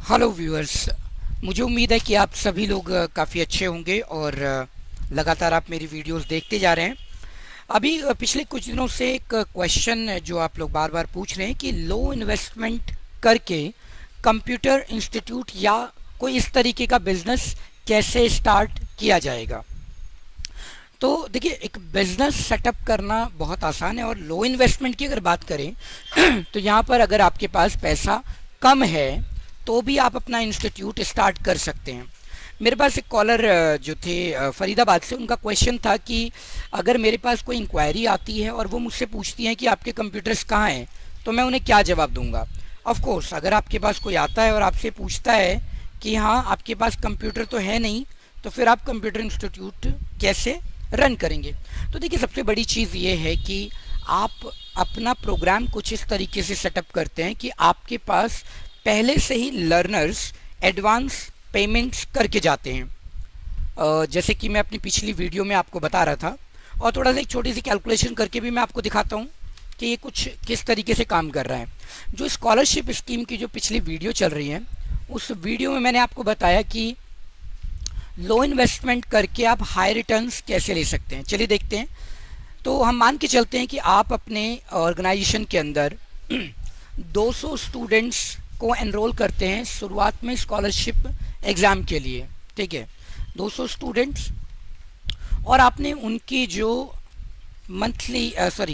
Hello viewers. मुझे उम्मीद है कि आप सभी लोग काफ़ी अच्छे होंगे और लगातार आप मेरी वीडियोस देखते जा रहे हैं। अभी पिछले कुछ दिनों से एक क्वेश्चन जो आप लोग बार बार पूछ रहे हैं कि लो इन्वेस्टमेंट करके कंप्यूटर इंस्टीट्यूट या कोई इस तरीके का बिजनेस कैसे स्टार्ट किया जाएगा। तो देखिए, एक बिजनेस सेटअप करना बहुत आसान है और लो इन्वेस्टमेंट की अगर बात करें तो यहाँ पर अगर आपके पास पैसा कम है तो भी आप अपना इंस्टीट्यूट स्टार्ट कर सकते हैं। मेरे पास एक कॉलर जो थे फरीदाबाद से, उनका क्वेश्चन था कि अगर मेरे पास कोई इंक्वायरी आती है और वो मुझसे पूछती हैं कि आपके कंप्यूटर्स कहाँ हैं, तो मैं उन्हें क्या जवाब दूंगा। ऑफ कोर्स अगर आपके पास कोई आता है और आपसे पूछता है कि हाँ आपके पास कंप्यूटर तो है नहीं, तो फिर आप कंप्यूटर इंस्टीट्यूट कैसे रन करेंगे। तो देखिए, सबसे बड़ी चीज़ ये है कि आप अपना प्रोग्राम कुछ इस तरीके से सेटअप करते हैं कि आपके पास पहले से ही लर्नर्स एडवांस पेमेंट्स करके जाते हैं। जैसे कि मैं अपनी पिछली वीडियो में आपको बता रहा था, और थोड़ा सा एक छोटी सी कैलकुलेशन करके भी मैं आपको दिखाता हूँ कि ये कुछ किस तरीके से काम कर रहा है। जो स्कॉलरशिप स्कीम की जो पिछली वीडियो चल रही है, उस वीडियो में मैंने आपको बताया कि लो इन्वेस्टमेंट करके आप हाई रिटर्न्स कैसे ले सकते हैं। चलिए देखते हैं। तो हम मान के चलते हैं कि आप अपने ऑर्गेनाइजेशन के अंदर 200 स्टूडेंट्स को एनरोल करते हैं शुरुआत में स्कॉलरशिप एग्ज़ाम के लिए। ठीक है, 200 स्टूडेंट्स, और आपने उनकी जो मंथली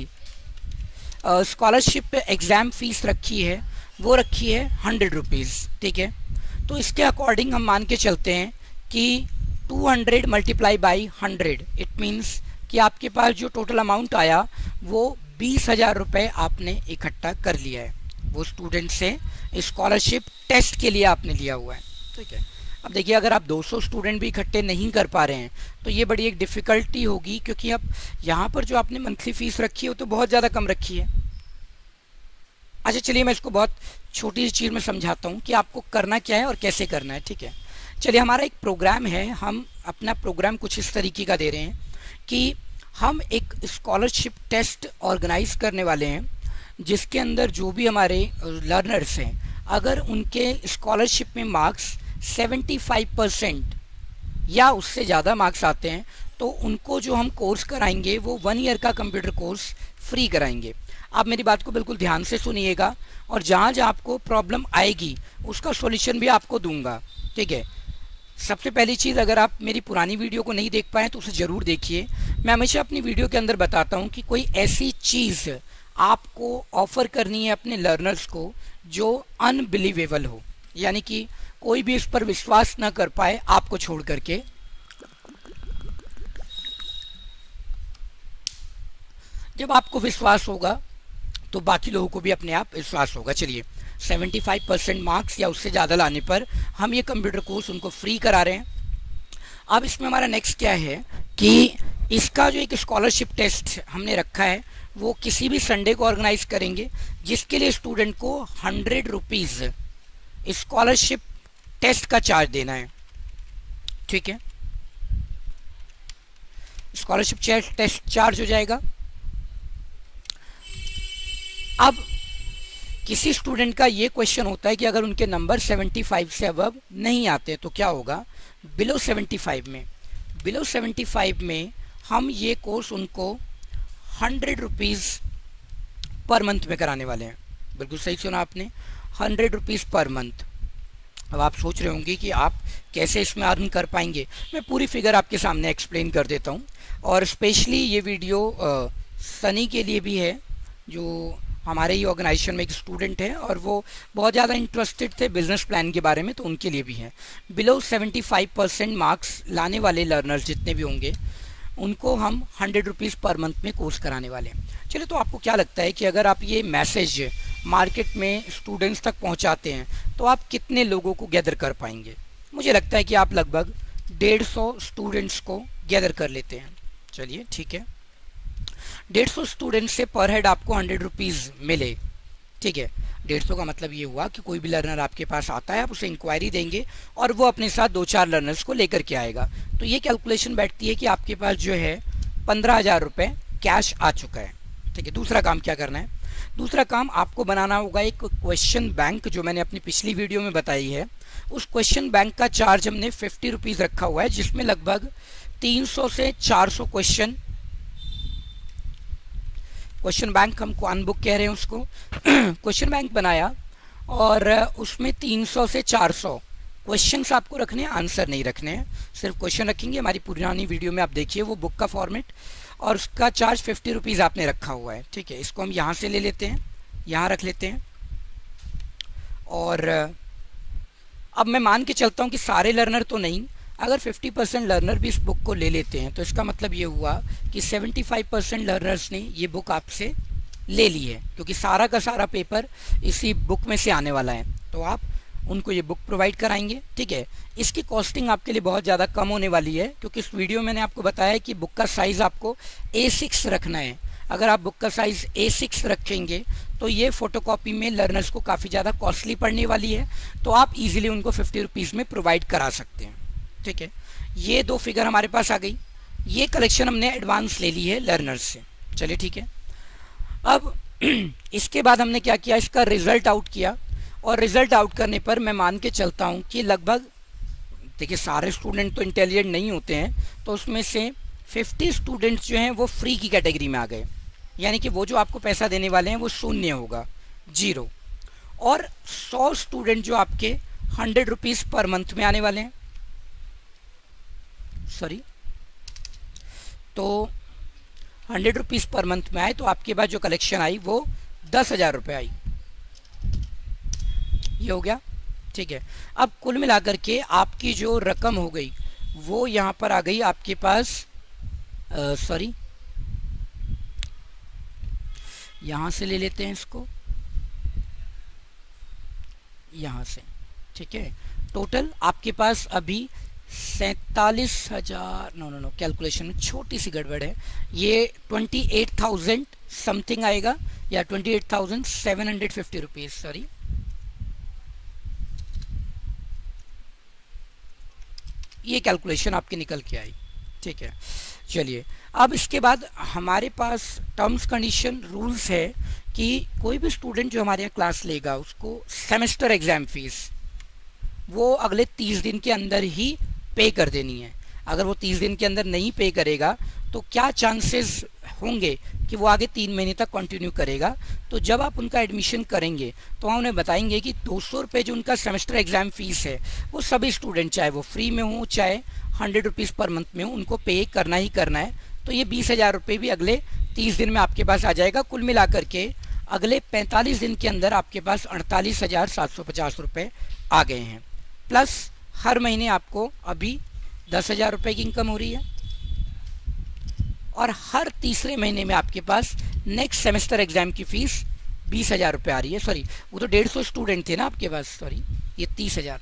स्कॉलरशिप एग्ज़ाम फीस रखी है वो रखी है 100 रुपीज़। ठीक है, तो इसके अकॉर्डिंग हम मान के चलते हैं कि 200 मल्टीप्लाई बाई 100, इट मीन्स कि आपके पास जो टोटल अमाउंट आया वो 20,000 रुपये आपने इकट्ठा कर लिया है। वो स्टूडेंट से स्कॉलरशिप टेस्ट के लिए आपने लिया हुआ है। ठीक है, अब देखिए, अगर आप 200 स्टूडेंट भी इकट्ठे नहीं कर पा रहे हैं तो ये बड़ी एक डिफ़िकल्टी होगी, क्योंकि अब यहाँ पर जो आपने मंथली फ़ीस रखी है वो तो बहुत ज़्यादा कम रखी है। अच्छा चलिए, मैं इसको बहुत छोटी सी चीज़ में समझाता हूँ कि आपको करना क्या है और कैसे करना है। ठीक है, चलिए, हमारा एक प्रोग्राम है। हम अपना प्रोग्राम कुछ इस तरीके का दे रहे हैं कि हम एक स्कॉलरशिप टेस्ट ऑर्गेनाइज करने वाले हैं, जिसके अंदर जो भी हमारे लर्नर्स हैं, अगर उनके स्कॉलरशिप में मार्क्स 75% या उससे ज़्यादा मार्क्स आते हैं तो उनको जो हम कोर्स कराएंगे वो 1 ईयर का कंप्यूटर कोर्स फ्री कराएंगे। आप मेरी बात को बिल्कुल ध्यान से सुनिएगा, और जहाँ जहाँ आपको प्रॉब्लम आएगी उसका सॉल्यूशन भी आपको दूंगा। ठीक है, सबसे पहली चीज़, अगर आप मेरी पुरानी वीडियो को नहीं देख पाए तो उसे ज़रूर देखिए। मैं हमेशा अपनी वीडियो के अंदर बताता हूँ कि कोई ऐसी चीज़ आपको ऑफ़र करनी है अपने लर्नर्स को जो अनबिलीवेबल हो, यानी कि कोई भी इस पर विश्वास ना कर पाए आपको छोड़ करके। जब आपको विश्वास होगा तो बाकी लोगों को भी अपने आप विश्वास होगा। चलिए, 75% मार्क्स या उससे ज़्यादा लाने पर हम ये कंप्यूटर कोर्स उनको फ्री करा रहे हैं। अब इसमें हमारा नेक्स्ट क्या है कि इसका जो एक स्कॉलरशिप टेस्ट हमने रखा है वो किसी भी संडे को ऑर्गेनाइज करेंगे, जिसके लिए स्टूडेंट को 100 रुपीज़ स्कॉलरशिप टेस्ट का चार्ज देना है। ठीक है, स्कॉलरशिप टेस्ट चार्ज हो जाएगा। अब किसी स्टूडेंट का ये क्वेश्चन होता है कि अगर उनके नंबर 75 से अबव नहीं आते तो क्या होगा। बिलो 75 में हम ये कोर्स उनको 100 रुपीज़ पर मंथ में कराने वाले हैं। बिल्कुल सही सुना आपने, 100 रुपीज़ पर मंथ। अब आप सोच रहे होंगे कि आप कैसे इसमें अर्न कर पाएंगे। मैं पूरी फिगर आपके सामने एक्सप्लेन कर देता हूँ, और स्पेशली ये वीडियो सनी के लिए भी है, जो हमारे ही ऑर्गेनाइजेशन में एक स्टूडेंट है और वो बहुत ज़्यादा इंटरेस्टेड थे बिजनेस प्लान के बारे में, तो उनके लिए भी है। बिलो 75% मार्क्स लाने वाले लर्नर्स जितने भी होंगे उनको हम 100 रुपीज़ पर मंथ में कोर्स कराने वाले हैं। चलिए, तो आपको क्या लगता है कि अगर आप ये मैसेज मार्केट में स्टूडेंट्स तक पहुंचाते हैं तो आप कितने लोगों को गैदर कर पाएंगे। मुझे लगता है कि आप लगभग 150 स्टूडेंट्स को गैदर कर लेते हैं। चलिए ठीक है, 150 स्टूडेंट्स से पर हेड आपको 100 रुपीज़ मिले। ठीक है, 150 का मतलब ये हुआ कि कोई भी लर्नर आपके पास आता है, आप उसे इंक्वायरी देंगे और वो अपने साथ 2-4 लर्नर्स को लेकर के आएगा। तो ये कैलकुलेशन बैठती है कि आपके पास जो है 15,000 रुपये कैश आ चुका है। ठीक है, दूसरा काम क्या करना है, दूसरा काम आपको बनाना होगा एक क्वेश्चन बैंक, जो मैंने अपनी पिछली वीडियो में बताई है। उस क्वेश्चन बैंक का चार्ज हमने 50 रुपीज़ रखा हुआ है, जिसमें लगभग 300 से 400 क्वेश्चन बैंक हमको अनबुक कह रहे हैं उसको क्वेश्चन बैंक बनाया और उसमें 300 से 400 क्वेश्चंस आपको रखने हैं, आंसर नहीं रखने हैं, सिर्फ क्वेश्चन रखेंगे। हमारी पुरानी वीडियो में आप देखिए वो बुक का फॉर्मेट, और उसका चार्ज 50 रुपीज़ आपने रखा हुआ है। ठीक है, इसको हम यहाँ से ले लेते हैं, यहाँ रख लेते हैं। और अब मैं मान के चलता हूँ कि सारे लर्नर तो नहीं, अगर 50% लर्नर भी इस बुक को ले लेते हैं तो इसका मतलब ये हुआ कि 75% लर्नर्स ने ये बुक आपसे ले ली है, क्योंकि सारा का सारा पेपर इसी बुक में से आने वाला है, तो आप उनको ये बुक प्रोवाइड कराएंगे। ठीक है, इसकी कॉस्टिंग आपके लिए बहुत ज़्यादा कम होने वाली है, क्योंकि इस वीडियो में मैंने आपको बताया कि बुक का साइज़ आपको A6 रखना है। अगर आप बुक का साइज़ A6 रखेंगे तो ये फ़ोटोकॉपी में लर्नर्स को काफ़ी ज़्यादा कॉस्टली पड़ने वाली है, तो आप इजीली उनको 50 रुपीज़ में प्रोवाइड करा सकते हैं। ठीक है, ये दो फिगर हमारे पास आ गई। ये कलेक्शन हमने एडवांस ले ली है लर्नर्स से। चलिए ठीक है, अब इसके बाद हमने क्या किया, इसका रिज़ल्ट आउट किया, और रिज़ल्ट आउट करने पर मैं मान के चलता हूँ कि लगभग, देखिए सारे स्टूडेंट तो इंटेलिजेंट नहीं होते हैं, तो उसमें से 50 स्टूडेंट्स जो हैं वो फ्री की कैटेगरी में आ गए, यानी कि वो जो आपको पैसा देने वाले हैं वो शून्य होगा, 0। और 100 स्टूडेंट जो आपके 100 रुपीज़ पर मंथ में आने वाले हैं, सॉरी, तो 100 रुपीज़ पर मंथ में आए तो आपके पास जो कलेक्शन आई वो 10,000 रुपये आई। ये हो गया। ठीक है, अब कुल मिलाकर के आपकी जो रकम हो गई वो यहाँ पर आ गई आपके पास, सॉरी, यहाँ से ले लेते हैं इसको, यहाँ से। ठीक है, टोटल आपके पास अभी 47,000, नो कैलकुलेशन में छोटी सी गड़बड़ है, ये 28,000 समथिंग आएगा, या 28,750 रुपीज़, सॉरी। ये कैलकुलेशन आपकी निकल के आई। ठीक है, चलिए अब इसके बाद हमारे पास टर्म्स कंडीशन रूल्स है कि कोई भी स्टूडेंट जो हमारे यहाँ क्लास लेगा उसको सेमेस्टर एग्ज़ाम फीस वो अगले 30 दिन के अंदर ही पे कर देनी है। अगर वो 30 दिन के अंदर नहीं पे करेगा तो क्या चांसेस होंगे कि वो आगे 3 महीने तक कंटिन्यू करेगा। तो जब आप उनका एडमिशन करेंगे तो हम उन्हें बताएंगे कि 200 रुपये जो उनका सेमेस्टर एग्ज़ाम फीस है वो सभी स्टूडेंट, चाहे वो फ्री में हो चाहे 100 रुपीज़ पर मंथ में हो, उनको पे करना ही करना है। तो ये 20,000 रुपये भी अगले 30 दिन में आपके पास आ जाएगा। कुल मिलाकर के अगले 45 दिन के अंदर आपके पास 48,750 रुपये आ गए हैं। प्लस हर महीने आपको अभी 10,000 रुपये की इनकम हो रही है, और हर तीसरे महीने में आपके पास नेक्स्ट सेमेस्टर एग्ज़ाम की फ़ीस 20,000 रुपये आ रही है। सॉरी, वो तो 150 स्टूडेंट थे ना आपके पास, सॉरी, ये 30,000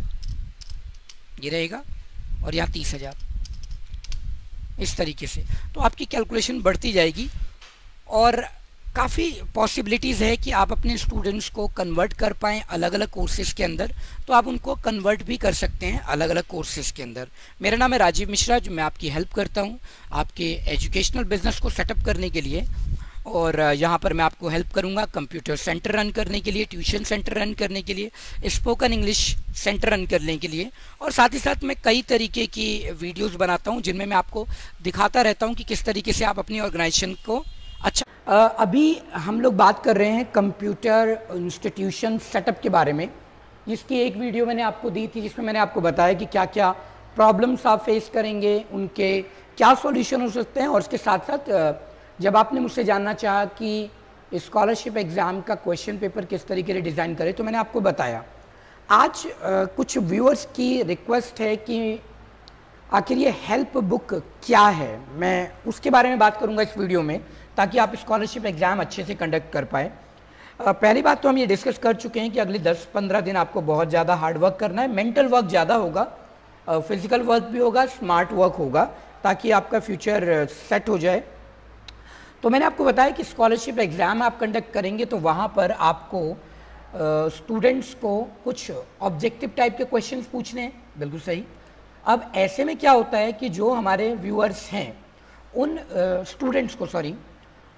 ये रहेगा, और यहाँ 30,000, इस तरीके से। तो आपकी कैलकुलेशन बढ़ती जाएगी, और काफ़ी पॉसिबिलिटीज़ है कि आप अपने स्टूडेंट्स को कन्वर्ट कर पाएँ अलग अलग कोर्सेज़ के अंदर, तो आप उनको कन्वर्ट भी कर सकते हैं अलग अलग कोर्सेज़ के अंदर। मेरा नाम है राजीव मिश्रा, जो मैं आपकी हेल्प करता हूं आपके एजुकेशनल बिजनेस को सेटअप करने के लिए, और यहाँ पर मैं आपको हेल्प करूँगा कंप्यूटर सेंटर रन करने के लिए, ट्यूशन सेंटर रन करने के लिए, स्पोकन इंग्लिश सेंटर रन करने के लिए, और साथ ही साथ मैं कई तरीके की वीडियोज़ बनाता हूँ जिनमें मैं आपको दिखाता रहता हूँ कि किस तरीके से आप अपनी ऑर्गेनाइजेशन को अच्छा। अभी हम लोग बात कर रहे हैं कंप्यूटर इंस्टीट्यूशन सेटअप के बारे में, जिसकी एक वीडियो मैंने आपको दी थी, जिसमें मैंने आपको बताया कि क्या क्या प्रॉब्लम्स आप फेस करेंगे, उनके क्या सॉल्यूशन हो सकते हैं। और इसके साथ साथ जब आपने मुझसे जानना चाहा कि स्कॉलरशिप एग्ज़ाम का क्वेश्चन पेपर किस तरीके से डिज़ाइन करें, तो मैंने आपको बताया। आज कुछ व्यूअर्स की रिक्वेस्ट है कि आखिर ये हेल्प बुक क्या है, मैं उसके बारे में बात करूंगा इस वीडियो में, ताकि आप स्कॉलरशिप एग्ज़ाम अच्छे से कंडक्ट कर पाए। पहली बात तो हम ये डिस्कस कर चुके हैं कि अगले 10-15 दिन आपको बहुत ज़्यादा हार्ड वर्क करना है। मेंटल वर्क ज़्यादा होगा, फिजिकल वर्क भी होगा, स्मार्ट वर्क होगा, ताकि आपका फ्यूचर सेट हो जाए। तो मैंने आपको बताया कि स्कॉलरशिप एग्ज़ाम आप कंडक्ट करेंगे तो वहाँ पर आपको स्टूडेंट्स को कुछ ऑब्जेक्टिव टाइप के क्वेश्चंस पूछने हैं, बिल्कुल सही। अब ऐसे में क्या होता है कि जो हमारे व्यूअर्स हैं उन स्टूडेंट्स को, सॉरी,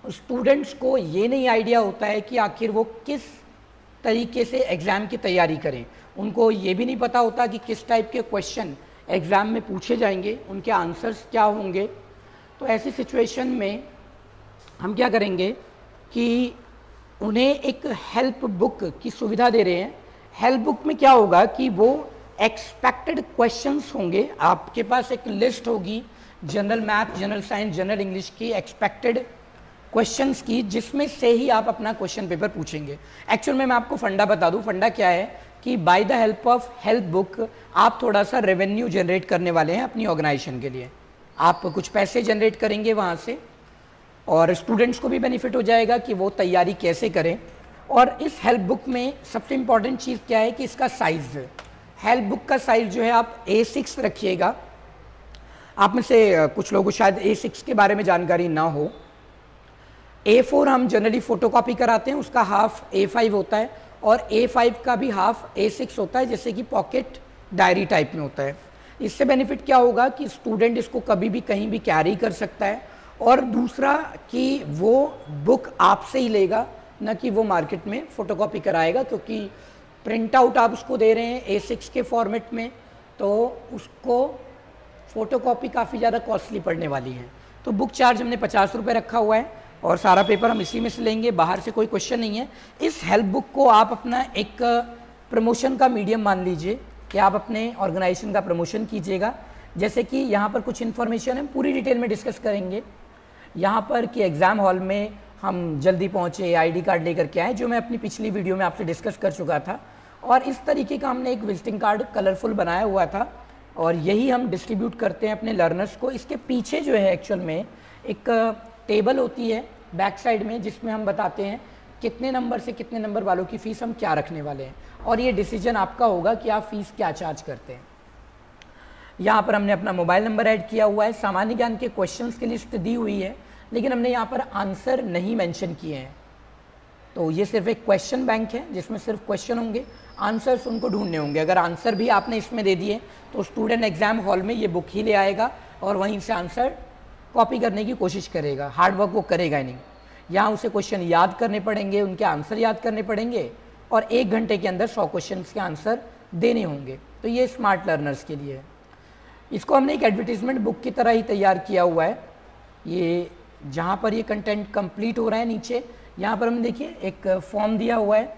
स्टूडेंट्स को ये नहीं आइडिया होता है कि आखिर वो किस तरीके से एग्ज़ाम की तैयारी करें। उनको ये भी नहीं पता होता कि किस टाइप के क्वेश्चन एग्ज़ाम में पूछे जाएंगे, उनके आंसर्स क्या होंगे। तो ऐसी सिचुएशन में हम क्या करेंगे कि उन्हें एक हेल्प बुक की सुविधा दे रहे हैं। हेल्प बुक में क्या होगा कि वो एक्सपेक्टेड क्वेश्चंस होंगे, आपके पास एक लिस्ट होगी general math, general science, general English की एक्सपेक्टेड क्वेश्चंस की, जिसमें से ही आप अपना क्वेश्चन पेपर पूछेंगे। एक्चुअल में मैं आपको फंडा बता दूं, फंडा क्या है कि by the help of help book आप थोड़ा सा रेवेन्यू जनरेट करने वाले हैं अपनी ऑर्गेनाइजेशन के लिए। आप कुछ पैसे जनरेट करेंगे वहाँ से, और स्टूडेंट्स को भी बेनिफिट हो जाएगा कि वो तैयारी कैसे करें। और इस हेल्प बुक में सबसे इम्पॉर्टेंट चीज़ क्या है कि इसका साइज़, हेल्प बुक का साइज़ जो है आप A6 रखिएगा। आप में से कुछ लोगों को शायद A6 के बारे में जानकारी ना हो। A4 हम जनरली फ़ोटोकॉपी कराते हैं, उसका हाफ A5 होता है, और A5 का भी हाफ A6 होता है, जैसे कि पॉकेट डायरी टाइप में होता है। इससे बेनिफिट क्या होगा कि स्टूडेंट इसको कभी भी कहीं भी कैरी कर सकता है, और दूसरा कि वो बुक आपसे ही लेगा, न कि वो मार्केट में फ़ोटोकॉपी कराएगा, क्योंकि प्रिंट आउट आप उसको दे रहे हैं A6 के फॉर्मेट में, तो उसको फ़ोटोकॉपी काफ़ी ज़्यादा कॉस्टली पड़ने वाली है। तो बुक चार्ज हमने 50 रुपये रखा हुआ है, और सारा पेपर हम इसी में से लेंगे, बाहर से कोई क्वेश्चन नहीं है। इस हेल्प बुक को आप अपना एक प्रमोशन का मीडियम मान लीजिए कि आप अपने ऑर्गेनाइजेशन का प्रमोशन कीजिएगा। जैसे कि यहाँ पर कुछ इन्फॉर्मेशन हम पूरी डिटेल में डिस्कस करेंगे यहाँ पर कि एग्ज़ाम हॉल में हम जल्दी पहुँचे, आईडी कार्ड लेकर के आए, जो मैं अपनी पिछली वीडियो में आपसे डिस्कस कर चुका था। और इस तरीके का हमने एक विजिटिंग कार्ड कलरफुल बनाया हुआ था, और यही हम डिस्ट्रीब्यूट करते हैं अपने लर्नर्स को। इसके पीछे जो है एक्चुअल में एक टेबल होती है बैक साइड में, जिसमें हम बताते हैं कितने नंबर से कितने नंबर वालों की फ़ीस हम क्या रखने वाले हैं, और ये डिसीजन आपका होगा कि आप फ़ीस क्या चार्ज करते हैं। यहाँ पर हमने अपना मोबाइल नंबर ऐड किया हुआ है। सामान्य ज्ञान के क्वेश्चंस की लिस्ट दी हुई है, लेकिन हमने यहाँ पर आंसर नहीं मेंशन किए हैं। तो ये सिर्फ एक क्वेश्चन बैंक है जिसमें सिर्फ क्वेश्चन होंगे, आंसर्स उनको ढूंढने होंगे। अगर आंसर भी आपने इसमें दे दिए तो स्टूडेंट एग्जाम हॉल में ये बुक ही ले आएगा और वहीं से आंसर कॉपी करने की कोशिश करेगा, हार्ड वर्क वो करेगा ही नहीं। यहाँ उसे क्वेश्चन याद करने पड़ेंगे, उनके आंसर याद करने पड़ेंगे, और 1 घंटे के अंदर 100 क्वेश्चन के आंसर देने होंगे। तो ये स्मार्ट लर्नर्स के लिए है। इसको हमने एक एडवर्टीजमेंट बुक की तरह ही तैयार किया हुआ है। ये जहाँ पर ये कंटेंट कंप्लीट हो रहा है, नीचे यहाँ पर हम देखिए एक फॉर्म दिया हुआ है,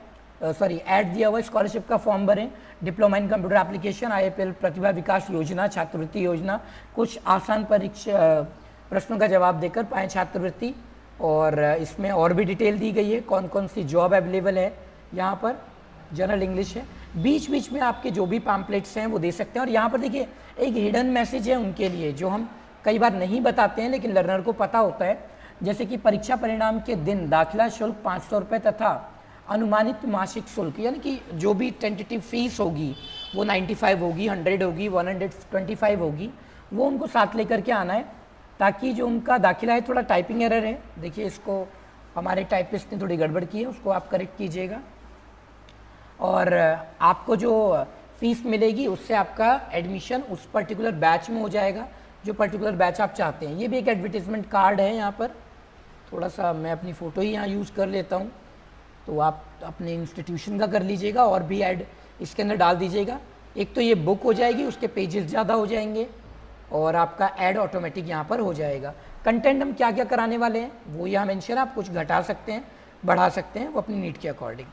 ऐड दिया हुआ है, स्कॉलरशिप का फॉर्म भरें, diploma in computer application, IFL प्रतिभा विकास योजना, छात्रवृत्ति योजना, कुछ आसान परीक्षा प्रश्नों का जवाब देकर पाएँ छात्रवृत्ति। और इसमें और भी डिटेल दी गई है, कौन कौन सी जॉब अवेलेबल है। यहाँ पर जनरल इंग्लिश है, बीच बीच में आपके जो भी पैम्पलेट्स हैं वो दे सकते हैं। और यहाँ पर देखिए एक हिडन मैसेज है उनके लिए, जो हम कई बार नहीं बताते हैं लेकिन लर्नर को पता होता है। जैसे कि परीक्षा परिणाम के दिन दाखिला शुल्क 500 रुपये तथा अनुमानित मासिक शुल्क, यानी कि जो भी टेंटेटिव फीस होगी वो 95 होगी, 100 होगी, 125 होगी, वो उनको साथ लेकर के आना है, ताकि जो उनका दाखिला है, थोड़ा टाइपिंग एरर है, देखिए इसको हमारे टाइपिस्ट ने थोड़ी गड़बड़ की है, उसको आप करेक्ट कीजिएगा। और आपको जो फीस मिलेगी उससे आपका एडमिशन उस पर्टिकुलर बैच में हो जाएगा, जो पर्टिकुलर बैच आप चाहते हैं। ये भी एक एडवर्टीजमेंट कार्ड है। यहाँ पर थोड़ा सा मैं अपनी फ़ोटो ही यहाँ यूज़ कर लेता हूँ, तो आप अपने इंस्टीट्यूशन का कर लीजिएगा और भी ऐड इसके अंदर डाल दीजिएगा। एक तो ये बुक हो जाएगी, उसके पेजेस ज़्यादा हो जाएंगे, और आपका ऐड ऑटोमेटिक यहाँ पर हो जाएगा। कंटेंट हम क्या क्या कराने वाले हैं वो यहाँ मेंशन है, आप कुछ घटा सकते हैं, बढ़ा सकते हैं, वो अपनी नीड के अकॉर्डिंग।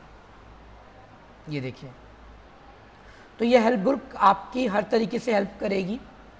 ये देखिए, तो ये हेल्प बुक आपकी हर तरीके से हेल्प करेगी,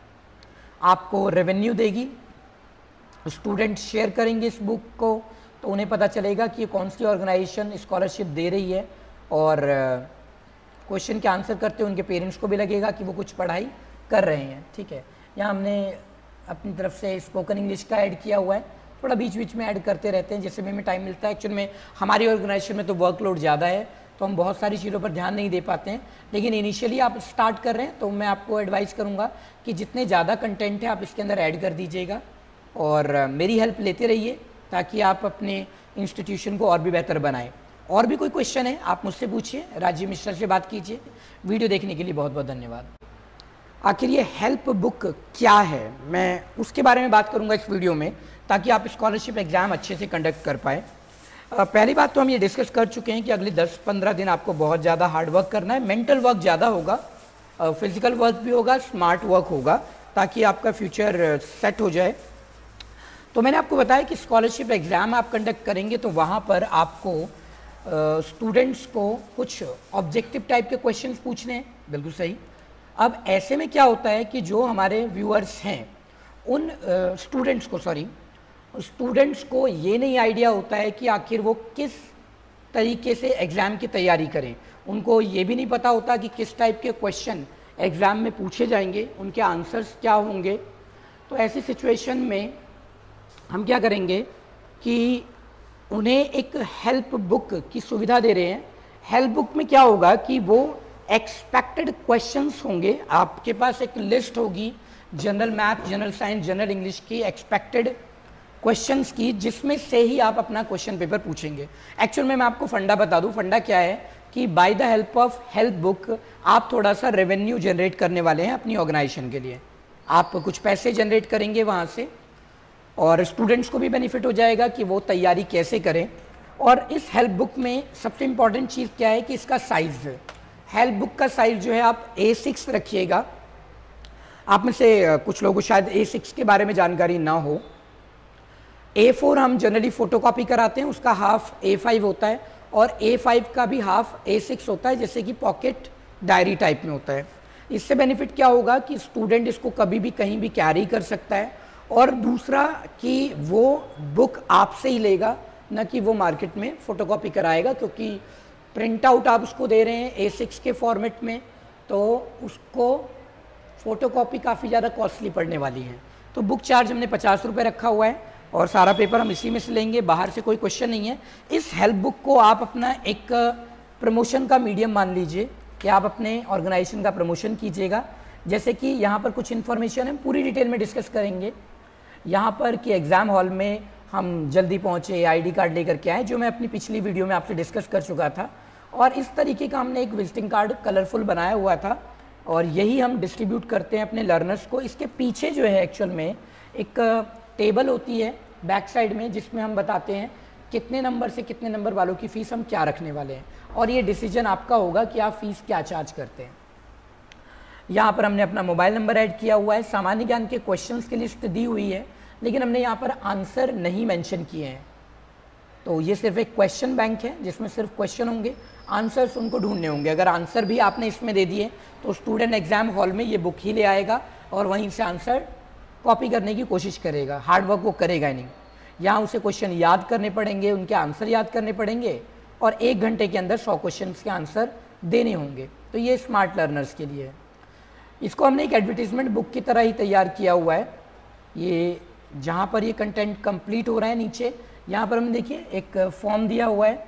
आपको रेवेन्यू देगी। स्टूडेंट शेयर करेंगे इस बुक को तो उन्हें पता चलेगा कि कौन सी ऑर्गेनाइजेशन स्कॉलरशिप दे रही है, और क्वेश्चन के आंसर करते उनके पेरेंट्स को भी लगेगा कि वो कुछ पढ़ाई कर रहे हैं। ठीक है, यहाँ हमने अपनी तरफ से स्पोकन इंग्लिश का ऐड किया हुआ है, थोड़ा बीच बीच में ऐड करते रहते हैं जैसे भी हमें टाइम मिलता है। एक्चुअल में हमारी ऑर्गेनाइजेशन में तो वर्कलोड ज़्यादा है, तो हम बहुत सारी चीज़ों पर ध्यान नहीं दे पाते हैं, लेकिन इनिशियली आप स्टार्ट कर रहे हैं तो मैं आपको एडवाइस करूँगा कि जितने ज़्यादा कंटेंट है आप इसके अंदर ऐड कर दीजिएगा, और मेरी हेल्प लेते रहिए ताकि आप अपने इंस्टीट्यूशन को और भी बेहतर बनाएं। और भी कोई क्वेश्चन है आप मुझसे पूछिए, राजीव मिश्रा से बात कीजिए। वीडियो देखने के लिए बहुत बहुत धन्यवाद। आखिर ये हेल्प बुक क्या है, मैं उसके बारे में बात करूंगा इस वीडियो में, ताकि आप स्कॉलरशिप एग्ज़ाम अच्छे से कंडक्ट कर पाए। पहली बात तो हम ये डिस्कस कर चुके हैं कि अगले 10-15 दिन आपको बहुत ज़्यादा हार्ड वर्क करना है, मेंटल वर्क ज़्यादा होगा, फिजिकल वर्क भी होगा, स्मार्ट वर्क होगा, ताकि आपका फ्यूचर सेट हो जाए। तो मैंने आपको बताया कि स्कॉलरशिप एग्ज़ाम आप कंडक्ट करेंगे तो वहाँ पर आपको स्टूडेंट्स को कुछ ऑब्जेक्टिव टाइप के क्वेश्चंस पूछने हैं, बिल्कुल सही। अब ऐसे में क्या होता है कि जो हमारे व्यूअर्स हैं उन स्टूडेंट्स को ये नहीं आइडिया होता है कि आखिर वो किस तरीके से एग्ज़ाम की तैयारी करें, उनको ये भी नहीं पता होता कि किस टाइप के क्वेश्चन एग्ज़ाम में पूछे जाएंगे, उनके आंसर्स क्या होंगे। तो ऐसी सिचुएशन में हम क्या करेंगे कि उन्हें एक हेल्प बुक की सुविधा दे रहे हैं। हेल्प बुक में क्या होगा कि वो एक्सपेक्टेड क्वेश्चंस होंगे, आपके पास एक लिस्ट होगी general math, general science, general English की एक्सपेक्टेड क्वेश्चंस की, जिसमें से ही आप अपना क्वेश्चन पेपर पूछेंगे। एक्चुअल में मैं आपको फंडा बता दूं, फंडा क्या है कि by the help of help book आप थोड़ा सा रेवेन्यू जनरेट करने वाले हैं अपनी ऑर्गेनाइजेशन के लिए। आप कुछ पैसे जनरेट करेंगे वहाँ से, और स्टूडेंट्स को भी बेनिफिट हो जाएगा कि वो तैयारी कैसे करें। और इस हेल्प बुक में सबसे इम्पॉर्टेंट चीज़ क्या है कि इसका साइज़, हेल्प बुक का साइज़ जो है आप A6 रखिएगा। आप में से कुछ लोगों को शायद A6 के बारे में जानकारी ना हो। A4 हम जनरली फ़ोटोकॉपी कराते हैं, उसका हाफ A5 होता है, और A5 का भी हाफ A6 होता है, जैसे कि पॉकेट डायरी टाइप में होता है। इससे बेनिफिट क्या होगा कि स्टूडेंट इसको कभी भी कहीं भी कैरी कर सकता है, और दूसरा कि वो बुक आपसे ही लेगा, न कि वो मार्केट में फ़ोटोकॉपी कराएगा, क्योंकि प्रिंट आउट आप उसको दे रहे हैं A6 के फॉर्मेट में, तो उसको फ़ोटोकॉपी काफ़ी ज़्यादा कॉस्टली पड़ने वाली है। तो बुक चार्ज हमने 50 रुपये रखा हुआ है, और सारा पेपर हम इसी में से लेंगे, बाहर से कोई क्वेश्चन नहीं है। इस हेल्प बुक को आप अपना एक प्रमोशन का मीडियम मान लीजिए कि आप अपने ऑर्गेनाइजेशन का प्रमोशन कीजिएगा। जैसे कि यहाँ पर कुछ इन्फॉर्मेशन हम पूरी डिटेल में डिस्कस करेंगे यहाँ पर कि एग्ज़ाम हॉल में हम जल्दी पहुँचे, आईडी कार्ड लेकर के आए, जो मैं अपनी पिछली वीडियो में आपसे डिस्कस कर चुका था। और इस तरीके का हमने एक विजिटिंग कार्ड कलरफुल बनाया हुआ था, और यही हम डिस्ट्रीब्यूट करते हैं अपने लर्नर्स को। इसके पीछे जो है एक्चुअल में एक टेबल होती है बैक साइड में, जिसमें हम बताते हैं कितने नंबर से कितने नंबर वालों की फ़ीस हम क्या रखने वाले हैं, और ये डिसीजन आपका होगा कि आप फ़ीस क्या चार्ज करते हैं। यहाँ पर हमने अपना मोबाइल नंबर ऐड किया हुआ है, सामान्य ज्ञान के क्वेश्चंस की लिस्ट दी हुई है, लेकिन हमने यहाँ पर आंसर नहीं मेंशन किए हैं। तो ये सिर्फ एक क्वेश्चन बैंक है जिसमें सिर्फ क्वेश्चन होंगे, आंसर्स उनको ढूंढने होंगे। अगर आंसर भी आपने इसमें दे दिए तो स्टूडेंट एग्जाम हॉल में ये बुक ही ले आएगा और वहीं से आंसर कॉपी करने की कोशिश करेगा, हार्ड वर्क वो करेगा ही नहीं। यहाँ उसे क्वेश्चन याद करने पड़ेंगे, उनके आंसर याद करने पड़ेंगे, और 1 घंटे के अंदर 100 क्वेश्चन के आंसर देने होंगे। तो ये स्मार्ट लर्नर्स के लिए है। इसको हमने एक एडवर्टीजमेंट बुक की तरह ही तैयार किया हुआ है। ये जहाँ पर ये कंटेंट कंप्लीट हो रहा है नीचे, यहाँ पर हम देखिए एक फॉर्म दिया हुआ है,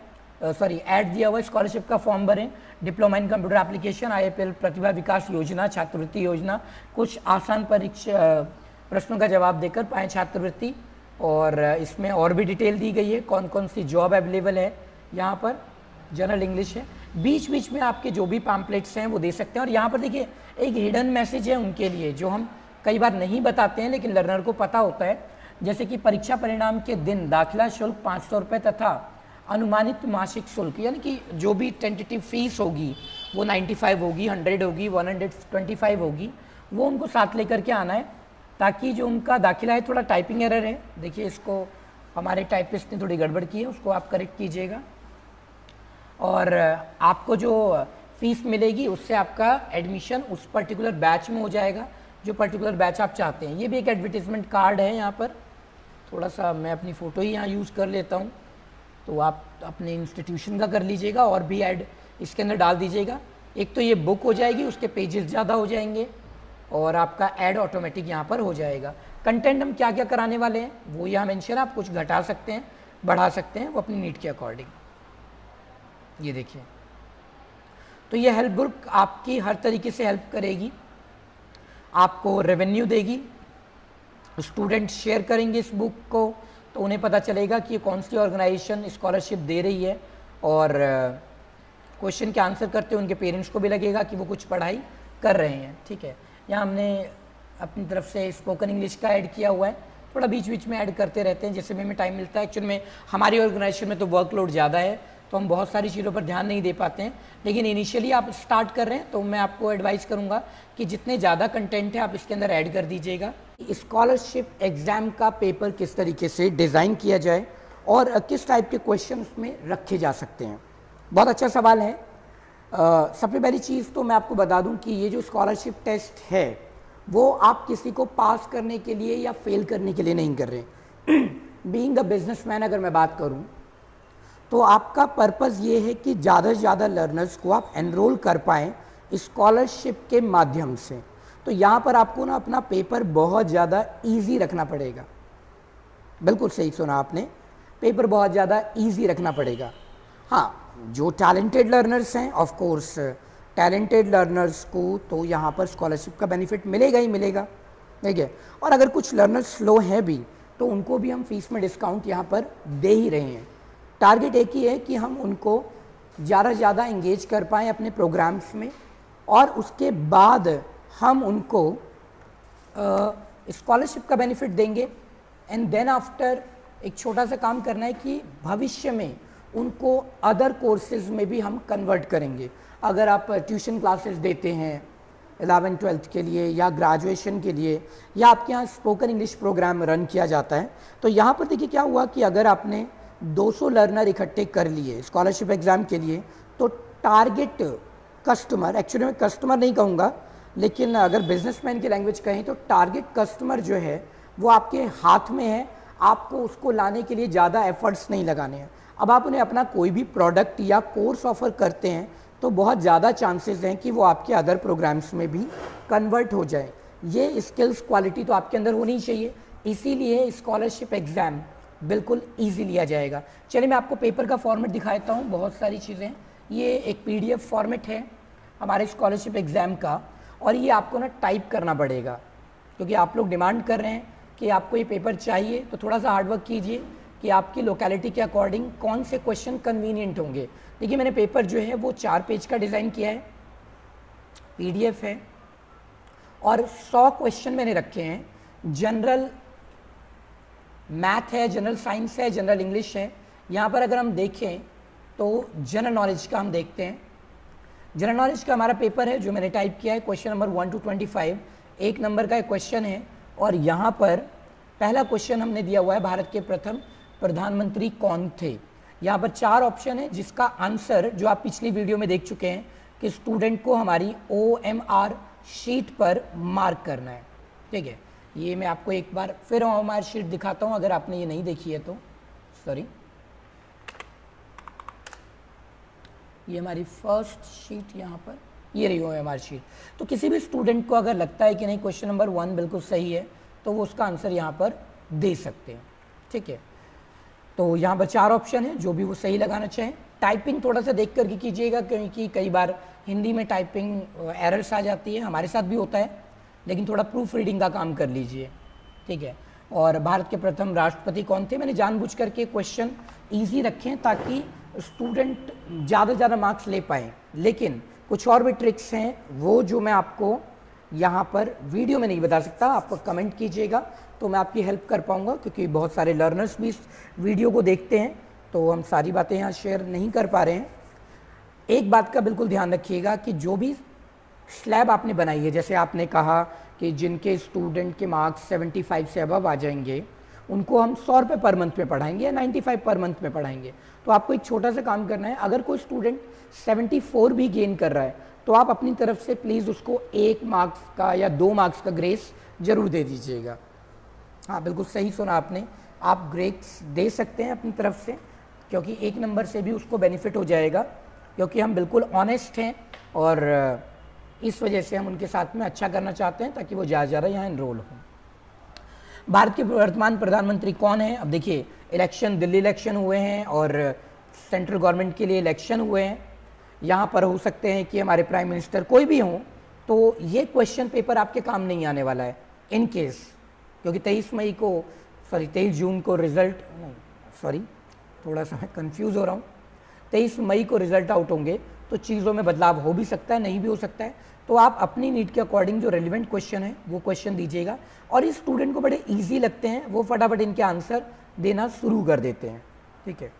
ऐड दिया हुआ है, स्कॉलरशिप का फॉर्म भरें, diploma in computer application, IFL प्रतिभा विकास योजना, छात्रवृत्ति योजना, कुछ आसान परीक्षा प्रश्नों का जवाब देकर पाएँ छात्रवृत्ति। और इसमें और भी डिटेल दी गई है, कौन कौन सी जॉब अवेलेबल है। यहाँ पर जनरल इंग्लिश है, बीच बीच में आपके जो भी पैम्पलेट्स हैं वो दे सकते हैं। और यहाँ पर देखिए एक हिडन मैसेज है उनके लिए, जो हम कई बार नहीं बताते हैं लेकिन लर्नर को पता होता है। जैसे कि परीक्षा परिणाम के दिन दाखिला शुल्क 500 रुपये तथा अनुमानित मासिक शुल्क, यानी कि जो भी टेंटेटिव फीस होगी वो 95 होगी, 100 होगी, 125 होगी, वो उनको साथ लेकर के आना है, ताकि जो उनका दाखिला है, थोड़ा टाइपिंग एरर है, देखिए इसको हमारे टाइपिस्ट ने थोड़ी गड़बड़ की है, उसको आप करेक्ट कीजिएगा। और आपको जो फीस मिलेगी उससे आपका एडमिशन उस पर्टिकुलर बैच में हो जाएगा, जो पर्टिकुलर बैच आप चाहते हैं। ये भी एक एडवर्टीजमेंट कार्ड है। यहाँ पर थोड़ा सा मैं अपनी फ़ोटो ही यहाँ यूज़ कर लेता हूँ, तो आप अपने इंस्टीट्यूशन का कर लीजिएगा और भी ऐड इसके अंदर डाल दीजिएगा। एक तो ये बुक हो जाएगी, उसके पेजेस ज़्यादा हो जाएंगे, और आपका ऐड ऑटोमेटिक यहाँ पर हो जाएगा। कंटेंट हम क्या क्या कराने वाले हैं वो यहाँ मेंशन है, आप कुछ घटा सकते हैं, बढ़ा सकते हैं, वो अपनी नीड के अकॉर्डिंग। ये देखिए, तो ये हेल्प बुक आपकी हर तरीके से हेल्प करेगी, आपको रेवेन्यू देगी। स्टूडेंट शेयर करेंगे इस बुक को तो उन्हें पता चलेगा कि कौन सी ऑर्गेनाइजेशन स्कॉलरशिप दे रही है, और क्वेश्चन के आंसर करते हुए उनके पेरेंट्स को भी लगेगा कि वो कुछ पढ़ाई कर रहे हैं। ठीक है, यहाँ हमने अपनी तरफ से स्पोकन इंग्लिश का ऐड किया हुआ है, थोड़ा बीच बीच में ऐड करते रहते हैं जैसे भी हमें टाइम मिलता है। एक्चुअल में हमारी ऑर्गेनाइजेशन में तो वर्कलोड ज़्यादा है, तो हम बहुत सारी चीज़ों पर ध्यान नहीं दे पाते हैं, लेकिन इनिशियली आप स्टार्ट कर रहे हैं तो मैं आपको एडवाइस करूँगा कि जितने ज़्यादा कंटेंट है आप इसके अंदर ऐड कर दीजिएगा। स्कॉलरशिप एग्ज़ाम का पेपर किस तरीके से डिज़ाइन किया जाए और किस टाइप के क्वेश्चन उसमें रखे जा सकते हैं, बहुत अच्छा सवाल है। सबसे पहली चीज़ तो मैं आपको बता दूं कि ये जो स्कॉलरशिप टेस्ट है वो आप किसी को पास करने के लिए या फेल करने के लिए नहीं कर रहे। बीइंग अ बिजनेसमैन अगर मैं बात करूं तो आपका पर्पज़ ये है कि ज़्यादा से ज़्यादा लर्नर्स को आप एनरोल कर पाएँ स्कॉलरशिप के माध्यम से। तो यहाँ पर आपको ना अपना पेपर बहुत ज़्यादा ईजी रखना पड़ेगा। बिल्कुल सही सुना आपने, पेपर बहुत ज़्यादा ईजी रखना पड़ेगा। हाँ, जो टैलेंटेड लर्नर्स हैं, ऑफ कोर्स टैलेंटेड लर्नर्स को तो यहाँ पर स्कॉलरशिप का बेनिफिट मिलेगा ही मिलेगा, ठीक है। और अगर कुछ लर्नर्स स्लो हैं भी तो उनको भी हम फीस में डिस्काउंट यहाँ पर दे ही रहे हैं। टारगेट एक ही है कि हम उनको ज़्यादा से ज़्यादा इंगेज कर पाएँ अपने प्रोग्राम्स में, और उसके बाद हम उनको स्कॉलरशिप का बेनिफिट देंगे। एंड देन आफ्टर एक छोटा सा काम करना है कि भविष्य में उनको अदर कोर्सेज में भी हम कन्वर्ट करेंगे। अगर आप ट्यूशन क्लासेस देते हैं 11th-12th के लिए या ग्रेजुएशन के लिए, या आपके यहाँ स्पोकन इंग्लिश प्रोग्राम रन किया जाता है, तो यहाँ पर देखिए क्या हुआ कि अगर आपने 200 लर्नर इकट्ठे कर लिए स्कॉलरशिप एग्ज़ाम के लिए, तो टारगेट कस्टमर, एक्चुअली मैं कस्टमर नहीं कहूँगा लेकिन अगर बिजनेसमैन की लैंग्वेज कहें तो टारगेट कस्टमर जो है वो आपके हाथ में है। आपको उसको लाने के लिए ज़्यादा एफर्ट्स नहीं लगाने हैं। अब आप उन्हें अपना कोई भी प्रोडक्ट या कोर्स ऑफर करते हैं तो बहुत ज़्यादा चांसेस हैं कि वो आपके अदर प्रोग्राम्स में भी कन्वर्ट हो जाए। ये स्किल्स क्वालिटी तो आपके अंदर होनी चाहिए, इसीलिए स्कॉलरशिप एग्ज़ाम बिल्कुल ईजी लिया जाएगा। चलिए मैं आपको पेपर का फॉर्मेट दिखाता हूँ, बहुत सारी चीज़ें। ये एक PDF फॉर्मेट है हमारे स्कॉलरशिप एग्ज़ाम का, और ये आपको ना टाइप करना पड़ेगा क्योंकि आप लोग डिमांड कर रहे हैं कि आपको ये पेपर चाहिए। तो थोड़ा सा हार्डवर्क कीजिए कि आपकी लोकेलिटी के अकॉर्डिंग कौन से क्वेश्चन कन्वीनियंट होंगे। देखिए मैंने पेपर जो है वो 4 पेज का डिज़ाइन किया है, PDF है, और 100 क्वेश्चन मैंने रखे हैं। जनरल मैथ है, जनरल साइंस है, जनरल इंग्लिश है। यहाँ पर अगर हम देखें तो जनरल नॉलेज का हम देखते हैं। जनरल नॉलेज का हमारा पेपर है जो मैंने टाइप किया है, क्वेश्चन नंबर 1 to 25, 1 नंबर का एक क्वेश्चन है। और यहाँ पर पहला क्वेश्चन हमने दिया हुआ है, भारत के प्रथम प्रधानमंत्री कौन थे। यहाँ पर 4 ऑप्शन है जिसका आंसर जो आप पिछली वीडियो में देख चुके हैं कि स्टूडेंट को हमारी OMR शीट पर मार्क करना है, ठीक है। ये मैं आपको एक बार फिर OMR शीट दिखाता हूँ अगर आपने ये नहीं देखी है तो, सॉरी। ये हमारी फर्स्ट शीट, यहाँ पर ये रही OMR शीट। तो किसी भी स्टूडेंट को अगर लगता है कि नहीं क्वेश्चन नंबर 1 बिल्कुल सही है तो वो उसका आंसर यहाँ पर दे सकते हैं, ठीक है। तो यहाँ पर 4 ऑप्शन है, जो भी वो सही लगाना चाहें। टाइपिंग थोड़ा सा देख करके कीजिएगा क्योंकि कई बार हिंदी में टाइपिंग एरर्स आ जाती है, हमारे साथ भी होता है, लेकिन थोड़ा प्रूफ रीडिंग का काम कर लीजिए, ठीक है। और भारत के प्रथम राष्ट्रपति कौन थे, मैंने जानबूझ करके क्वेश्चन ईजी रखे ताकि स्टूडेंट ज़्यादा से ज़्यादा मार्क्स ले पाएँ। लेकिन कुछ और भी ट्रिक्स हैं वो जो मैं आपको यहाँ पर वीडियो में नहीं बता सकता, आपको कमेंट कीजिएगा तो मैं आपकी हेल्प कर पाऊँगा, क्योंकि बहुत सारे लर्नर्स भी इस वीडियो को देखते हैं तो हम सारी बातें यहाँ शेयर नहीं कर पा रहे हैं। एक बात का बिल्कुल ध्यान रखिएगा कि जो भी स्लैब आपने बनाई है, जैसे आपने कहा कि जिनके स्टूडेंट के मार्क्स 75 से अबव आ जाएंगे उनको हम 100 रुपये पर मंथ में पढ़ाएंगे या 95 पर मंथ में पढ़ाएंगे। तो आपको एक छोटा सा काम करना है, अगर कोई स्टूडेंट 74 भी गेन कर रहा है तो आप अपनी तरफ से प्लीज़ उसको 1 मार्क्स का या 2 मार्क्स का ग्रेस जरूर दे दीजिएगा। हाँ बिल्कुल सही सुना आपने, आप ग्रेस दे सकते हैं अपनी तरफ से, क्योंकि 1 नंबर से भी उसको बेनिफिट हो जाएगा, क्योंकि हम बिल्कुल ऑनेस्ट हैं और इस वजह से हम उनके साथ में अच्छा करना चाहते हैं ताकि वो ज़्यादा ज़्यादा यहाँ इनरोल हों। भारत के वर्तमान प्रधानमंत्री कौन है? अब देखिए इलेक्शन, दिल्ली इलेक्शन हुए हैं और सेंट्रल गवर्नमेंट के लिए इलेक्शन हुए हैं। यहाँ पर हो सकते हैं कि हमारे प्राइम मिनिस्टर कोई भी हों, तो ये क्वेश्चन पेपर आपके काम नहीं आने वाला है इन केस, क्योंकि 23 जून को रिजल्ट, सॉरी थोड़ा सा मैं कंफ्यूज हो रहा हूँ, 23 मई को रिजल्ट आउट होंगे, तो चीज़ों में बदलाव हो भी सकता है, नहीं भी हो सकता है। तो आप अपनी नीड के अकॉर्डिंग जो रेलिवेंट क्वेश्चन है वो क्वेश्चन दीजिएगा, और इस स्टूडेंट को बड़े ईजी लगते हैं, वो फटाफट इनके आंसर देना शुरू कर देते हैं। ठीक है,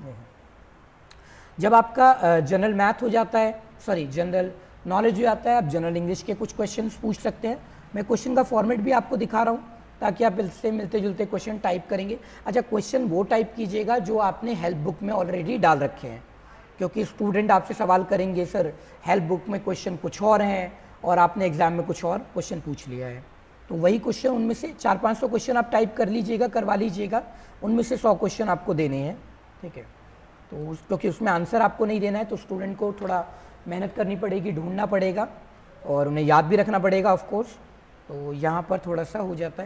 जब आपका जनरल मैथ हो जाता है, सॉरी जनरल नॉलेज हो जाता है, आप जनरल इंग्लिश के कुछ क्वेश्चन पूछ सकते हैं। मैं क्वेश्चन का फॉर्मेट भी आपको दिखा रहा हूँ ताकि आप इससे मिलते जुलते क्वेश्चन टाइप करेंगे। अच्छा, क्वेश्चन वो टाइप कीजिएगा जो आपने हेल्प बुक में ऑलरेडी डाल रखे हैं, क्योंकि स्टूडेंट आपसे सवाल करेंगे सर हेल्प बुक में क्वेश्चन कुछ और हैं और आपने एग्जाम में कुछ और क्वेश्चन पूछ लिया है, तो वही क्वेश्चन उनमें से 400-500 क्वेश्चन आप टाइप कर लीजिएगा, करवा लीजिएगा, उनमें से 100 क्वेश्चन आपको देने हैं। ठीक है, तो क्योंकि उसमें आंसर आपको नहीं देना है तो स्टूडेंट को थोड़ा मेहनत करनी पड़ेगी, ढूंढना पड़ेगा और उन्हें याद भी रखना पड़ेगा ऑफ कोर्स, तो यहाँ पर थोड़ा सा हो जाता है।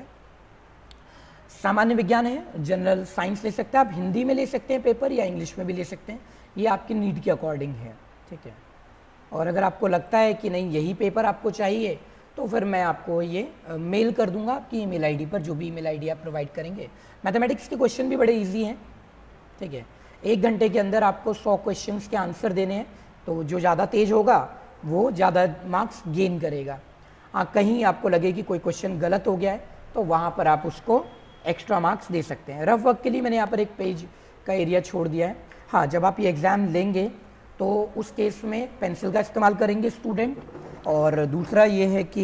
सामान्य विज्ञान है, जनरल साइंस ले सकते हैं आप, हिंदी में ले सकते हैं पेपर या इंग्लिश में भी ले सकते हैं, ये आपकी नीड के अकॉर्डिंग है। ठीक है, और अगर आपको लगता है कि नहीं यही पेपर आपको चाहिए तो फिर मैं आपको ये मेल कर दूंगा आपकी ईमेल आईडी पर, जो भी ईमेल आईडी आप प्रोवाइड करेंगे। मैथमेटिक्स के क्वेश्चन भी बड़े ईजी हैं। ठीक है, 1 घंटे के अंदर आपको 100 क्वेश्चंस के आंसर देने हैं, तो जो ज़्यादा तेज होगा वो ज़्यादा मार्क्स गेन करेगा। हाँ, कहीं आपको लगे कि कोई क्वेश्चन गलत हो गया है तो वहाँ पर आप उसको एक्स्ट्रा मार्क्स दे सकते हैं। रफ वर्क के लिए मैंने यहाँ पर एक पेज का एरिया छोड़ दिया है। हाँ, जब आप ये एग्ज़ाम लेंगे तो उस केस में पेंसिल का इस्तेमाल करेंगे स्टूडेंट, और दूसरा ये है कि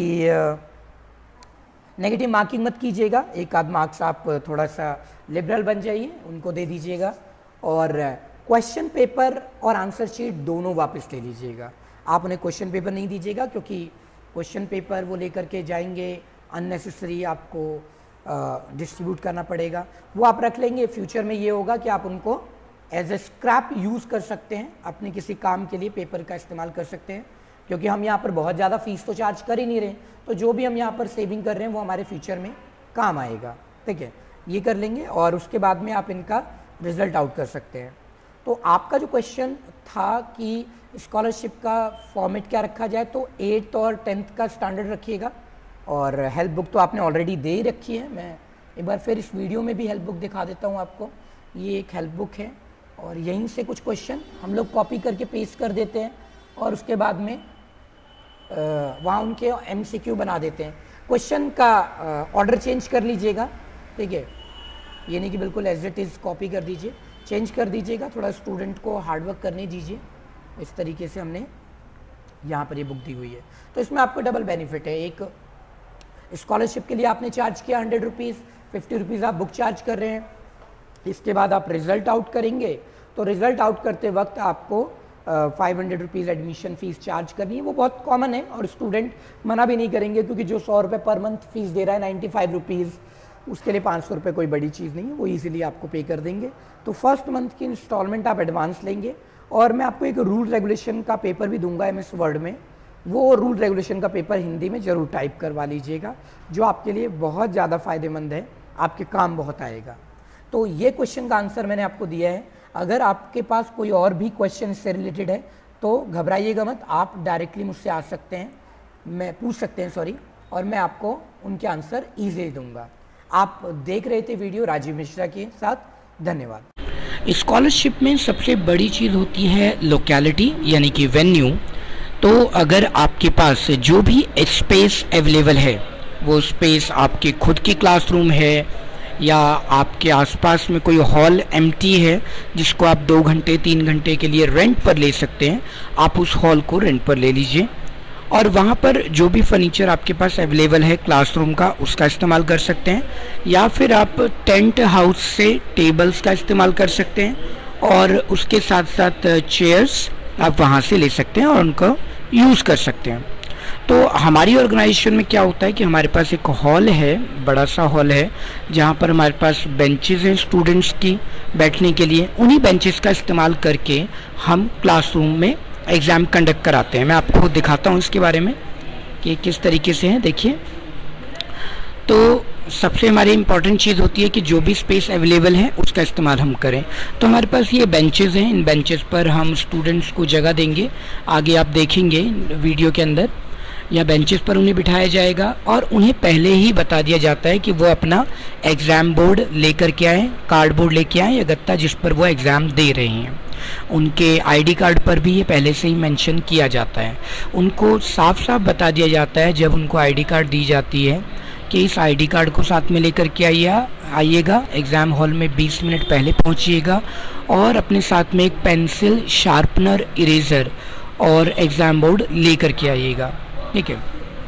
नेगेटिव मार्किंग मत कीजिएगा, एक आध मार्क्स आप थोड़ा सा लिबरल बन जाइए, उनको दे दीजिएगा, और क्वेश्चन पेपर और आंसर शीट दोनों वापस ले लीजिएगा। आप उन्हें क्वेश्चन पेपर नहीं दीजिएगा, क्योंकि क्वेश्चन पेपर वो लेकर के जाएंगे, अननेसेसरी आपको डिस्ट्रीब्यूट करना पड़ेगा, वो आप रख लेंगे। फ्यूचर में ये होगा कि आप उनको एज ए स्क्रैप यूज़ कर सकते हैं, अपने किसी काम के लिए पेपर का इस्तेमाल कर सकते हैं, क्योंकि हम यहाँ पर बहुत ज़्यादा फीस तो चार्ज कर ही नहीं रहे, तो जो भी हम यहाँ पर सेविंग कर रहे हैं वो हमारे फ्यूचर में काम आएगा। ठीक है, ये कर लेंगे और उसके बाद में आप इनका रिजल्ट आउट कर सकते हैं। तो आपका जो क्वेश्चन था कि स्कॉलरशिप का फॉर्मेट क्या रखा जाए, तो 8th और 10th का स्टैंडर्ड रखिएगा, और हेल्प बुक तो आपने ऑलरेडी दे ही रखी है। मैं एक बार फिर इस वीडियो में भी हेल्प बुक दिखा देता हूँ आपको। ये एक हेल्प बुक है और यहीं से कुछ क्वेश्चन हम लोग कॉपी करके पेस्ट कर देते हैं और उसके बाद में वहाँ उनके MCQ बना देते हैं। क्वेश्चन का ऑर्डर चेंज कर लीजिएगा। ठीक है, ये नहीं कि बिल्कुल एज इट इज़ कॉपी कर दीजिए, चेंज कर दीजिएगा, थोड़ा स्टूडेंट को हार्डवर्क करने दीजिए। इस तरीके से हमने यहाँ पर ये बुक दी हुई है, तो इसमें आपको डबल बेनिफिट है। एक, स्कॉलरशिप के लिए आपने चार्ज किया 100 रुपीज़, 50 रुपीज़ आप बुक चार्ज कर रहे हैं। इसके बाद आप रिज़ल्ट आउट करेंगे, तो रिज़ल्ट आउट करते वक्त आपको 500 रुपीज़ एडमिशन फ़ीस चार्ज करनी है। वो बहुत कॉमन है और स्टूडेंट मना भी नहीं करेंगे, क्योंकि जो 100 रुपये पर मंथ फीस दे रहा है 95 रुपीज़, उसके लिए 500 रुपये कोई बड़ी चीज़ नहीं है, वो ईजिली आपको पे कर देंगे। तो फर्स्ट मंथ की इंस्टॉलमेंट आप एडवांस लेंगे, और मैं आपको एक रूल रेगुलेशन का पेपर भी दूंगा MS वर्ड में, वो रूल रेगुलेशन का पेपर हिंदी में ज़रूर टाइप करवा लीजिएगा, जो आपके लिए बहुत ज़्यादा फ़ायदेमंद है, आपके काम बहुत आएगा। तो ये क्वेश्चन का आंसर मैंने आपको दिया है। अगर आपके पास कोई और भी क्वेश्चन इससे रिलेटेड है तो घबराइएगा मत, आप डायरेक्टली मुझसे आ सकते हैं, मैं पूछ सकते हैं सॉरी, और मैं आपको उनके आंसर ईजिली दूंगा। आप देख रहे थे वीडियो राजीव मिश्रा के साथ, धन्यवाद। स्कॉलरशिप में सबसे बड़ी चीज़ होती है लोकेलिटी, यानी कि वेन्यू। तो अगर आपके पास जो भी स्पेस अवेलेबल है, वो स्पेस आपके खुद की क्लासरूम है या आपके आसपास में कोई हॉल एम्प्टी है जिसको आप 2 घंटे 3 घंटे के लिए रेंट पर ले सकते हैं, आप उस हॉल को रेंट पर ले लीजिए, और वहाँ पर जो भी फर्नीचर आपके पास अवेलेबल है क्लासरूम का, उसका इस्तेमाल कर सकते हैं, या फिर आप टेंट हाउस से टेबल्स का इस्तेमाल कर सकते हैं, और उसके साथ साथ चेयर्स आप वहाँ से ले सकते हैं और उनको यूज़ कर सकते हैं। तो हमारी ऑर्गेनाइजेशन में क्या होता है कि हमारे पास एक हॉल है, बड़ा सा हॉल है, जहाँ पर हमारे पास बेंचेस हैं स्टूडेंट्स की बैठने के लिए। उन्हीं बेंचेस का इस्तेमाल करके हम क्लासरूम में एग्ज़ाम कंडक्ट कराते हैं। मैं आपको दिखाता हूँ इसके बारे में कि किस तरीके से है। देखिए, तो सबसे हमारी इम्पॉर्टेंट चीज़ होती है कि जो भी स्पेस अवेलेबल है उसका इस्तेमाल हम करें। तो हमारे पास ये बेंचेस हैं, इन बेंचेस पर हम स्टूडेंट्स को जगह देंगे। आगे आप देखेंगे वीडियो के अंदर, या बेंचेस पर उन्हें बिठाया जाएगा और उन्हें पहले ही बता दिया जाता है कि वो अपना एग्ज़ाम बोर्ड लेकर के आएँ, कार्डबोर्ड लेके आएँ या गत्ता जिस पर वो एग्ज़ाम दे रहे हैं। उनके आईडी कार्ड पर भी ये पहले से ही मेंशन किया जाता है। उनको साफ साफ बता दिया जाता है जब उनको आईडी कार्ड दी जाती है कि इस आईडी कार्ड को साथ में लेकर के आइएगा, एग्ज़ाम हॉल में 20 मिनट पहले पहुंचिएगा और अपने साथ में एक पेंसिल, शार्पनर, इरेज़र और एग्ज़ाम बोर्ड लेकर के आइएगा, ठीक है।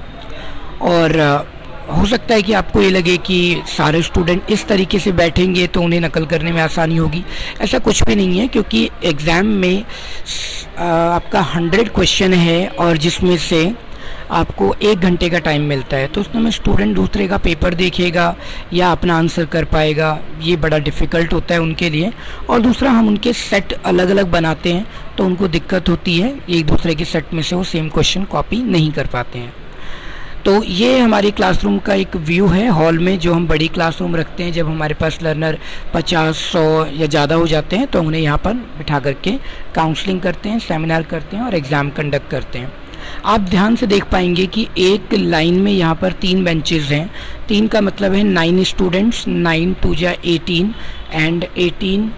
और हो सकता है कि आपको ये लगे कि सारे स्टूडेंट इस तरीके से बैठेंगे तो उन्हें नकल करने में आसानी होगी। ऐसा कुछ भी नहीं है, क्योंकि एग्ज़ाम में आपका 100 क्वेश्चन है और जिसमें से आपको 1 घंटे का टाइम मिलता है, तो उसमें स्टूडेंट दूसरे का पेपर देखेगा या अपना आंसर कर पाएगा, ये बड़ा डिफ़िकल्ट होता है उनके लिए। और दूसरा, हम उनके सेट अलग अलग बनाते हैं तो उनको दिक्कत होती है, एक दूसरे के सेट में से वो सेम क्वेश्चन कॉपी नहीं कर पाते हैं। तो ये हमारी क्लासरूम का एक व्यू है हॉल में, जो हम बड़ी क्लासरूम रखते हैं। जब हमारे पास लर्नर 50, 100 या ज़्यादा हो जाते हैं तो उन्हें यहाँ पर बिठा करके काउंसलिंग करते हैं, सेमिनार करते हैं और एग्ज़ाम कंडक्ट करते हैं। आप ध्यान से देख पाएंगे कि एक लाइन में यहाँ पर 3 बेंचेस हैं। 3 का मतलब है 9 स्टूडेंट्स, 9 2 जा 18 एंड 18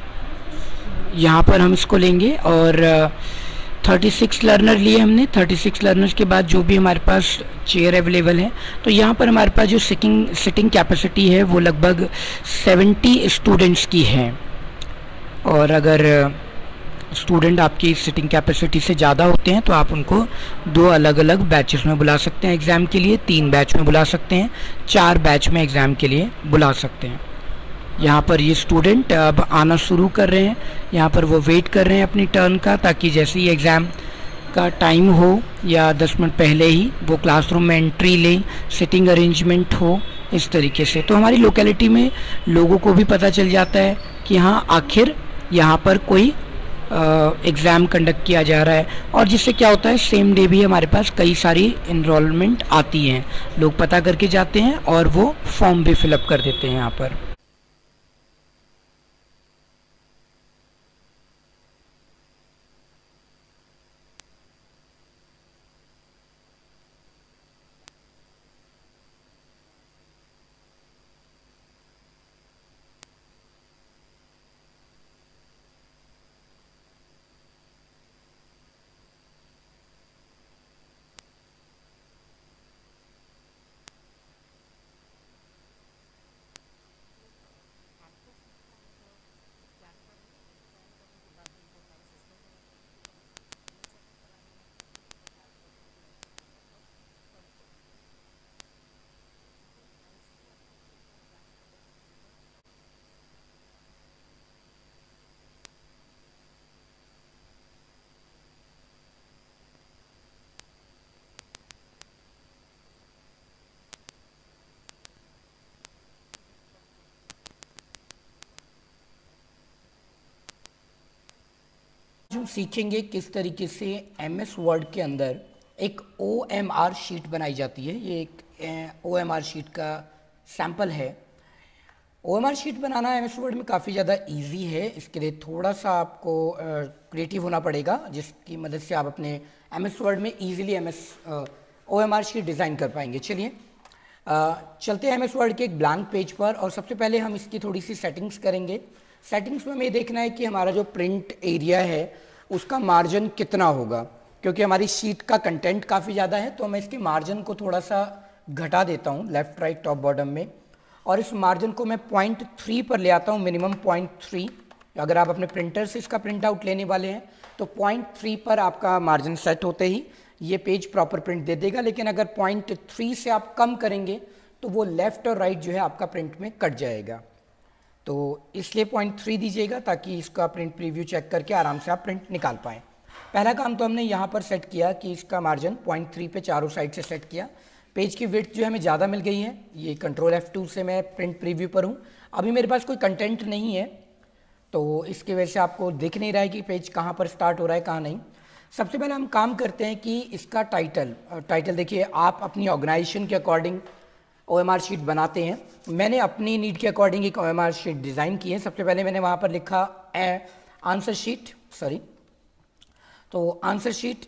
यहाँ पर हम इसको लेंगे और 36 लर्नर लिए हमने। 36 लर्नर्स के बाद जो भी हमारे पास चेयर अवेलेबल है, तो यहाँ पर हमारे पास जो सिटिंग कैपेसिटी है वो लगभग 70 स्टूडेंट्स की है। और अगर स्टूडेंट आपकी सिटिंग कैपेसिटी से ज़्यादा होते हैं तो आप उनको 2 अलग अलग बैचेस में बुला सकते हैं एग्ज़ाम के लिए, 3 बैच में बुला सकते हैं, 4 बैच में एग्ज़ाम के लिए बुला सकते हैं। यहाँ पर ये स्टूडेंट अब आना शुरू कर रहे हैं, यहाँ पर वो वेट कर रहे हैं अपनी टर्न का, ताकि जैसे ही एग्ज़ाम का टाइम हो या 10 मिनट पहले ही वो क्लासरूम में एंट्री लें, सिटिंग अरेंजमेंट हो इस तरीके से। तो हमारी लोकेलिटी में लोगों को भी पता चल जाता है कि हाँ, आखिर यहाँ पर कोई एग्ज़ाम कंडक्ट किया जा रहा है। और जिससे क्या होता है, सेम डे भी हमारे पास कई सारी इनरोलमेंट आती हैं, लोग पता करके जाते हैं और वो फॉर्म भी फिलअप कर देते हैं यहाँ पर। हम सीखेंगे किस तरीके से MS वर्ड के अंदर एक OMR शीट बनाई जाती है। ये एक OMR शीट का सैंपल है। OMR शीट बनाना MS वर्ड में काफ़ी ज़्यादा इजी है। इसके लिए थोड़ा सा आपको क्रिएटिव होना पड़ेगा, जिसकी मदद से आप अपने MS वर्ड में इजीली OMR शीट डिज़ाइन कर पाएंगे। चलिए चलते हैं MS वर्ड के एक ब्लैंक पेज पर, और सबसे पहले हम इसकी थोड़ी सी सेटिंग्स करेंगे। सेटिंग्स में हमें ये देखना है कि हमारा जो प्रिंट एरिया है उसका मार्जिन कितना होगा, क्योंकि हमारी शीट का कंटेंट काफ़ी ज़्यादा है। तो मैं इसके मार्जिन को थोड़ा सा घटा देता हूँ लेफ़्ट राइट टॉप बॉटम में, और इस मार्जिन को मैं 0.3 पर ले आता हूँ, मिनिमम 0.3। अगर आप अपने प्रिंटर से इसका प्रिंट आउट लेने वाले हैं तो 0.3 पर आपका मार्जिन सेट होते ही ये पेज प्रॉपर प्रिंट दे देगा। लेकिन अगर 0.3 से आप कम करेंगे तो वो लेफ़्ट और राइट जो है आपका प्रिंट में कट जाएगा। तो इसलिए 0.3 दीजिएगा ताकि इसका प्रिंट प्रीव्यू चेक करके आराम से आप प्रिंट निकाल पाएँ। पहला काम तो हमने यहाँ पर सेट किया कि इसका मार्जिन 0.3 पे चारों साइड से सेट किया। पेज की विड्थ जो है हमें ज़्यादा मिल गई है, ये कंट्रोल F2 से मैं प्रिंट प्रीव्यू पर हूँ। अभी मेरे पास कोई कंटेंट नहीं है तो इसकी वजह से आपको दिख नहीं रहा है कि पेज कहाँ पर स्टार्ट हो रहा है कहाँ नहीं। सबसे पहले हम काम करते हैं कि इसका टाइटल देखिए, आप अपनी ऑर्गेनाइजेशन के अकॉर्डिंग OMR शीट बनाते हैं। मैंने अपनी नीड के अकॉर्डिंग एक OMR शीट डिज़ाइन की है। सबसे पहले मैंने वहाँ पर लिखा आंसर शीट, तो आंसर शीट,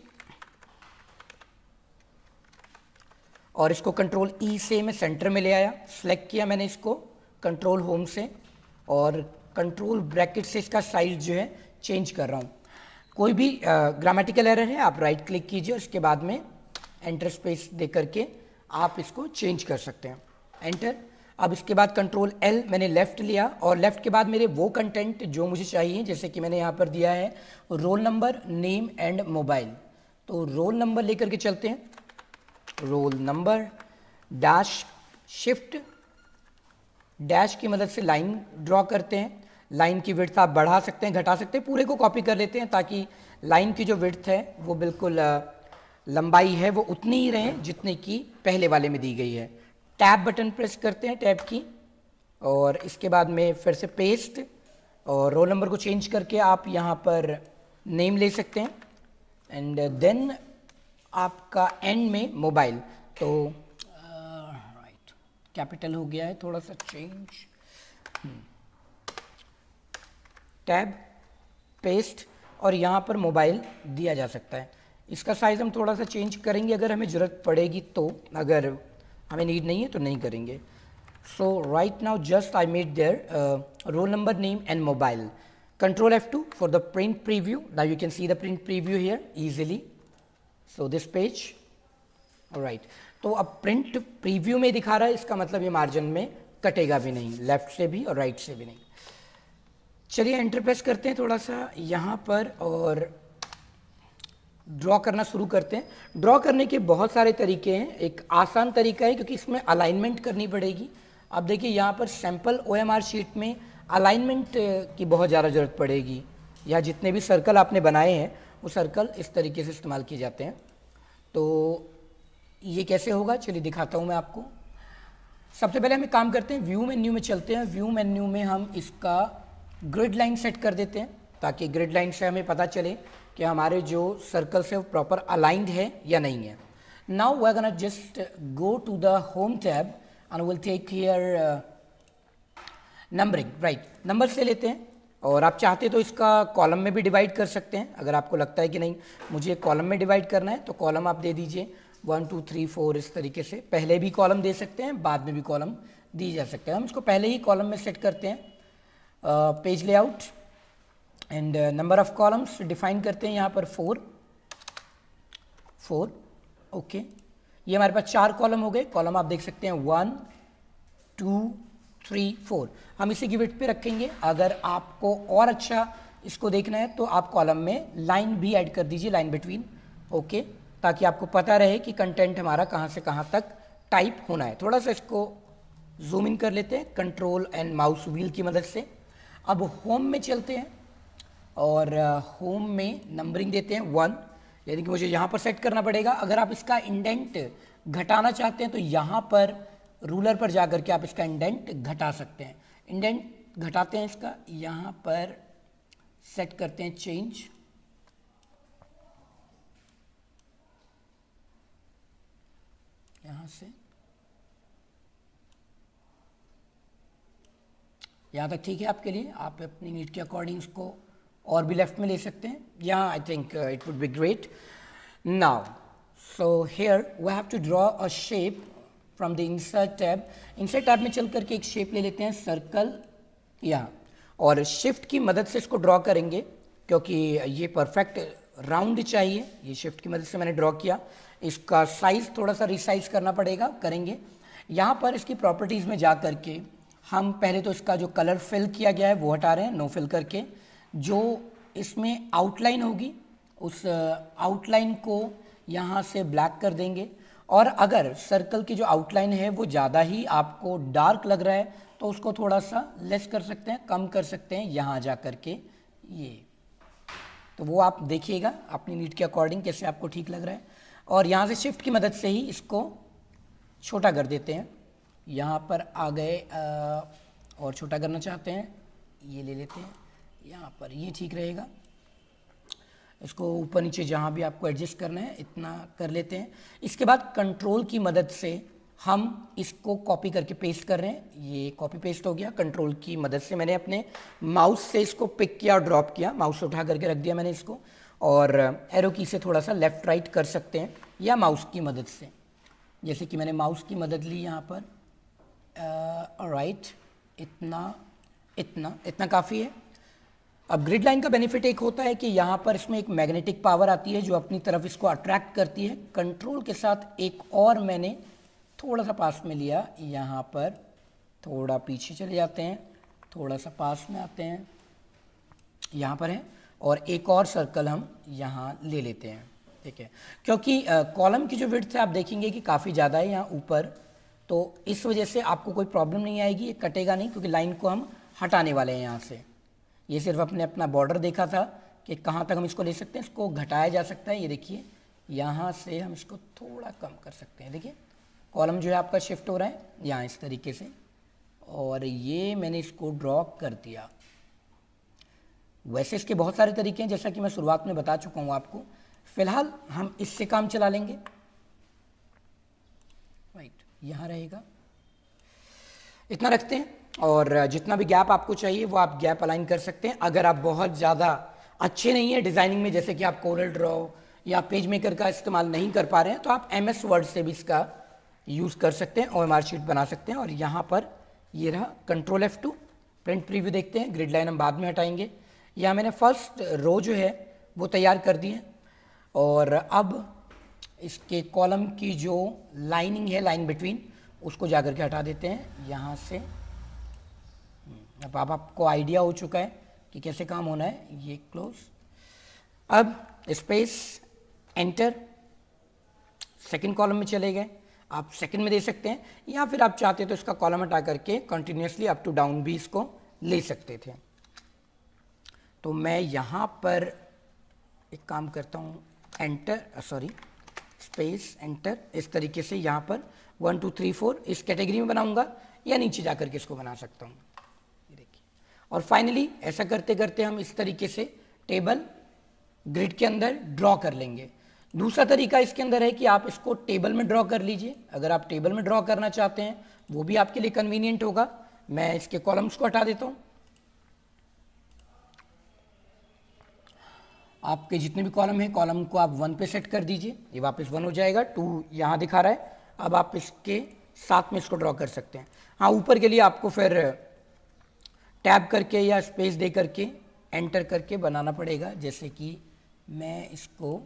और इसको कंट्रोल E से मैं सेंटर में ले आया, सेलेक्ट किया मैंने इसको कंट्रोल होम से, और कंट्रोल ब्रैकेट से इसका साइज जो है चेंज कर रहा हूँ। कोई भी ग्रामेटिकल एरर है आप राइट क्लिक कीजिए, उसके बाद में एंटर स्पेस दे करके आप इसको चेंज कर सकते हैं। एंटर। अब इसके बाद कंट्रोल एल मैंने लेफ़्ट लिया और लेफ़्ट के बाद मेरे वो कंटेंट जो मुझे चाहिए, जैसे कि मैंने यहाँ पर दिया है roll number, name and mobile. तो रोल नंबर लेकर के चलते हैं, roll number dash shift dash की मदद से लाइन ड्रॉ करते हैं। लाइन की विड्थ आप बढ़ा सकते हैं, घटा सकते हैं, पूरे को कॉपी कर लेते हैं ताकि लाइन की जो विड्थ है वो बिल्कुल लंबाई है वो उतनी ही रहे जितनी की पहले वाले में दी गई है। टैब बटन प्रेस करते हैं, टैब की, और इसके बाद में फिर से पेस्ट, और रोल नंबर को चेंज करके आप यहाँ पर नेम ले सकते हैं एंड देन आपका एंड में मोबाइल। तो राइट कैपिटल हो गया है, थोड़ा सा चेंज, टैब पेस्ट, और यहाँ पर मोबाइल दिया जा सकता है। इसका साइज़ हम थोड़ा सा चेंज करेंगे अगर हमें ज़रूरत पड़ेगी तो, अगर हमें नीड नहीं है तो नहीं करेंगे। So right now just I made there roll number, name and mobile. Control F2 for the print preview. Now you can see the print preview here easily. So this page right. तो अब print preview में दिखा रहा है, इसका मतलब ये margin में कटेगा भी नहीं, लेफ्ट से भी और राइट से भी नहीं। चलिए एंटर प्रेस करते हैं थोड़ा सा यहाँ पर और ड्रॉ करना शुरू करते हैं। ड्रॉ करने के बहुत सारे तरीके हैं। एक आसान तरीका है क्योंकि इसमें अलाइनमेंट करनी पड़ेगी। अब देखिए यहाँ पर सैम्पल OMR शीट में अलाइनमेंट की बहुत ज़्यादा ज़रूरत पड़ेगी, या जितने भी सर्कल आपने बनाए हैं वो सर्कल इस तरीके से इस्तेमाल किए जाते हैं। तो ये कैसे होगा चलिए दिखाता हूँ मैं आपको। सबसे पहले हम एक काम करते हैं, व्यू मेन्यू में चलते हैं। व्यू मेन्यू में हम इसका ग्रिड लाइन सेट कर देते हैं ताकि ग्रिड लाइन से हमें पता चले कि हमारे जो सर्कल्स है वो प्रॉपर अलाइंड है या नहीं है। Now we are gonna just go to the home tab and will take here numbering. Right, number से लेते हैं, और आप चाहते तो इसका कॉलम में भी डिवाइड कर सकते हैं। अगर आपको लगता है कि नहीं मुझे कॉलम में डिवाइड करना है तो कॉलम आप दे दीजिए 1 2 3 4 इस तरीके से। पहले भी कॉलम दे सकते हैं, बाद में भी कॉलम दी जा सकते हैं। हम इसको पहले ही कॉलम में सेट करते हैं। Page layout and number of columns define करते हैं यहाँ पर 4। ओके, ये हमारे पास 4 कॉलम हो गए। कॉलम आप देख सकते हैं 1 2 3 4। हम इसी की विड्थ पे रखेंगे। अगर आपको और अच्छा इसको देखना है तो आप कॉलम में लाइन भी ऐड कर दीजिए, लाइन बिटवीन। ओके, ताकि आपको पता रहे कि कंटेंट हमारा कहाँ से कहाँ तक टाइप होना है। थोड़ा सा इसको जूम इन कर लेते हैं कंट्रोल एंड माउस व्हील की मदद से। अब होम में चलते हैं और होम में नंबरिंग देते हैं 1, यानी कि मुझे यहाँ पर सेट करना पड़ेगा। अगर आप इसका इंडेंट घटाना चाहते हैं तो यहाँ पर रूलर पर जाकर के आप इसका इंडेंट घटा सकते हैं। इंडेंट घटाते हैं इसका, यहाँ पर सेट करते हैं चेंज। यहाँ से यहाँ तक ठीक है आपके लिए। आप अपनी नीड के अकॉर्डिंग इसको और भी लेफ्ट में ले सकते हैं। यहाँ I think it would be great. Now so here we have to draw a shape from the insert tab. Insert tab में चल करके एक शेप ले लेते हैं, सर्कल यहाँ, और शिफ्ट की मदद से इसको ड्रॉ करेंगे क्योंकि ये परफेक्ट राउंड चाहिए। ये शिफ्ट की मदद से मैंने ड्रॉ किया। इसका साइज़ थोड़ा सा रिसाइज करना पड़ेगा, करेंगे। यहाँ पर इसकी प्रॉपर्टीज़ में जा करके हम पहले तो इसका जो कलर फिल किया गया है वो हटा रहे हैं, नो फिल करके। जो इसमें आउटलाइन होगी उस आउटलाइन को यहाँ से ब्लैक कर देंगे। और अगर सर्कल की जो आउटलाइन है वो ज़्यादा ही आपको डार्क लग रहा है तो उसको थोड़ा सा लेस कर सकते हैं, कम कर सकते हैं यहाँ जा कर के। ये तो वो आप देखिएगा अपनी नीड के अकॉर्डिंग कैसे आपको ठीक लग रहा है। और यहाँ से शिफ्ट की मदद से ही इसको छोटा कर देते हैं। यहाँ पर आ गए, और छोटा करना चाहते हैं ये ले लेते हैं, यहाँ पर ये ठीक रहेगा। इसको ऊपर नीचे जहाँ भी आपको एडजस्ट करना है इतना कर लेते हैं। इसके बाद कंट्रोल की मदद से हम इसको कॉपी करके पेस्ट कर रहे हैं। ये कॉपी पेस्ट हो गया। कंट्रोल की मदद से मैंने अपने माउस से इसको पिक किया और ड्रॉप किया। माउस से उठा करके रख दिया मैंने इसको, और एरो की से थोड़ा सा लेफ़्ट राइट कर सकते हैं या माउस की मदद से। जैसे कि मैंने माउस की मदद ली यहाँ पर। राइट, इतना काफ़ी है। अब ग्रिड लाइन का बेनिफिट एक होता है कि यहाँ पर इसमें एक मैग्नेटिक पावर आती है जो अपनी तरफ इसको अट्रैक्ट करती है। कंट्रोल के साथ एक और मैंने थोड़ा सा पास में लिया, यहाँ पर थोड़ा पीछे चले जाते हैं, थोड़ा सा पास में आते हैं, यहाँ पर है, और एक और सर्कल हम यहाँ ले लेते हैं, ठीक है। क्योंकि कॉलम की जो विड्थ है आप देखेंगे कि काफ़ी ज़्यादा है यहाँ ऊपर, तो इस वजह से आपको कोई प्रॉब्लम नहीं आएगी, ये कटेगा नहीं, क्योंकि लाइन को हम हटाने वाले हैं यहाँ से। ये सिर्फ अपने अपना बॉर्डर देखा था कि कहाँ तक हम इसको ले सकते हैं, इसको घटाया जा सकता है। ये देखिए यहाँ से हम इसको थोड़ा कम कर सकते हैं, देखिए कॉलम जो है आपका शिफ्ट हो रहा है यहाँ इस तरीके से, और ये मैंने इसको ड्रॉ कर दिया। वैसे इसके बहुत सारे तरीके हैं, जैसा कि मैं शुरुआत में बता चुका हूँ आपको। फिलहाल हम इससे काम चला लेंगे, राइट, यहाँ रहेगा, इतना रखते हैं। और जितना भी गैप आपको चाहिए वो आप गैप अलाइन कर सकते हैं। अगर आप बहुत ज़्यादा अच्छे नहीं हैं डिज़ाइनिंग में, जैसे कि आप कोरल ड्रॉ या पेज मेकर का इस्तेमाल नहीं कर पा रहे हैं, तो आप MS वर्ड से भी इसका यूज़ कर सकते हैं, OMR शीट बना सकते हैं। और यहाँ पर ये रहा, Ctrl F2, प्रिंट प्रीव्यू देखते हैं। ग्रिड लाइन हम बाद में हटाएंगे। यहाँ मैंने फर्स्ट रो जो है वो तैयार कर दी है, और अब इसके कॉलम की जो लाइनिंग है, लाइन बिटवीन, उसको जाकर के हटा देते हैं यहाँ से। अब आपको आइडिया हो चुका है कि कैसे काम होना है। ये क्लोज, अब स्पेस एंटर, सेकंड कॉलम में चले गए। आप सेकंड में दे सकते हैं, या फिर आप चाहते तो इसका कॉलम हटा करके कंटिन्यूसली अप टू डाउन भी इसको ले सकते थे। तो मैं यहाँ पर एक काम करता हूँ, एंटर, सॉरी, स्पेस एंटर, इस तरीके से यहाँ पर 1 2 3 4 इस कैटेगरी में बनाऊंगा, या नीचे जाकर के इसको बना सकता हूँ, ये देखिए। और फाइनली ऐसा करते करते हम इस तरीके से टेबल ग्रिड के अंदर ड्रॉ कर लेंगे। दूसरा तरीका इसके अंदर है कि आप इसको टेबल में ड्रॉ कर लीजिए। अगर आप टेबल में ड्रॉ करना चाहते हैं वो भी आपके लिए कन्वीनियंट होगा। मैं इसके कॉलम्स को हटा देता हूँ। आपके जितने भी कॉलम हैं, कॉलम को आप 1 पे सेट कर दीजिए, ये वापस 1 हो जाएगा। 2 यहाँ दिखा रहा है। अब आप इसके साथ में इसको ड्रॉ कर सकते हैं। हाँ, ऊपर के लिए आपको फिर टैब करके या स्पेस दे करके एंटर करके बनाना पड़ेगा। जैसे कि मैं इसको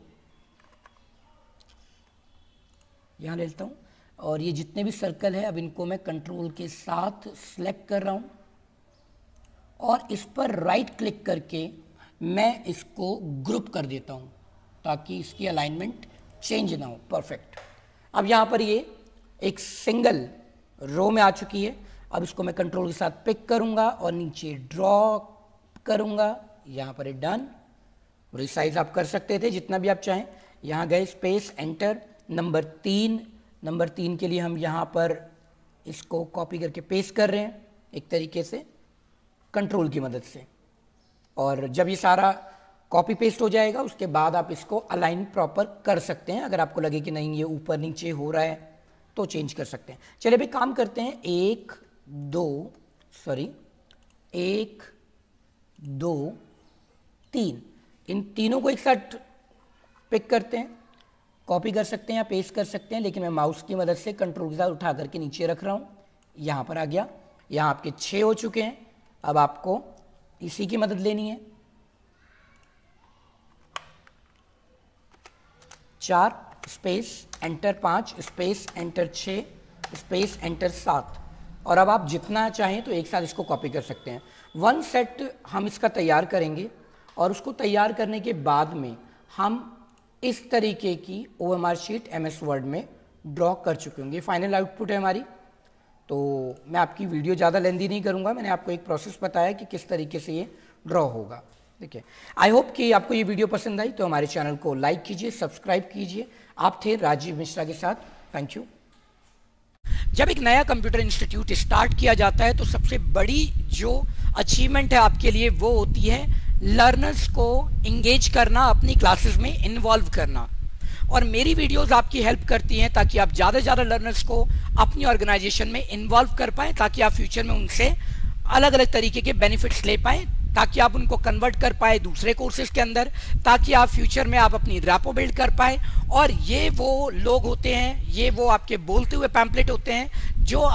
यहाँ ले लेता हूँ, और ये जितने भी सर्कल है अब इनको मैं कंट्रोल के साथ सिलेक्ट कर रहा हूँ, और इस पर राइट क्लिक करके मैं इसको ग्रुप कर देता हूँ ताकि इसकी अलाइनमेंट चेंज ना हो। परफेक्ट। अब यहाँ पर ये एक सिंगल रो में आ चुकी है। अब इसको मैं कंट्रोल के साथ पिक करूँगा और नीचे ड्रॉ करूँगा। यहाँ पर डन। रिसाइज आप कर सकते थे जितना भी आप चाहें। यहाँ गए, स्पेस एंटर, नंबर 3 के लिए हम यहाँ पर इसको कॉपी करके पेस्ट कर रहे हैं एक तरीके से कंट्रोल की मदद से। और जब ये सारा कॉपी पेस्ट हो जाएगा उसके बाद आप इसको अलाइन प्रॉपर कर सकते हैं। अगर आपको लगे कि नहीं ये ऊपर नीचे हो रहा है तो चेंज कर सकते हैं। चलिए भाई काम करते हैं। 1 2 3 इन तीनों को एक साथ पिक करते हैं। कॉपी कर सकते हैं या पेस्ट कर सकते हैं, लेकिन मैं माउस की मदद से कंट्रोल के साथ उठा करके नीचे रख रहा हूँ। यहाँ पर आ गया। यहाँ आपके 6 हो चुके हैं। अब आपको इसी की मदद लेनी है। 4 space enter 5 space enter 6 space enter 7। और अब आप जितना चाहें तो एक साथ इसको कॉपी कर सकते हैं। 1 सेट हम इसका तैयार करेंगे, और उसको तैयार करने के बाद में हम इस तरीके की OMR शीट MS वर्ड में ड्रॉ कर चुके होंगे। फाइनल आउटपुट है हमारी। तो मैं आपकी वीडियो ज़्यादा लेंदी नहीं करूँगा। मैंने आपको एक प्रोसेस बताया कि किस तरीके से ये ड्रॉ होगा। देखिए, आई होप कि आपको ये वीडियो पसंद आई। तो हमारे चैनल को लाइक कीजिए, सब्सक्राइब कीजिए। आप थे राजीव मिश्रा के साथ। Thank you. जब एक नया कंप्यूटर इंस्टीट्यूट स्टार्ट किया जाता है तो सबसे बड़ी जो अचीवमेंट है आपके लिए वो होती है लर्नर्स को इंगेज करना, अपनी क्लासेस में इन्वॉल्व करना। और मेरी वीडियोस आपकी हेल्प करती हैं ताकि आप ज़्यादा से ज़्यादा लर्नर्स को अपनी ऑर्गेनाइजेशन में इन्वॉल्व कर पाएँ, ताकि आप फ्यूचर में उनसे अलग अलग तरीके के बेनिफिट्स ले पाएँ, ताकि आप उनको कन्वर्ट कर पाए दूसरे कोर्सेज के अंदर, ताकि आप फ्यूचर में आप अपनी रैपो बिल्ड कर पाए। और ये वो लोग होते हैं, ये वो आपके बोलते हुए पैम्पलेट होते हैं जो आप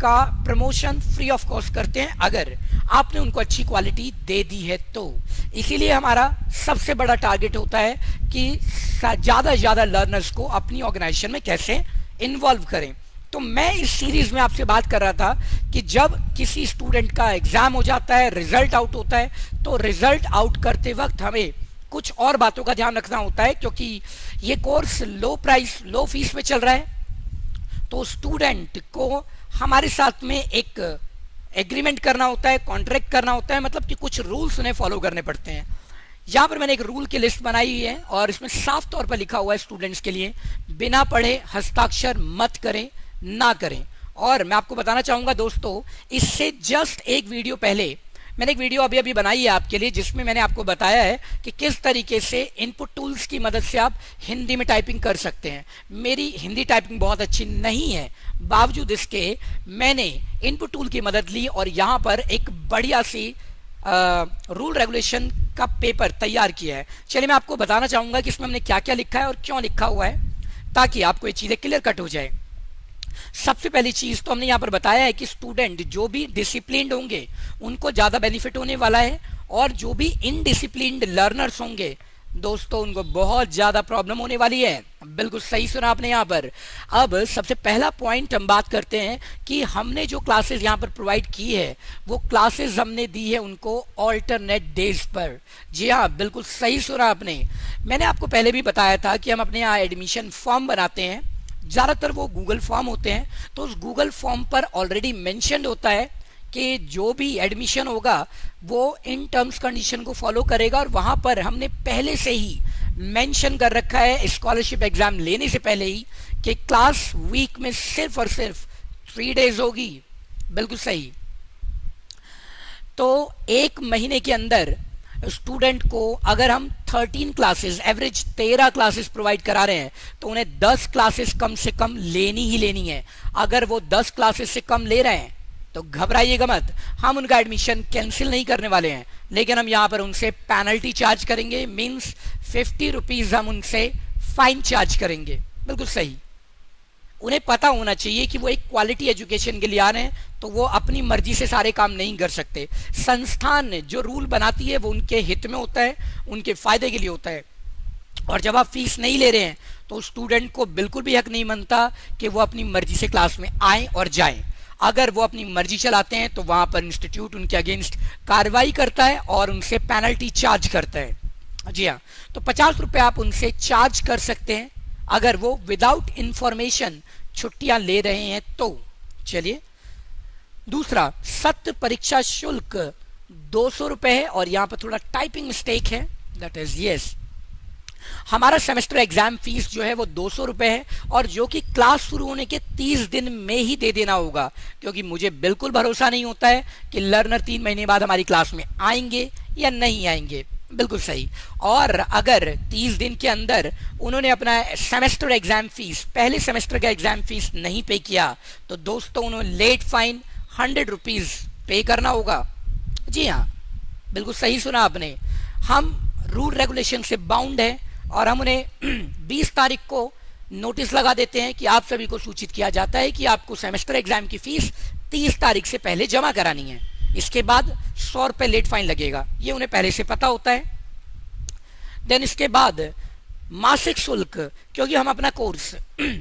आपका प्रमोशन फ्री ऑफ कॉस्ट करते हैं अगर आपने उनको अच्छी क्वालिटी दे दी है तो। इसीलिए हमारा सबसे बड़ा टारगेट होता है कि ज़्यादा से ज़्यादा लर्नर्स को अपनी ऑर्गेनाइजेशन में कैसे इन्वॉल्व करें। तो मैं इस सीरीज में आपसे बात कर रहा था कि जब किसी स्टूडेंट का एग्जाम हो जाता है, रिजल्ट आउट होता है, तो रिजल्ट आउट करते वक्त हमें कुछ और बातों का ध्यान रखना होता है, क्योंकि ये कोर्स लो फीस में चल रहा है। तो स्टूडेंट को हमारे साथ में एक एग्रीमेंट करना होता है, कॉन्ट्रैक्ट करना होता है, मतलब कि कुछ रूल्स उन्हें फॉलो करने पड़ते हैं। यहाँ पर मैंने एक रूल की लिस्ट बनाई हुई है और इसमें साफ तौर पर लिखा हुआ है स्टूडेंट्स के लिए, बिना पढ़े हस्ताक्षर मत करें, ना करें। और मैं आपको बताना चाहूंगा दोस्तों, इससे जस्ट एक वीडियो पहले मैंने एक वीडियो अभी बनाई है आपके लिए, जिसमें मैंने आपको बताया है कि किस तरीके से इनपुट टूल्स की मदद से आप हिंदी में टाइपिंग कर सकते हैं। मेरी हिंदी टाइपिंग बहुत अच्छी नहीं है, बावजूद इसके मैंने इनपुट टूल की मदद ली और यहाँ पर एक बढ़िया सी रूल रेगुलेशन का पेपर तैयार किया है। चलिए मैं आपको बताना चाहूंगा कि इसमें हमने क्या क्या लिखा है और क्यों लिखा हुआ है, ताकि आपको ये चीज़ें क्लियर कट हो जाए। सबसे पहली चीज तो हमने यहाँ पर बताया है कि स्टूडेंट जो भी डिसिप्लिन्ड होंगे उनको ज्यादा बेनिफिट होने वाला है, और जो भी इनडिसिप्लिन्ड लर्नर्स होंगे दोस्तों उनको बहुत ज्यादा प्रॉब्लम होने वाली है। बिल्कुल सही सुना आपने यहाँ पर। अब सबसे पहला पॉइंट हम बात करते हैं कि हमने जो क्लासेस यहाँ पर प्रोवाइड की है वो क्लासेस हमने दी है उनको ऑल्टरनेट डेज पर। जी हाँ, बिल्कुल सही सुना आपने। मैंने आपको पहले भी बताया था कि हम अपने यहाँ एडमिशन फॉर्म बनाते हैं, ज़्यादातर वो गूगल फॉर्म होते हैं। तो उस गूगल फॉर्म पर ऑलरेडी मेंशन्ड होता है कि जो भी एडमिशन होगा वो इन टर्म्स कंडीशन को फॉलो करेगा, और वहाँ पर हमने पहले से ही मेंशन कर रखा है स्कॉलरशिप एग्जाम लेने से पहले ही कि क्लास वीक में सिर्फ और सिर्फ 3 डेज होगी। बिल्कुल सही। तो एक महीने के अंदर स्टूडेंट को अगर हम 13 क्लासेस, एवरेज 13 क्लासेस प्रोवाइड करा रहे हैं, तो उन्हें 10 क्लासेस कम से कम लेनी ही लेनी है। अगर वो 10 क्लासेस से कम ले रहे हैं तो घबराइएगा मत, हम उनका एडमिशन कैंसिल नहीं करने वाले हैं, लेकिन हम यहाँ पर उनसे पेनल्टी चार्ज करेंगे। मीन्स 50 रुपीज हम उनसे फाइन चार्ज करेंगे। बिल्कुल सही। उन्हें पता होना चाहिए कि वो एक क्वालिटी एजुकेशन के लिए आ रहे हैं, तो वो अपनी मर्जी से सारे काम नहीं कर सकते। संस्थान जो रूल बनाती है वो उनके हित में होता है, उनके फायदे के लिए होता है। और जब आप फीस नहीं ले रहे हैं तो स्टूडेंट को बिल्कुल भी हक नहीं बनता कि वो अपनी मर्जी से क्लास में आए और जाएं। अगर वो अपनी मर्जी चलाते हैं तो वहां पर इंस्टीट्यूट उनके अगेंस्ट कार्रवाई करता है और उनसे पेनल्टी चार्ज करता है। जी हाँ, तो 50 रुपये आप उनसे चार्ज कर सकते हैं अगर वो विदाउट इंफॉर्मेशन छुट्टियां ले रहे हैं तो। चलिए, दूसरा, सत्र परीक्षा शुल्क 200 रुपए है, और यहां पर थोड़ा टाइपिंग मिस्टेक है, दैट इज यस। हमारा सेमेस्टर एग्जाम फीस जो है वो 200 रुपए है, और जो कि क्लास शुरू होने के 30 दिन में ही दे देना होगा, क्योंकि मुझे बिल्कुल भरोसा नहीं होता है कि लर्नर 3 महीने बाद हमारी क्लास में आएंगे या नहीं आएंगे। बिल्कुल सही। और अगर 30 दिन के अंदर उन्होंने अपना सेमेस्टर एग्जाम फीस, पहले सेमेस्टर का एग्जाम फीस नहीं पे किया, तो दोस्तों उन्होंने लेट फाइन 100 रुपीज पे करना होगा। जी हाँ, बिल्कुल सही सुना आपने। हम रूल रेगुलेशन से बाउंड है, और हम उन्हें 20 तारीख को नोटिस लगा देते हैं कि आप सभी को सूचित किया जाता है कि आपको सेमेस्टर एग्जाम की फीस 30 तारीख से पहले जमा करानी है। इसके बाद 100 रुपये लेट फाइन लगेगा, ये उन्हें पहले से पता होता है। देन इसके बाद मासिक शुल्क, क्योंकि हम अपना कोर्स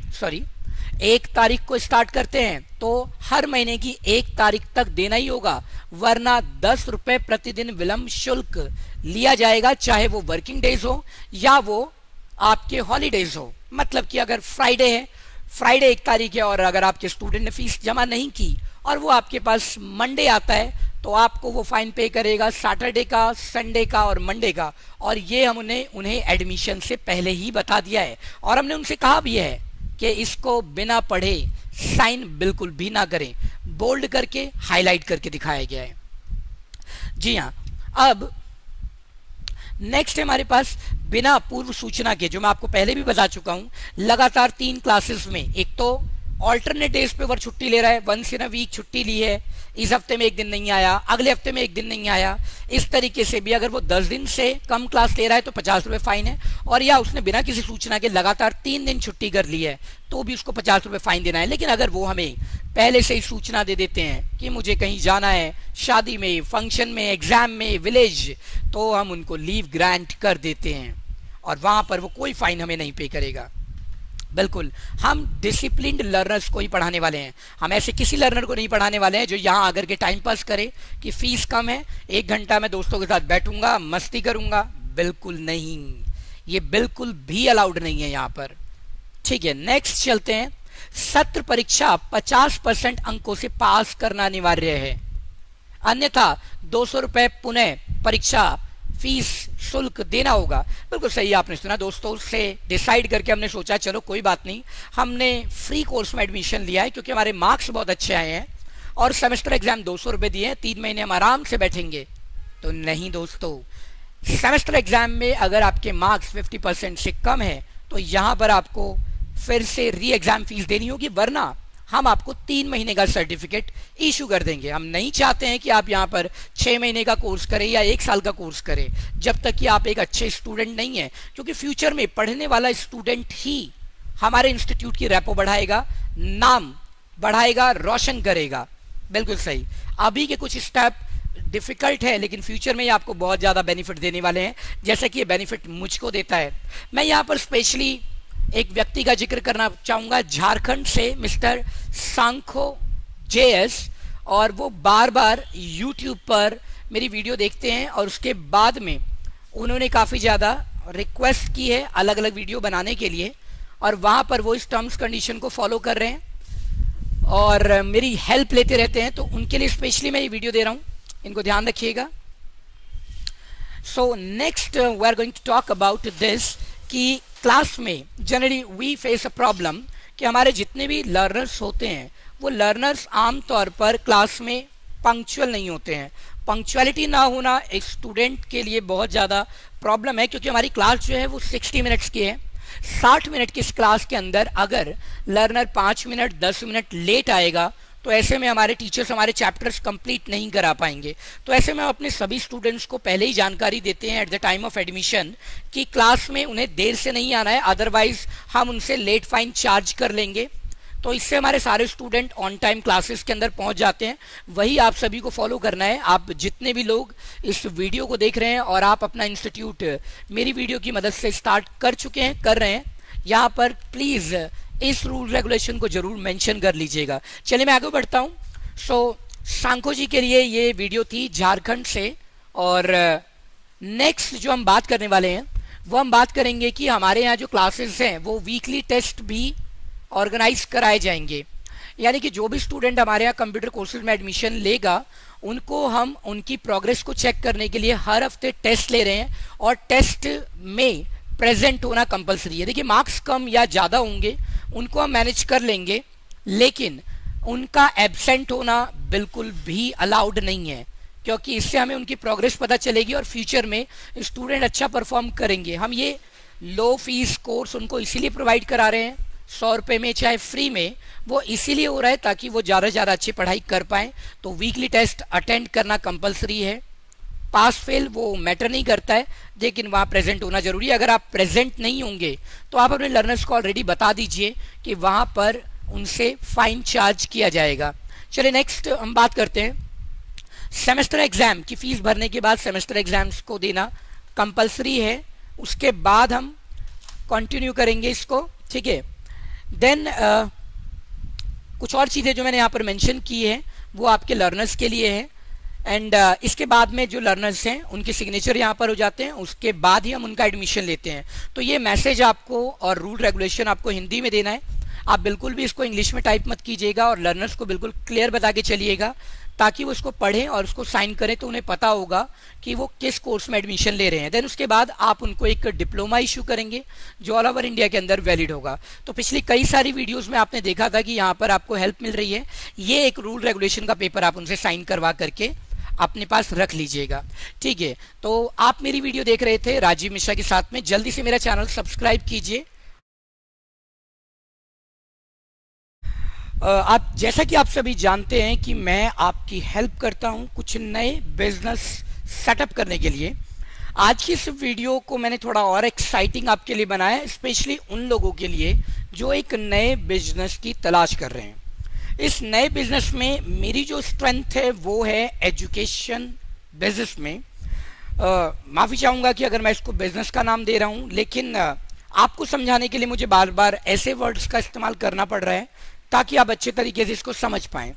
1 तारीख को स्टार्ट करते हैं तो हर महीने की 1 तारीख तक देना ही होगा, वरना 10 रुपये प्रतिदिन विलंब शुल्क लिया जाएगा, चाहे वो वर्किंग डेज हो या वो आपके हॉलीडेज हो। मतलब कि अगर फ्राइडे है, फ्राइडे 1 तारीख है, और अगर आपके स्टूडेंट ने फीस जमा नहीं की और वो आपके पास मंडे आता है, तो आपको वो फाइन पे करेगा सैटरडे का, संडे का और मंडे का। और ये हम उन्हें एडमिशन से पहले ही बता दिया है, और हमने उनसे कहा भी है कि इसको बिना पढ़े साइन बिल्कुल भी ना करें। बोल्ड करके हाईलाइट करके दिखाया गया है। जी हाँ, अब नेक्स्ट है हमारे पास बिना पूर्व सूचना के, जो मैं आपको पहले भी बता चुका हूं, लगातार 3 क्लासेस में, एक तो ऑल्टरनेट डेज पे वर्क छुट्टी ले रहा है, वंस इन अ वीक छुट्टी ली है, इस हफ्ते में एक दिन नहीं आया, अगले हफ्ते में एक दिन नहीं आया, इस तरीके से भी अगर वो 10 दिन से कम क्लास ले रहा है तो 50 रुपये फाइन है, और या उसने बिना किसी सूचना के लगातार 3 दिन छुट्टी कर ली है तो भी उसको 50 रुपये फाइन देना है। लेकिन अगर वो हमें पहले से ही सूचना दे देते हैं कि मुझे कहीं जाना है, शादी में, फंक्शन में, एग्जाम में, विलेज, तो हम उनको लीव ग्रांट कर देते हैं और वहां पर वो कोई फाइन हमें नहीं पे करेगा। बिल्कुल, हम डिसिप्लिन्ड लर्नर्स को ही पढ़ाने वाले हैं। हम ऐसे किसी लर्नर को नहीं पढ़ाने वाले हैं जो यहाँ आकर के टाइम पास करे कि फीस कम है, 1 घंटा मैं दोस्तों के साथ बैठूंगा, मस्ती करूंगा। बिल्कुल नहीं, ये बिल्कुल भी अलाउड नहीं है यहाँ पर। ठीक है, नेक्स्ट चलते हैं। सत्र परीक्षा 50% अंकों से पास करना अनिवार्य है, अन्यथा 200 रुपए पुनः परीक्षा फीस शुल्क देना होगा। बिल्कुल सही आपने सुना, दोस्तों से डिसाइड करके हमने सोचा चलो कोई बात नहीं, हमने फ्री कोर्स में एडमिशन लिया है क्योंकि हमारे मार्क्स बहुत अच्छे आए हैं और सेमेस्टर एग्जाम 200 रुपये दिए हैं, 3 महीने हम आराम से बैठेंगे। तो नहीं दोस्तों, सेमेस्टर एग्जाम में अगर आपके मार्क्स 50% से कम है तो यहाँ पर आपको फिर से री एग्जाम फीस देनी होगी, वरना हम आपको 3 महीने का सर्टिफिकेट इशू कर देंगे। हम नहीं चाहते हैं कि आप यहाँ पर 6 महीने का कोर्स करें या 1 साल का कोर्स करें जब तक कि आप एक अच्छे स्टूडेंट नहीं हैं, क्योंकि फ्यूचर में पढ़ने वाला स्टूडेंट ही हमारे इंस्टीट्यूट की रेपो बढ़ाएगा, नाम बढ़ाएगा, रोशन करेगा। बिल्कुल सही, अभी के कुछ स्टेप डिफिकल्ट है लेकिन फ्यूचर में ये आपको बहुत ज़्यादा बेनिफिट देने वाले हैं, जैसा कि ये बेनिफिट मुझको देता है। मैं यहाँ पर स्पेशली एक व्यक्ति का जिक्र करना चाहूँगा, झारखंड से मिस्टर सांखो JS, और वो बार बार यूट्यूब पर मेरी वीडियो देखते हैं और उसके बाद में उन्होंने काफ़ी ज़्यादा रिक्वेस्ट की है अलग अलग वीडियो बनाने के लिए, और वहाँ पर वो इस टर्म्स कंडीशन को फॉलो कर रहे हैं और मेरी हेल्प लेते रहते हैं, तो उनके लिए स्पेशली मैं ये वीडियो दे रहा हूँ, इनको ध्यान रखिएगा। So next we are going to talk about this कि क्लास में generally we face a problem कि हमारे जितने भी लर्नर्स होते हैं वो लर्नर्स आमतौर पर क्लास में पंक्चुअल नहीं होते हैं। पंक्चुअलिटी ना होना एक स्टूडेंट के लिए बहुत ज़्यादा प्रॉब्लम है, क्योंकि हमारी क्लास जो है वो 60 मिनट्स की है। 60 मिनट की इस क्लास के अंदर अगर लर्नर 5 मिनट 10 मिनट लेट आएगा तो ऐसे में हमारे टीचर्स हमारे चैप्टर्स कंप्लीट नहीं करा पाएंगे। तो ऐसे में हम अपने सभी स्टूडेंट्स को पहले ही जानकारी देते हैं at the time of admission कि क्लास में उन्हें देर से नहीं आना है, अदरवाइज हम उनसे लेट फाइन चार्ज कर लेंगे। तो इससे हमारे सारे स्टूडेंट ऑन टाइम क्लासेस के अंदर पहुंच जाते हैं। वही आप सभी को फॉलो करना है। आप जितने भी लोग इस वीडियो को देख रहे हैं और आप अपना इंस्टीट्यूट मेरी वीडियो की मदद से स्टार्ट कर चुके हैं, कर रहे हैं, यहाँ पर प्लीज़ इस रूल रेगुलेशन को जरूर मेंशन कर लीजिएगा। चलिए मैं आगे बढ़ता हूँ। सो सांको जी के लिए ये वीडियो थी झारखंड से, और नेक्स्ट जो हम बात करने वाले हैं वो हम बात करेंगे कि हमारे यहाँ जो क्लासेस हैं वो वीकली टेस्ट भी ऑर्गेनाइज कराए जाएंगे। यानी कि जो भी स्टूडेंट हमारे यहाँ कंप्यूटर कोर्सेज में एडमिशन लेगा उनको हम उनकी प्रोग्रेस को चेक करने के लिए हर हफ्ते टेस्ट ले रहे हैं, और टेस्ट में प्रेजेंट होना कंपलसरी है। देखिए, मार्क्स कम या ज़्यादा होंगे उनको हम मैनेज कर लेंगे, लेकिन उनका एब्सेंट होना बिल्कुल भी अलाउड नहीं है, क्योंकि इससे हमें उनकी प्रोग्रेस पता चलेगी और फ्यूचर में स्टूडेंट अच्छा परफॉर्म करेंगे। हम ये लो फीस कोर्स उनको इसीलिए प्रोवाइड करा रहे हैं, 100 रुपये में चाहे फ्री में, वो इसीलिए हो रहा है ताकि वो ज़्यादा से ज़्यादा अच्छी पढ़ाई कर पाएँ। तो वीकली टेस्ट अटेंड करना कंपलसरी है। पास फेल वो मैटर नहीं करता है, लेकिन वहाँ प्रेजेंट होना जरूरी है। अगर आप प्रेजेंट नहीं होंगे तो आप अपने लर्नर्स को ऑलरेडी बता दीजिए कि वहाँ पर उनसे फाइन चार्ज किया जाएगा। चलिए नेक्स्ट हम बात करते हैं। सेमेस्टर एग्जाम की फीस भरने के बाद सेमेस्टर एग्जाम्स को देना कंपलसरी है, उसके बाद हम कंटिन्यू करेंगे इसको। ठीक है, देन कुछ और चीज़ें जो मैंने यहाँ पर मेंशन की है वो आपके लर्नर्स के लिए है, एंड इसके बाद में जो लर्नर्स हैं उनके सिग्नेचर यहाँ पर हो जाते हैं, उसके बाद ही हम उनका एडमिशन लेते हैं। तो ये मैसेज आपको और रूल रेगुलेशन आपको हिंदी में देना है। आप बिल्कुल भी इसको इंग्लिश में टाइप मत कीजिएगा और लर्नर्स को बिल्कुल क्लियर बता के चलिएगा, ताकि वो इसको पढ़ें और उसको साइन करें तो उन्हें पता होगा कि वो किस कोर्स में एडमिशन ले रहे हैं। देन उसके बाद आप उनको एक डिप्लोमा इशू करेंगे जो ऑल ओवर इंडिया के अंदर वैलिड होगा। तो पिछली कई सारी वीडियोस में आपने देखा था कि यहाँ पर आपको हेल्प मिल रही है। ये एक रूल रेगुलेशन का पेपर आप उनसे साइन करवा करके अपने पास रख लीजिएगा। ठीक है, तो आप मेरी वीडियो देख रहे थे राजीव मिश्रा के साथ में। जल्दी से मेरा चैनल सब्सक्राइब कीजिए। आप जैसा कि आप सभी जानते हैं कि मैं आपकी हेल्प करता हूं कुछ नए बिजनेस सेटअप करने के लिए। आज की इस वीडियो को मैंने थोड़ा और एक्साइटिंग आपके लिए बनाया है, स्पेशली उन लोगों के लिए जो एक नए बिजनेस की तलाश कर रहे हैं। इस नए बिजनेस में मेरी जो स्ट्रेंथ है वो है एजुकेशन बिजनेस में। माफ़ी चाहूँगा कि अगर मैं इसको बिजनेस का नाम दे रहा हूँ, लेकिन आपको समझाने के लिए मुझे बार बार ऐसे वर्ड्स का इस्तेमाल करना पड़ रहा है ताकि आप अच्छे तरीके से इसको समझ पाएं।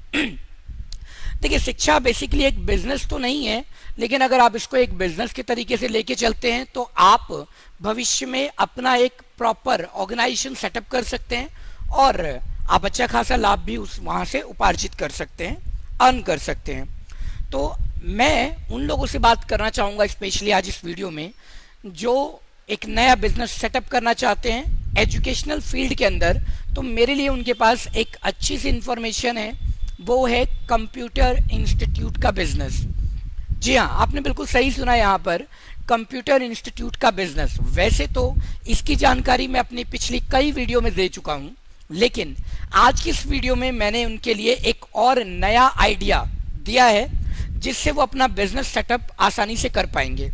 देखिए, शिक्षा बेसिकली एक बिजनेस तो नहीं है, लेकिन अगर आप इसको एक बिजनेस के तरीके से लेके चलते हैं तो आप भविष्य में अपना एक प्रॉपर ऑर्गेनाइजेशन सेटअप कर सकते हैं और आप अच्छा खासा लाभ भी वहाँ से उपार्जित कर सकते हैं, अर्न कर सकते हैं। तो मैं उन लोगों से बात करना चाहूँगा स्पेशली आज इस वीडियो में जो एक नया बिजनेस सेटअप करना चाहते हैं एजुकेशनल फील्ड के अंदर। तो मेरे लिए उनके पास एक अच्छी सी इंफॉर्मेशन है, वो है कंप्यूटर इंस्टीट्यूट का बिजनेस। जी हाँ, आपने बिल्कुल सही सुना, यहाँ पर कंप्यूटर इंस्टीट्यूट का बिजनेस। वैसे तो इसकी जानकारी मैं अपनी पिछली कई वीडियो में दे चुका हूँ, लेकिन आज की इस वीडियो में मैंने उनके लिए एक और नया आइडिया दिया है जिससे वो अपना बिजनेस सेटअप आसानी से कर पाएंगे।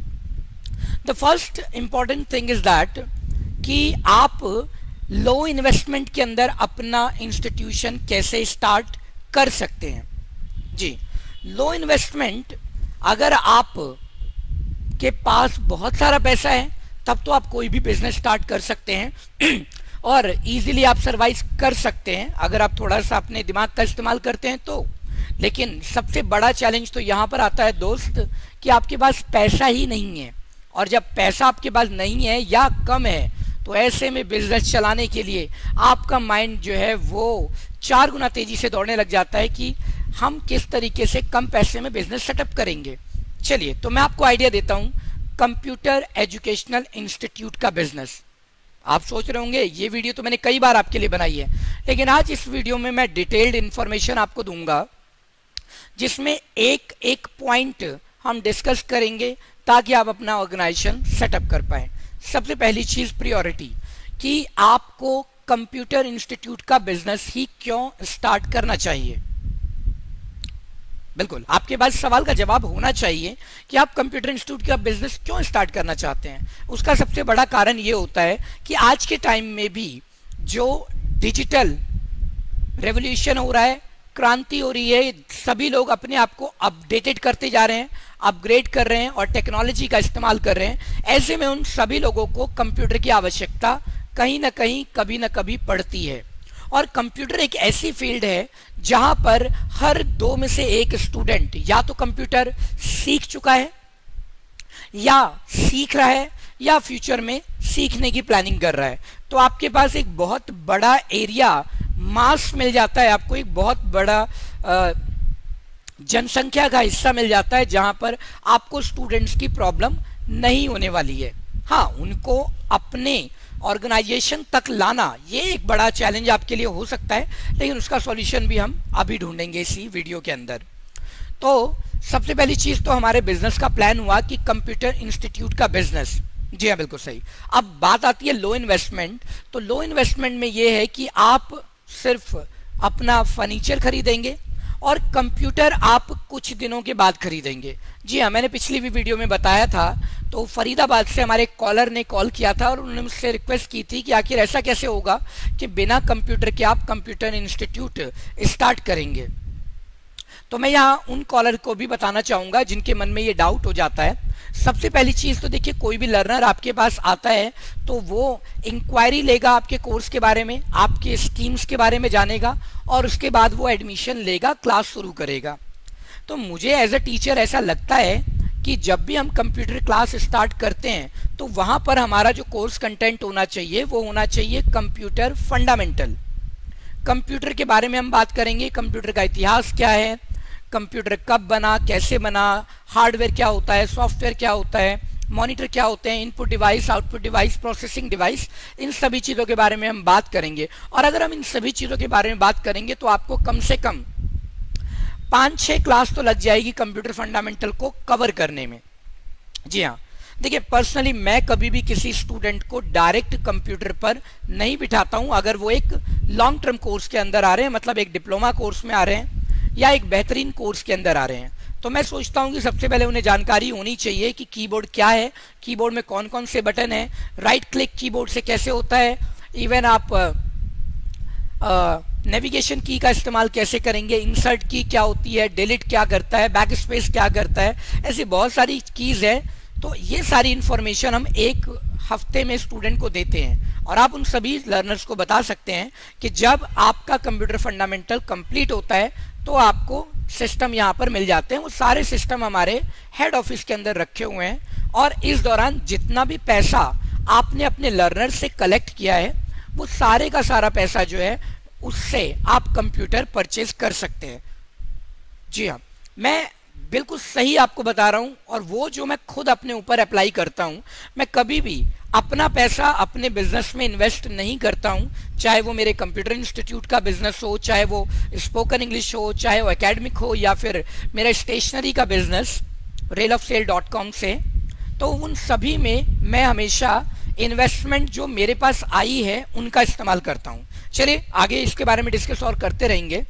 The first important thing is that कि आप लो इन्वेस्टमेंट के अंदर अपना इंस्टीट्यूशन कैसे स्टार्ट कर सकते हैं। जी, लो इन्वेस्टमेंट, अगर आप के पास बहुत सारा पैसा है तब तो आप कोई भी बिजनेस स्टार्ट कर सकते हैं और इजीली आप सर्वाइव कर सकते हैं अगर आप थोड़ा सा अपने दिमाग का इस्तेमाल करते हैं तो। लेकिन सबसे बड़ा चैलेंज तो यहाँ पर आता है दोस्त कि आपके पास पैसा ही नहीं है, और जब पैसा आपके पास नहीं है या कम है तो ऐसे में बिजनेस चलाने के लिए आपका माइंड जो है वो 4 गुना तेजी से दौड़ने लग जाता है कि हम किस तरीके से कम पैसे में बिजनेस सेटअप करेंगे। चलिए, तो मैं आपको आइडिया देता हूँ कंप्यूटर एजुकेशनल इंस्टीट्यूट का बिजनेस। आप सोच रहे होंगे ये वीडियो तो मैंने कई बार आपके लिए बनाई है, लेकिन आज इस वीडियो में मैं डिटेल्ड इंफॉर्मेशन आपको दूंगा जिसमें एक एक पॉइंट हम डिस्कस करेंगे ताकि आप अपना ऑर्गेनाइजेशन सेटअप कर पाए। सबसे पहली चीज प्रायोरिटी, कि आपको कंप्यूटर इंस्टीट्यूट का बिजनेस ही क्यों स्टार्ट करना चाहिए। बिल्कुल, आपके पास सवाल का जवाब होना चाहिए कि आप कंप्यूटर इंस्टीट्यूट का बिजनेस क्यों स्टार्ट करना चाहते हैं। उसका सबसे बड़ा कारण ये होता है कि आज के टाइम में भी जो डिजिटल रेवोल्यूशन हो रहा है, क्रांति हो रही है, सभी लोग अपने आप को अपडेटेड करते जा रहे हैं, अपग्रेड कर रहे हैं और टेक्नोलॉजी का इस्तेमाल कर रहे हैं। ऐसे में उन सभी लोगों को कंप्यूटर की आवश्यकता कहीं ना कहीं कभी ना कभी पड़ती है। और कंप्यूटर एक ऐसी फील्ड है जहां पर हर 2 में से 1 स्टूडेंट या तो कंप्यूटर सीख चुका है या सीख रहा है या फ्यूचर में सीखने की प्लानिंग कर रहा है। तो आपके पास एक बहुत बड़ा एरिया, मास मिल जाता है, आपको एक बहुत बड़ा जनसंख्या का हिस्सा मिल जाता है जहां पर आपको स्टूडेंट्स की प्रॉब्लम नहीं होने वाली है। हाँ, उनको अपने ऑर्गेनाइजेशन तक लाना ये एक बड़ा चैलेंज आपके लिए हो सकता है, लेकिन उसका सॉल्यूशन भी हम अभी ढूंढेंगे इसी वीडियो के अंदर। तो सबसे पहली चीज तो हमारे बिजनेस का प्लान हुआ कि कंप्यूटर इंस्टीट्यूट का बिजनेस। जी हाँ, बिल्कुल सही। अब बात आती है लो इन्वेस्टमेंट। तो लो इन्वेस्टमेंट में ये है कि आप सिर्फ अपना फर्नीचर खरीदेंगे और कंप्यूटर आप कुछ दिनों के बाद खरीदेंगे। जी हाँ, मैंने पिछली भी वीडियो में बताया था। तो फरीदाबाद से हमारे कॉलर ने कॉल किया था और उन्होंने मुझसे रिक्वेस्ट की थी कि आखिर ऐसा कैसे होगा कि बिना कंप्यूटर के आप कंप्यूटर इंस्टीट्यूट स्टार्ट करेंगे। तो मैं यहाँ उन कॉलर को भी बताना चाहूँगा जिनके मन में ये डाउट हो जाता है। सबसे पहली चीज़ तो देखिए, कोई भी लर्नर आपके पास आता है तो वो इंक्वायरी लेगा आपके कोर्स के बारे में, आपके स्कीम्स के बारे में जानेगा और उसके बाद वो एडमिशन लेगा, क्लास शुरू करेगा। तो मुझे एज अ टीचर ऐसा लगता है कि जब भी हम कंप्यूटर क्लास स्टार्ट करते हैं तो वहाँ पर हमारा जो कोर्स कंटेंट होना चाहिए वो होना चाहिए कंप्यूटर फंडामेंटल। कंप्यूटर के बारे में हम बात करेंगे, कंप्यूटर का इतिहास क्या है, कंप्यूटर कब बना, कैसे बना, हार्डवेयर क्या होता है, सॉफ्टवेयर क्या होता है, मॉनिटर क्या होते हैं, input device, output device, processing device, इन सभी चीज़ों के बारे में हम बात करेंगे। और अगर हम इन सभी चीज़ों के बारे में बात करेंगे तो आपको कम से कम 5-6 क्लास तो लग जाएगी कंप्यूटर फंडामेंटल को कवर करने में। जी हाँ, देखिए पर्सनली मैं कभी भी किसी स्टूडेंट को डायरेक्ट कंप्यूटर पर नहीं बिठाता हूं अगर वो एक लॉन्ग टर्म कोर्स के अंदर आ रहे हैं, मतलब एक डिप्लोमा कोर्स में आ रहे हैं या एक बेहतरीन कोर्स के अंदर आ रहे हैं। तो मैं सोचता हूं कि सबसे पहले उन्हें जानकारी होनी चाहिए कि कीबोर्ड क्या है, कीबोर्ड में कौन कौन से बटन है, राइट क्लिक कीबोर्ड से कैसे होता है, इवन आप नेविगेशन की का इस्तेमाल कैसे करेंगे, इंसर्ट की क्या होती है, डिलीट क्या करता है, बैक स्पेस क्या करता है, ऐसी बहुत सारी कीज है। तो ये सारी इंफॉर्मेशन हम एक हफ्ते में स्टूडेंट को देते हैं और आप उन सभी लर्नर्स को बता सकते हैं कि जब आपका कंप्यूटर फंडामेंटल कंप्लीट होता है तो आपको सिस्टम यहाँ पर मिल जाते हैं। वो सारे सिस्टम हमारे हेड ऑफिस के अंदर रखे हुए हैं और इस दौरान जितना भी पैसा आपने अपने लर्नर से कलेक्ट किया है वो सारे का सारा पैसा जो है उससे आप कंप्यूटर परचेज कर सकते हैं। जी हाँ, मैं बिल्कुल सही आपको बता रहा हूं और वो जो मैं खुद अपने ऊपर अप्लाई करता हूं। मैं कभी भी अपना पैसा अपने बिजनेस में इन्वेस्ट नहीं करता हूं, चाहे वो मेरे कंप्यूटर इंस्टीट्यूट का बिजनेस हो, चाहे वो स्पोकन इंग्लिश हो, चाहे वो एकेडमिक हो या फिर मेरा स्टेशनरी का बिजनेस railofsale.com से। तो उन सभी में मैं हमेशा इन्वेस्टमेंट जो मेरे पास आई है उनका इस्तेमाल करता हूं। चलिए आगे इसके बारे में डिस्कस और करते रहेंगे।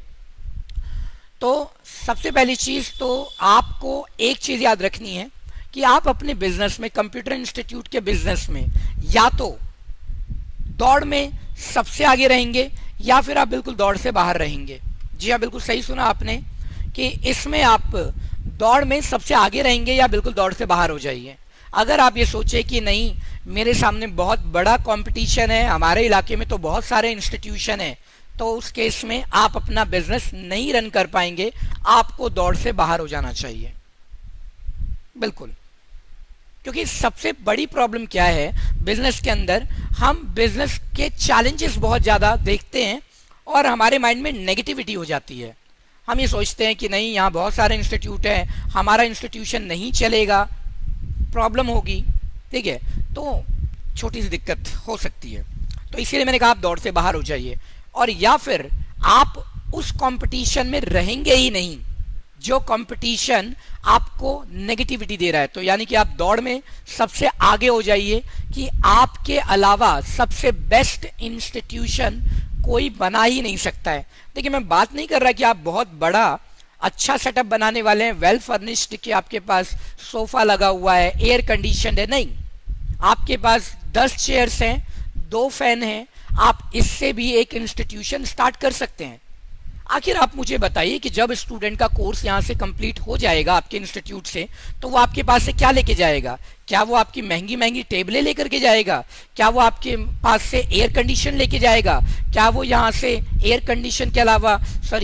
तो सबसे पहली चीज तो आपको एक चीज याद रखनी है कि आप अपने बिजनेस में, कंप्यूटर इंस्टीट्यूट के बिजनेस में, या तो दौड़ में सबसे आगे रहेंगे या फिर आप बिल्कुल दौड़ से बाहर रहेंगे। जी हाँ, बिल्कुल सही सुना आपने कि इसमें आप दौड़ में सबसे आगे रहेंगे या बिल्कुल दौड़ से बाहर हो जाइए। अगर आप ये सोचे कि नहीं मेरे सामने बहुत बड़ा कंपटीशन है, हमारे इलाके में तो बहुत सारे इंस्टीट्यूशन है, तो उस केस में आप अपना बिजनेस नहीं रन कर पाएंगे, आपको दौड़ से बाहर हो जाना चाहिए। बिल्कुल, क्योंकि सबसे बड़ी प्रॉब्लम क्या है बिजनेस के अंदर, हम बिजनेस के चैलेंजेस बहुत ज्यादा देखते हैं और हमारे माइंड में नेगेटिविटी हो जाती है। हम ये सोचते हैं कि नहीं यहाँ बहुत सारे इंस्टीट्यूट है, हमारा इंस्टीट्यूशन नहीं चलेगा, प्रॉब्लम होगी। ठीक है, तो छोटी सी दिक्कत हो सकती है। तो इसीलिए मैंने कहा आप दौड़ से बाहर हो जाइए, और या फिर आप उस कंपटीशन में रहेंगे ही नहीं जो कंपटीशन आपको नेगेटिविटी दे रहा है। तो यानी कि आप दौड़ में सबसे आगे हो जाइए कि आपके अलावा सबसे बेस्ट इंस्टीट्यूशन कोई बना ही नहीं सकता है। देखिए मैं बात नहीं कर रहा कि आप बहुत बड़ा अच्छा सेटअप बनाने वाले हैं, वेल फर्निश्ड, कि आपके पास सोफा लगा हुआ है, एयर कंडीशनड है, नहीं, आपके पास 10 चेयर्स हैं, 2 फैन हैं, आप इससे भी एक इंस्टीट्यूशन स्टार्ट कर सकते हैं। आखिर आप मुझे बताइए कि जब स्टूडेंट का कोर्स यहाँ से कंप्लीट हो जाएगा आपके इंस्टीट्यूट से, तो वो आपके पास से क्या लेके जाएगा? क्या वो आपकी महंगी महंगी टेबलें लेकर के जाएगा? क्या वो आपके पास से एयर कंडीशन लेके जाएगा? क्या वो यहाँ से एयर कंडीशन के अलावा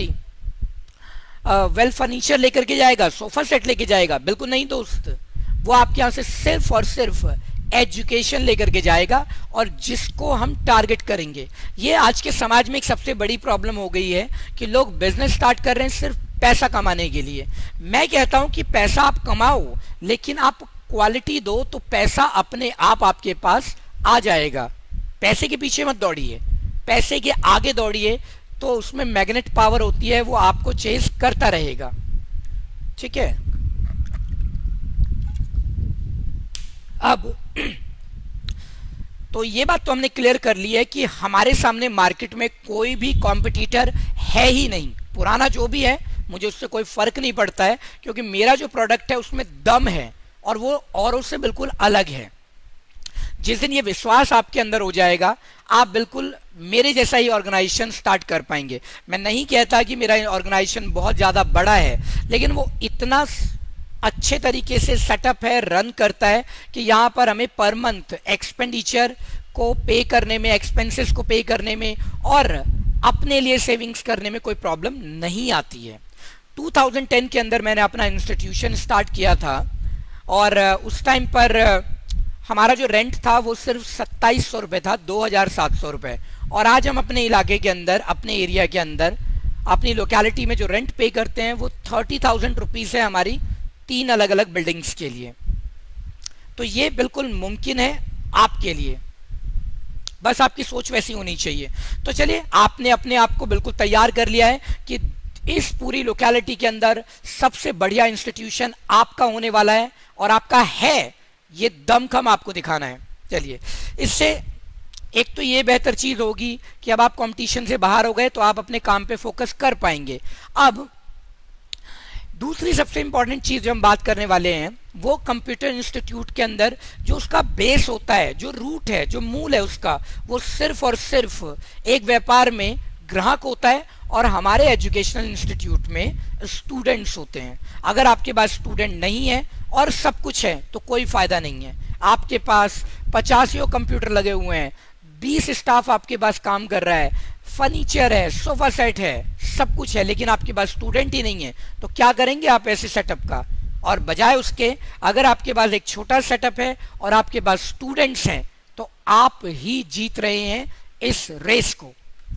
वेल फर्नीचर लेकर के जाएगा, सोफा सेट लेके जाएगा? बिल्कुल नहीं दोस्त, वो आपके यहाँ से सिर्फ और सिर्फ एजुकेशन लेकर के जाएगा, और जिसको हम टारगेट करेंगे। ये आज के समाज में एक सबसे बड़ी प्रॉब्लम हो गई है कि लोग बिजनेस स्टार्ट कर रहे हैं सिर्फ पैसा कमाने के लिए। मैं कहता हूं कि पैसा आप कमाओ, लेकिन आप क्वालिटी दो तो पैसा अपने आप आपके पास आ जाएगा। पैसे के पीछे मत दौड़िए, पैसे के आगे दौड़िए, तो उसमें मैग्नेट पावर होती है, वो आपको चेज करता रहेगा। ठीक है, अब तो ये बात तो हमने क्लियर कर ली है कि हमारे सामने मार्केट में कोई भी कॉम्पिटिटर है ही नहीं। पुराना जो भी है मुझे उससे कोई फर्क नहीं पड़ता है, क्योंकि मेरा जो प्रोडक्ट है उसमें दम है और वो औरों से बिल्कुल अलग है। जिस दिन ये विश्वास आपके अंदर हो जाएगा, आप बिल्कुल मेरे जैसा ही ऑर्गेनाइजेशन स्टार्ट कर पाएंगे। मैं नहीं कहता कि मेरा ऑर्गेनाइजेशन बहुत ज्यादा बड़ा है, लेकिन वो इतना अच्छे तरीके से सेटअप है, रन करता है कि यहाँ पर हमें पर मंथ एक्सपेंडिचर को पे करने में, एक्सपेंसेस को पे करने में और अपने लिए सेविंग्स करने में कोई प्रॉब्लम नहीं आती है। 2010 के अंदर मैंने अपना इंस्टीट्यूशन स्टार्ट किया था और उस टाइम पर हमारा जो रेंट था वो सिर्फ 2700 रुपये था, 2700 रुपये। और आज हम अपने इलाके के अंदर, अपने एरिया के अंदर, अपनी लोकेलिटी में जो रेंट पे करते हैं वो 30,000 रुपीज़ है हमारी 3 अलग अलग बिल्डिंग्स के लिए। तो ये बिल्कुल मुमकिन है आपके लिए, बस आपकी सोच वैसी होनी चाहिए। तो चलिए, आपने अपने आप को बिल्कुल तैयार कर लिया है कि इस पूरी लोकेलिटी के अंदर सबसे बढ़िया इंस्टीट्यूशन आपका होने वाला है, और आपका है ये दमखम आपको दिखाना है। चलिए, इससे एक तो ये बेहतर चीज होगी कि अब आप कंपटीशन से बाहर हो गए तो आप अपने काम पे फोकस कर पाएंगे। अब दूसरी सबसे इंपॉर्टेंट चीज जो हम बात करने वाले हैं वो कंप्यूटर इंस्टीट्यूट के अंदर जो उसका बेस होता है, जो रूट है, जो मूल है उसका, वो सिर्फ और सिर्फ एक व्यापार में ग्राहक होता है और हमारे एजुकेशनल इंस्टीट्यूट में स्टूडेंट्स होते हैं। अगर आपके पास स्टूडेंट नहीं है और सब कुछ है तो कोई फायदा नहीं है। आपके पास 50 कंप्यूटर लगे हुए हैं, 20 स्टाफ आपके पास काम कर रहा है, फर्नीचर है, सोफा सेट है, सब कुछ है, लेकिन आपके पास स्टूडेंट ही नहीं है, तो क्या करेंगे आप ऐसे सेटअप का? और बजाय उसके अगर आपके पास एक छोटा सेटअप है और आपके पास स्टूडेंट्स हैं तो आप ही जीत रहे हैं इस रेस को।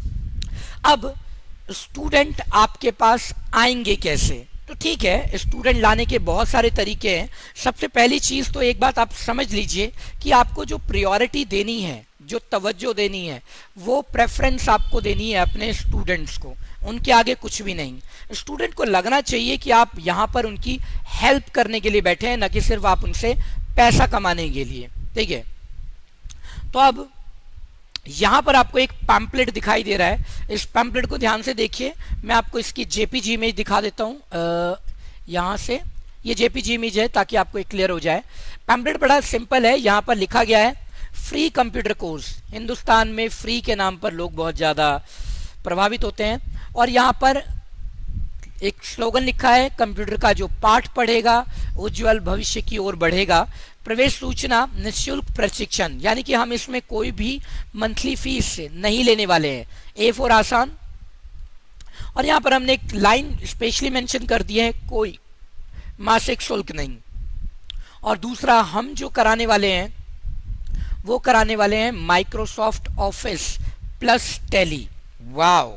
अब स्टूडेंट आपके पास आएंगे कैसे? तो ठीक है, स्टूडेंट लाने के बहुत सारे तरीके हैं। सबसे पहली चीज तो एक बात आप समझ लीजिए कि आपको जो प्रायोरिटी देनी है, जो तवज्जो देनी है, वो प्रेफरेंस आपको देनी है अपने स्टूडेंट्स को, उनके आगे कुछ भी नहीं। स्टूडेंट को लगना चाहिए कि आप यहाँ पर उनकी हेल्प करने के लिए बैठे हैं, न कि सिर्फ आप उनसे पैसा कमाने के लिए। ठीक है, तो अब यहाँ पर आपको एक पैम्पलेट दिखाई दे रहा है। इस पैम्पलेट को ध्यान से देखिए। मैं आपको इसकी जेपीजी इमेज दिखा देता हूँ। यहाँ से ये जेपीजी इमेज है ताकि आपको एक क्लियर हो जाए। पैम्पलेट बड़ा सिंपल है। यहाँ पर लिखा गया है फ्री कंप्यूटर कोर्स। हिंदुस्तान में फ्री के नाम पर लोग बहुत ज़्यादा प्रभावित होते हैं। और यहाँ पर एक स्लोगन लिखा है, कंप्यूटर का जो पाठ पढ़ेगा उज्जवल भविष्य की ओर बढ़ेगा। प्रवेश सूचना निःशुल्क प्रशिक्षण, यानी कि हम इसमें कोई भी मंथली फीस नहीं लेने वाले हैं। ए फॉर आसान। और यहाँ पर हमने एक लाइन स्पेशली मेंशन कर दी है, कोई मासिक शुल्क नहीं। और दूसरा हम जो कराने वाले हैं वो कराने वाले हैं Microsoft office plus Tally. Wow,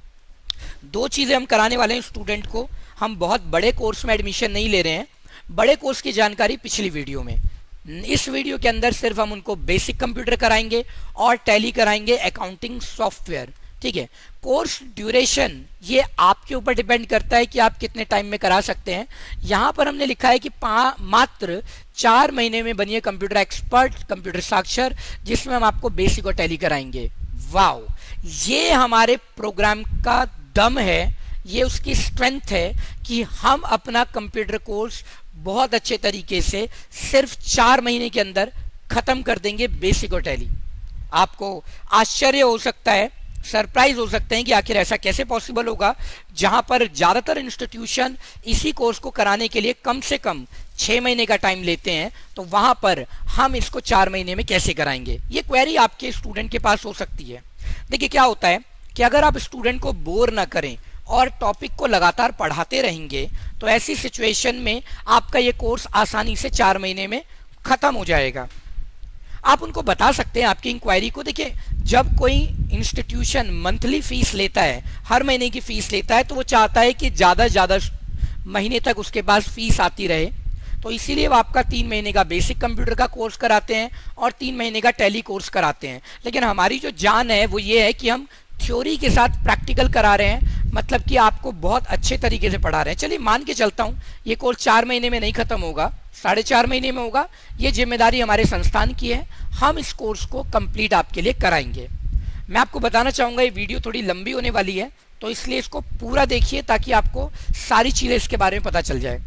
दो चीजें हम कराने वाले हैं स्टूडेंट को। हम बहुत बड़े कोर्स में एडमिशन नहीं ले रहे हैं। बड़े कोर्स की जानकारी पिछली वीडियो में, इस वीडियो के अंदर सिर्फ हम उनको बेसिक कंप्यूटर कराएंगे और टैली कराएंगे, अकाउंटिंग सॉफ्टवेयर। ठीक है, कोर्स ड्यूरेशन ये आपके ऊपर डिपेंड करता है कि आप कितने टाइम में करा सकते हैं। यहाँ पर हमने लिखा है कि मात्र 4 महीने में बनिए कंप्यूटर एक्सपर्ट, कंप्यूटर साक्षर, जिसमें हम आपको बेसिक और टैली कराएंगे। वाओ, ये हमारे प्रोग्राम का दम है, ये उसकी स्ट्रेंथ है कि हम अपना कंप्यूटर कोर्स बहुत अच्छे तरीके से सिर्फ 4 महीने के अंदर खत्म कर देंगे, बेसिक और टैली। आपको आश्चर्य हो सकता है, सरप्राइज हो सकते हैं कि आखिर ऐसा कैसे पॉसिबल होगा, जहां पर ज्यादातर इंस्टीट्यूशन इसी कोर्स को कराने के लिए कम से कम 6 महीने का टाइम लेते हैं, तो वहां पर हम इसको 4 महीने में कैसे कराएंगे। ये क्वेरी आपके स्टूडेंट के पास हो सकती है। देखिए क्या होता है कि अगर आप स्टूडेंट को बोर ना करें और टॉपिक को लगातार पढ़ाते रहेंगे तो ऐसी सिचुएशन में आपका ये कोर्स आसानी से 4 महीने में खत्म हो जाएगा। आप उनको बता सकते हैं आपकी इंक्वायरी को। देखिए, जब कोई इंस्टीट्यूशन मंथली फीस लेता है, हर महीने की फीस लेता है, तो वो चाहता है कि ज़्यादा ज़्यादा महीने तक उसके पास फीस आती रहे। तो इसीलिए वो आपका 3 महीने का बेसिक कंप्यूटर का कोर्स कराते हैं और 3 महीने का टैली कोर्स कराते हैं। लेकिन हमारी जो जान है वो ये है कि हम थ्योरी के साथ प्रैक्टिकल करा रहे हैं, मतलब कि आपको बहुत अच्छे तरीके से पढ़ा रहे हैं। चलिए मान के चलता हूँ ये कोर्स 4 महीने में नहीं खत्म होगा, 4.5 महीने में होगा। ये जिम्मेदारी हमारे संस्थान की है, हम इस कोर्स को कंप्लीट आपके लिए कराएंगे। मैं आपको बताना चाहूँगा ये वीडियो थोड़ी लंबी होने वाली है, तो इसलिए इसको पूरा देखिए ताकि आपको सारी चीज़ें इसके बारे में पता चल जाए।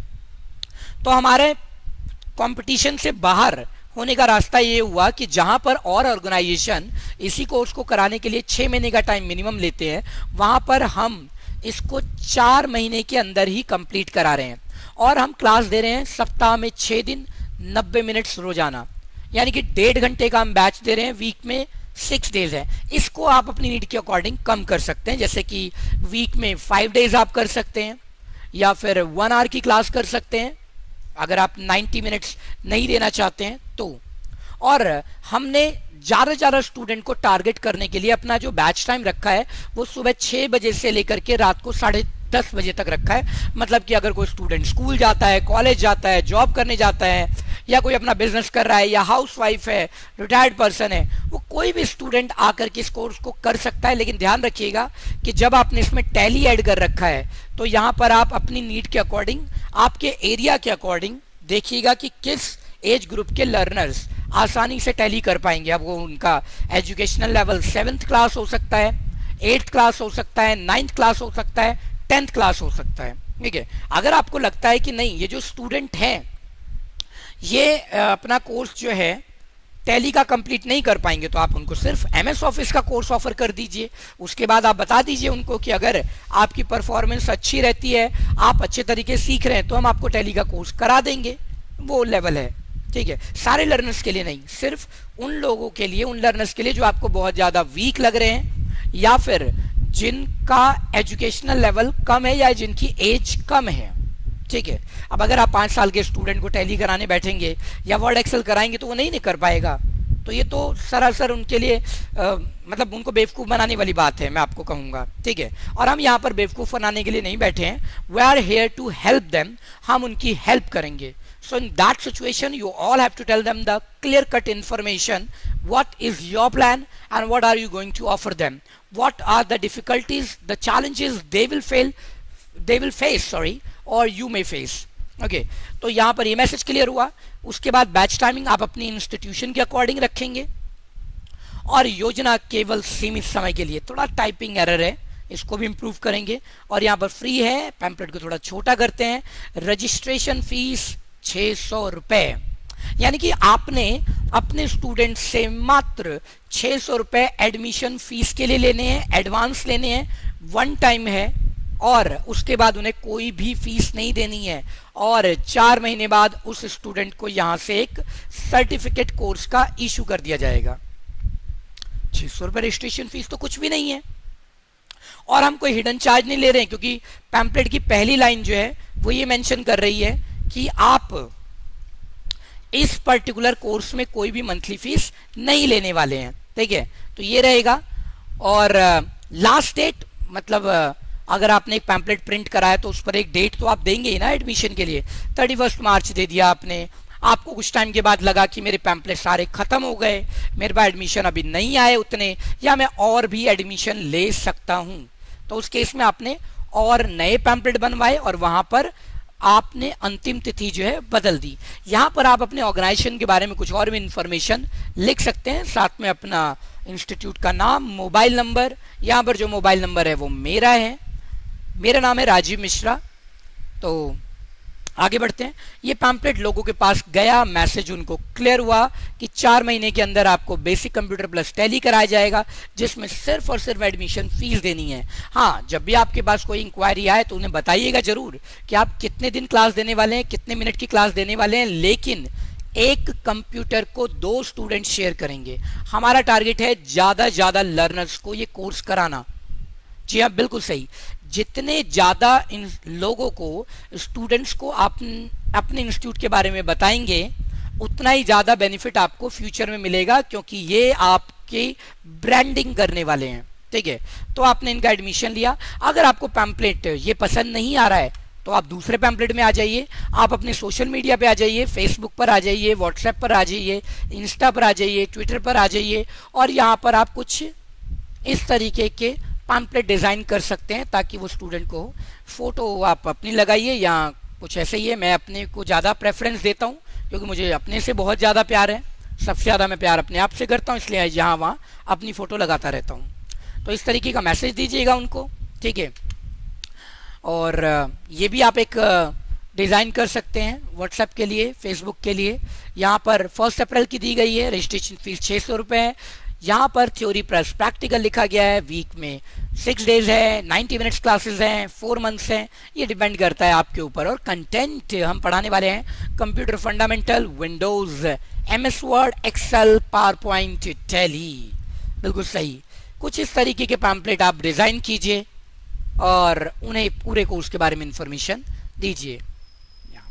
तो हमारे कंपटीशन से बाहर होने का रास्ता ये हुआ कि जहां पर और ऑर्गेनाइजेशन इसी कोर्स को कराने के लिए 6 महीने का टाइम मिनिमम लेते हैं, वहां पर हम इसको 4 महीने के अंदर ही कंप्लीट करा रहे हैं। और हम क्लास दे रहे हैं सप्ताह में 6 दिन 90 मिनट्स रोजाना, यानी कि 1.5 घंटे का हम बैच दे रहे हैं। वीक में 6 डेज है। इसको आप अपनी नीड के अकॉर्डिंग कम कर सकते हैं, जैसे कि वीक में 5 डेज आप कर सकते हैं या फिर 1 आवर की क्लास कर सकते हैं अगर आप 90 मिनट्स नहीं देना चाहते हैं तो। और हमने ज़्यादा से ज़्यादा स्टूडेंट को टारगेट करने के लिए अपना जो बैच टाइम रखा है वो सुबह 6 बजे से लेकर के रात को 10:30 बजे तक रखा है। मतलब कि अगर कोई स्टूडेंट स्कूल जाता है, कॉलेज जाता है, जॉब करने जाता है, या कोई अपना बिजनेस कर रहा है, या हाउस वाइफ है, रिटायर्ड पर्सन है, वो कोई भी स्टूडेंट आकर के इस कोर्स को कर सकता है। लेकिन ध्यान रखिएगा कि जब आपने इसमें टैली ऐड कर रखा है तो यहाँ पर आप अपनी नीड के अकॉर्डिंग, आपके एरिया के अकॉर्डिंग देखिएगा कि किस एज ग्रुप के लर्नर्स आसानी से टैली कर पाएंगे। अब वो उनका एजुकेशनल लेवल 7th क्लास हो सकता है, 8th क्लास हो सकता है, 9th क्लास हो सकता है, 10th क्लास हो सकता है। ठीक है, अगर आपको लगता है कि नहीं ये जो स्टूडेंट हैं ये अपना कोर्स जो है टैली का कंप्लीट नहीं कर पाएंगे, तो आप उनको सिर्फ एमएस ऑफिस का कोर्स ऑफर कर दीजिए। उसके बाद आप बता दीजिए उनको कि अगर आपकी परफॉर्मेंस अच्छी रहती है, आप अच्छे तरीके से सीख रहे हैं, तो हम आपको टैली का कोर्स करा देंगे। वो लेवल है, ठीक है। सारे लर्नर्स के लिए नहीं, सिर्फ उन लोगों के लिए, उन लर्नर्स के लिए जो आपको बहुत ज़्यादा वीक लग रहे हैं या फिर जिनका एजुकेशनल लेवल कम है या जिनकी एज कम है। ठीक है, अब अगर आप 5 साल के स्टूडेंट को टैली कराने बैठेंगे या वर्ड एक्सेल कराएंगे तो वो नहीं कर पाएगा। तो ये तो सरासर उनके लिए मतलब उनको बेवकूफ़ बनाने वाली बात है, मैं आपको कहूँगा। ठीक है, और हम यहाँ पर बेवकूफ़ बनाने के लिए नहीं बैठे हैं, we are here to help them, हम उनकी हेल्प करेंगे। So in that situation, you all have to tell them the clear-cut information. What is your plan and what are you going to offer them? What are the difficulties, the challenges they will face, or you may face. Okay, तो यहाँ पर ये message clear हुआ। उसके बाद batch timing आप अपनी institution के अकॉर्डिंग रखेंगे और योजना केवल सीमित समय के लिए। थोड़ा टाइपिंग एरर है, इसको भी इम्प्रूव करेंगे। और यहाँ पर फ्री है, पैम्पलेट को थोड़ा छोटा करते हैं। रजिस्ट्रेशन फीस 600 रुपए, यानी कि आपने अपने स्टूडेंट से मात्र 600 रुपए एडमिशन फीस के लिए लेने हैं, एडवांस लेने हैं, 1 टाइम है और उसके बाद उन्हें कोई भी फीस नहीं देनी है। और 4 महीने बाद उस स्टूडेंट को यहां से एक सर्टिफिकेट कोर्स का इशू कर दिया जाएगा। 600 रुपए रजिस्ट्रेशन फीस तो कुछ भी नहीं है और हम कोई हिडन चार्ज नहीं ले रहे हैं, क्योंकि पैम्पलेट की पहली लाइन जो है वो ये मेंशन कर रही है कि आप इस पर्टिकुलर कोर्स में कोई भी मंथली फीस नहीं लेने वाले हैं। ठीक है, तो ये रहेगा। और लास्ट डेट मतलब अगर आपने एक पैम्पलेट प्रिंट कराया तो उस पर एक डेट तो आप देंगे ही ना एडमिशन के लिए। 31 मार्च दे दिया आपने, आपको कुछ टाइम के बाद लगा कि मेरे पैम्पलेट सारे खत्म हो गए, मेरे पास एडमिशन अभी नहीं आए उतने, या मैं और भी एडमिशन ले सकता हूं, तो उस केस में आपने और नए पैम्पलेट बनवाए और वहां पर आपने अंतिम तिथि जो है बदल दी। यहाँ पर आप अपने ऑर्गेनाइजेशन के बारे में कुछ और भी इंफॉर्मेशन लिख सकते हैं, साथ में अपना इंस्टीट्यूट का नाम, मोबाइल नंबर। यहाँ पर जो मोबाइल नंबर है वो मेरा है, मेरा नाम है राजीव मिश्रा। तो आगे बढ़ते हैं। ये पैम्पलेट लोगों के पास गया, मैसेज उनको क्लियर हुआ कि 4 महीने के अंदर आपको बेसिक कंप्यूटर प्लस टैली कराया जाएगा, जिसमें सिर्फ और सिर्फ एडमिशन फीस देनी है। हाँ, जब भी आपके पास कोई इंक्वायरी आए तो उन्हें बताइएगा जरूर कि आप कितने दिन क्लास देने वाले हैं, कितने मिनट की क्लास देने वाले हैं, लेकिन एक कंप्यूटर को 2 स्टूडेंट शेयर करेंगे। हमारा टारगेट है ज़्यादा ज़्यादा लर्नर्स को ये कोर्स कराना। जी हाँ, बिल्कुल सही। जितने ज़्यादा इन लोगों को, स्टूडेंट्स को आप अपने इंस्टीट्यूट के बारे में बताएंगे, उतना ही ज़्यादा बेनिफिट आपको फ्यूचर में मिलेगा, क्योंकि ये आपकी ब्रांडिंग करने वाले हैं। ठीक है, तो आपने इनका एडमिशन लिया। अगर आपको पैम्पलेट ये पसंद नहीं आ रहा है तो आप दूसरे पैम्पलेट में आ जाइए, आप अपने सोशल मीडिया पे आ जाइए, फेसबुक पर आ जाइए, व्हाट्सएप पर आ जाइए, इंस्टा पर आ जाइए, ट्विटर पर आ जाइए, और यहाँ पर आप कुछ इस तरीके के पैम्पलेट डिज़ाइन कर सकते हैं ताकि वो स्टूडेंट को फोटो आप अपनी लगाइए या कुछ ऐसे ही है। मैं अपने को ज़्यादा प्रेफरेंस देता हूँ क्योंकि मुझे अपने से बहुत ज़्यादा प्यार है, सबसे ज़्यादा मैं प्यार अपने आप से करता हूँ, इसलिए यहाँ वहाँ अपनी फ़ोटो लगाता रहता हूँ। तो इस तरीके का मैसेज दीजिएगा उनको। ठीक है, और ये भी आप एक डिज़ाइन कर सकते हैं व्हाट्सएप के लिए, फेसबुक के लिए। यहाँ पर 1 अप्रैल की दी गई है, रजिस्ट्रेशन फीस 600 रुपये है। यहाँ पर थ्योरी प्लस प्रैक्टिकल लिखा गया है, वीक में 6 डेज है, 90 मिनट्स क्लासेस हैं, 4 मंथ्स हैं, ये डिपेंड करता है आपके ऊपर। और कंटेंट हम पढ़ाने वाले हैं computer fundamental, Windows, MS Word, Excel, PowerPoint, Tally. बिल्कुल सही। कुछ इस तरीके के पैम्पलेट आप डिज़ाइन कीजिए और उन्हें पूरे कोर्स के बारे में इंफॉर्मेशन दीजिए। यहाँ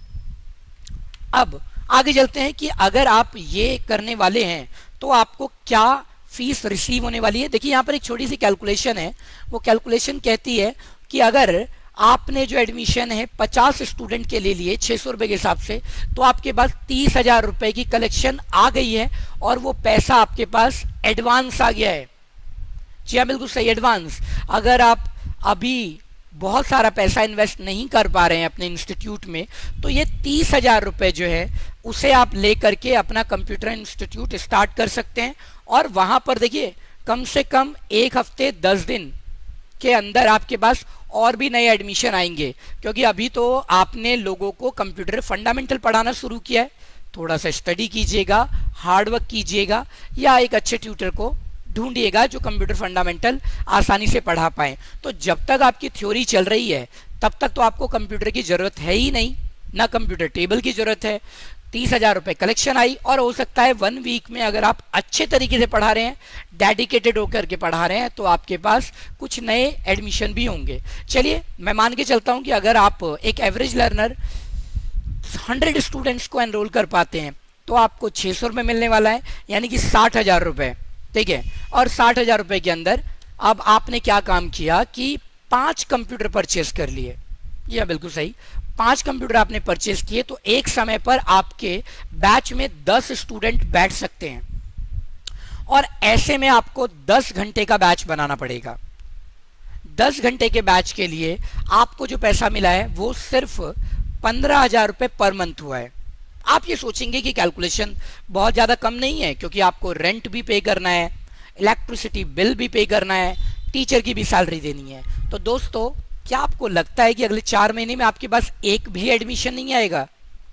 पर अब आगे चलते हैं कि अगर आप ये करने वाले हैं तो आपको क्या फीस रिसीव होने वाली है। देखिए यहाँ पर एक छोटी सी कैलकुलेशन है, वो कैलकुलेशन कहती है कि अगर आपने जो एडमिशन है 50 स्टूडेंट के ले लिए 600 रुपये के हिसाब से, तो आपके पास 30,000 रुपये की कलेक्शन आ गई है और वो पैसा आपके पास एडवांस आ गया है। जी हाँ, बिल्कुल सही, एडवांस। अगर आप अभी बहुत सारा पैसा इन्वेस्ट नहीं कर पा रहे हैं अपने इंस्टीट्यूट में, तो ये 30,000 रुपये जो है उसे आप ले करके अपना कंप्यूटर इंस्टीट्यूट स्टार्ट कर सकते हैं। और वहां पर देखिए कम से कम 1 हफ्ते 10 दिन के अंदर आपके पास और भी नए एडमिशन आएंगे, क्योंकि अभी तो आपने लोगों को कंप्यूटर फंडामेंटल पढ़ाना शुरू किया है। थोड़ा सा स्टडी कीजिएगा, हार्डवर्क कीजिएगा, या एक अच्छे ट्यूटर को ढूंढिएगा जो कंप्यूटर फंडामेंटल आसानी से पढ़ा पाए। तो जब तक आपकी थ्योरी चल रही है तब तक तो आपको कंप्यूटर की जरूरत है ही नहीं, ना कंप्यूटर टेबल की जरूरत है। 30,000 रुपये कलेक्शन आई, और हो सकता है 1 वीक में अगर आप अच्छे तरीके से पढ़ा रहे हैं, डेडिकेटेड होकर के पढ़ा रहे हैं, तो आपके पास कुछ नए एडमिशन भी होंगे। चलिए मैं मान के चलता हूं कि अगर आप एक एवरेज लर्नर 100 स्टूडेंट्स को एनरोल कर पाते हैं तो आपको 600 रुपये मिलने वाला है, यानी कि 60,000 रुपये। ठीक है, और 60,000 रुपये के अंदर अब आपने क्या काम किया कि 5 कंप्यूटर परचेस कर लिए। यह बिल्कुल सही, 5 कंप्यूटर आपने परचेस किए, तो एक समय पर आपके बैच में 10 स्टूडेंट बैठ सकते हैं, और ऐसे में आपको 10 घंटे का बैच बनाना पड़ेगा। 10 घंटे के बैच के लिए आपको जो पैसा मिला है वो सिर्फ 15,000 रुपये पर मंथ हुआ है। आप ये सोचेंगे कि कैलकुलेशन बहुत ज़्यादा कम नहीं है, क्योंकि आपको रेंट भी पे करना है, इलेक्ट्रिसिटी बिल भी पे करना है, टीचर की भी सैलरी देनी है। तो दोस्तों, क्या आपको लगता है कि अगले 4 महीने में आपके पास एक भी एडमिशन नहीं आएगा?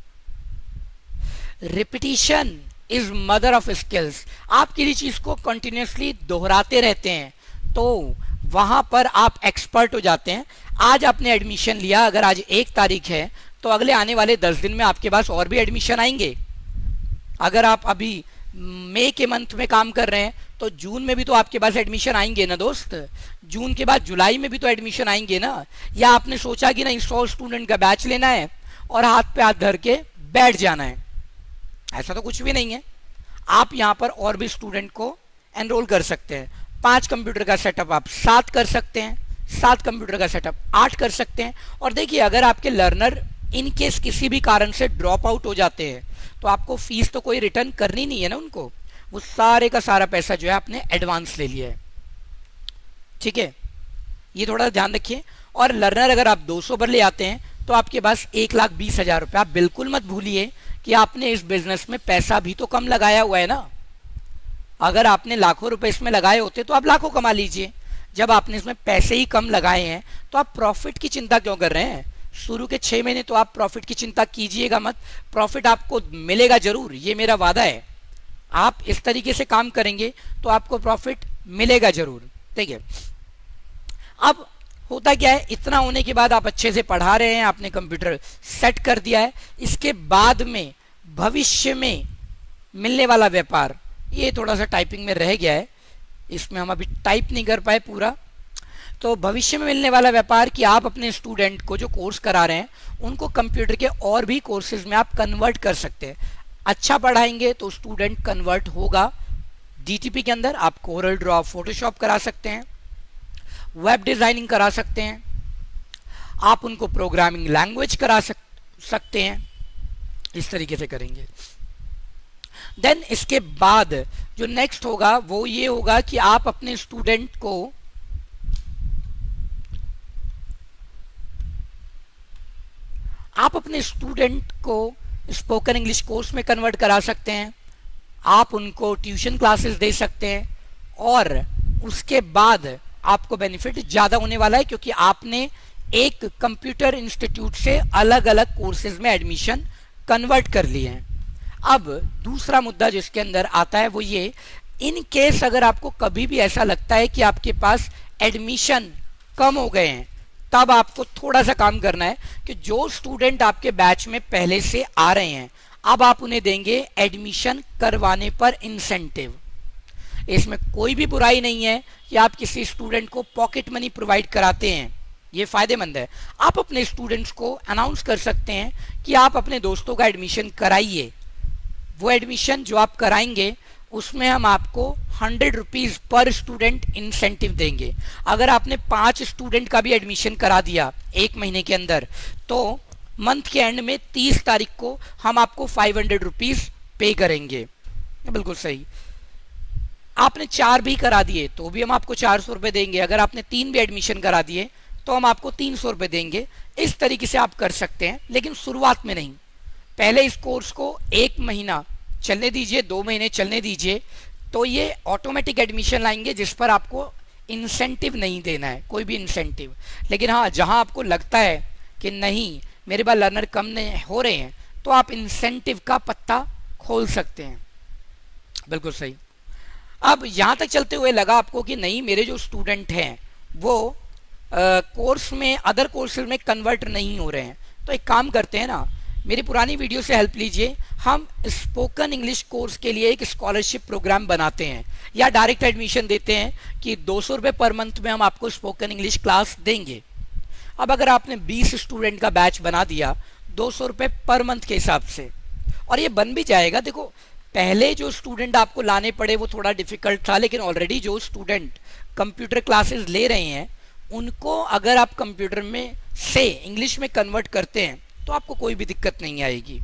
Repetition is mother of skills. आप किसी चीज को कंटिन्यूसली दोहराते रहते हैं तो वहां पर आप एक्सपर्ट हो जाते हैं। आज आपने एडमिशन लिया, अगर आज 1 तारीख है तो अगले आने वाले 10 दिन में आपके पास और भी एडमिशन आएंगे। अगर आप अभी मई के मंथ में काम कर रहे हैं तो जून में भी तो आपके पास एडमिशन आएंगे ना दोस्त। जून के बाद जुलाई में भी तो एडमिशन आएंगे ना। या आपने सोचा कि नहीं 100 स्टूडेंट का बैच लेना है और हाथ पे हाथ धर के बैठ जाना है? ऐसा तो कुछ भी नहीं है। आप यहाँ पर और भी स्टूडेंट को एनरोल कर सकते हैं। 5 कंप्यूटर का सेटअप आप 7 कर सकते हैं, 7 कंप्यूटर का सेटअप 8 कर सकते हैं। और देखिए, अगर आपके लर्नर इन केस किसी भी कारण से ड्रॉप आउट हो जाते हैं तो आपको फीस तो कोई रिटर्न करनी नहीं है ना उनको। वो सारे का सारा पैसा जो है आपने एडवांस ले लिया है। ठीक है, ये थोड़ा ध्यान रखिए। और लर्नर अगर आप 200 पर ले आते हैं तो आपके पास 1,20,000 रुपये। आप बिल्कुल मत भूलिए कि आपने इस बिजनेस में पैसा भी तो कम लगाया हुआ है ना। अगर आपने लाखों रुपए इसमें लगाए होते तो आप लाखों कमा लीजिए। जब आपने इसमें पैसे ही कम लगाए हैं तो आप प्रॉफिट की चिंता क्यों कर रहे हैं? शुरू के 6 महीने तो आप प्रॉफिट की चिंता कीजिएगा मत। प्रॉफिट आपको मिलेगा जरूर, ये मेरा वादा है। आप इस तरीके से काम करेंगे तो आपको प्रॉफिट मिलेगा जरूर। ठीक है, अब होता क्या है, इतना होने के बाद आप अच्छे से पढ़ा रहे हैं, आपने कंप्यूटर सेट कर दिया है। इसके बाद में भविष्य में मिलने वाला व्यापार, ये थोड़ा सा टाइपिंग में रह गया है, इसमें हम अभी टाइप नहीं कर पाए पूरा। तो भविष्य में मिलने वाला व्यापार कि आप अपने स्टूडेंट को जो कोर्स करा रहे हैं उनको कंप्यूटर के और भी कोर्सेज में आप कन्वर्ट कर सकते हैं। अच्छा पढ़ाएंगे तो स्टूडेंट कन्वर्ट होगा। डीटीपी के अंदर आप कोरल ड्रॉ, फोटोशॉप करा सकते हैं, वेब डिजाइनिंग करा सकते हैं, आप उनको प्रोग्रामिंग लैंग्वेज करा सकते हैं। इस तरीके से करेंगे। देन इसके बाद जो नेक्स्ट होगा वो ये होगा कि आप अपने स्टूडेंट को स्पोकन इंग्लिश कोर्स में कन्वर्ट करा सकते हैं। आप उनको ट्यूशन क्लासेस दे सकते हैं, और उसके बाद आपको बेनिफिट ज़्यादा होने वाला है, क्योंकि आपने एक कंप्यूटर इंस्टीट्यूट से अलग अलग कोर्सेज में एडमिशन कन्वर्ट कर लिए हैं। अब दूसरा मुद्दा जिसके अंदर आता है वो ये, इन केस अगर आपको कभी भी ऐसा लगता है कि आपके पास एडमिशन कम हो गए हैं, तब आपको थोड़ा सा काम करना है कि जो स्टूडेंट आपके बैच में पहले से आ रहे हैं, अब आप उन्हें देंगे एडमिशन करवाने पर इंसेंटिव। इसमें कोई भी बुराई नहीं है कि आप किसी स्टूडेंट को पॉकेट मनी प्रोवाइड कराते हैं, ये फायदेमंद है। आप अपने स्टूडेंट्स को अनाउंस कर सकते हैं कि आप अपने दोस्तों का एडमिशन कराइए। वो एडमिशन जो आप कराएंगे उसमें हम आपको 100 रुपीज पर स्टूडेंट इंसेंटिव देंगे। अगर आपने 5 स्टूडेंट का भी एडमिशन करा दिया 1 महीने के अंदर, तो मंथ के एंड में 30 तारीख को हम आपको 500 रुपीज पे करेंगे। बिल्कुल सही। आपने 4 भी करा दिए तो भी हम आपको 400 रुपये देंगे। अगर आपने 3 भी एडमिशन करा दिए तो हम आपको 300 रुपये देंगे। इस तरीके से आप कर सकते हैं, लेकिन शुरुआत में नहीं। पहले इस कोर्स को 1 महीना चलने दीजिए, 2 महीने चलने दीजिए, तो ये ऑटोमेटिक एडमिशन लाएंगे जिस पर आपको इंसेंटिव नहीं देना है, कोई भी इंसेंटिव। लेकिन हाँ, जहाँ आपको लगता है कि नहीं मेरे पास लर्नर कम नहीं हो रहे हैं, तो आप इंसेंटिव का पत्ता खोल सकते हैं। बिल्कुल सही। अब यहाँ तक चलते हुए लगा आपको कि नहीं मेरे जो स्टूडेंट हैं वो कोर्स में अदर कोर्सेज में कन्वर्ट नहीं हो रहे हैं, तो एक काम करते हैं ना, मेरी पुरानी वीडियो से हेल्प लीजिए। हम स्पोकन इंग्लिश कोर्स के लिए एक स्कॉलरशिप प्रोग्राम बनाते हैं या डायरेक्ट एडमिशन देते हैं कि 200 रुपये पर मंथ में हम आपको स्पोकन इंग्लिश क्लास देंगे। अब अगर आपने 20 स्टूडेंट का बैच बना दिया 200 रुपये पर मंथ के हिसाब से, और ये बन भी जाएगा। देखो पहले जो स्टूडेंट आपको लाने पड़े वो थोड़ा डिफिकल्ट था, लेकिन ऑलरेडी जो स्टूडेंट कंप्यूटर क्लासेस ले रहे हैं उनको अगर आप कंप्यूटर में से इंग्लिश में कन्वर्ट करते हैं तो आपको कोई भी दिक्कत नहीं आएगी।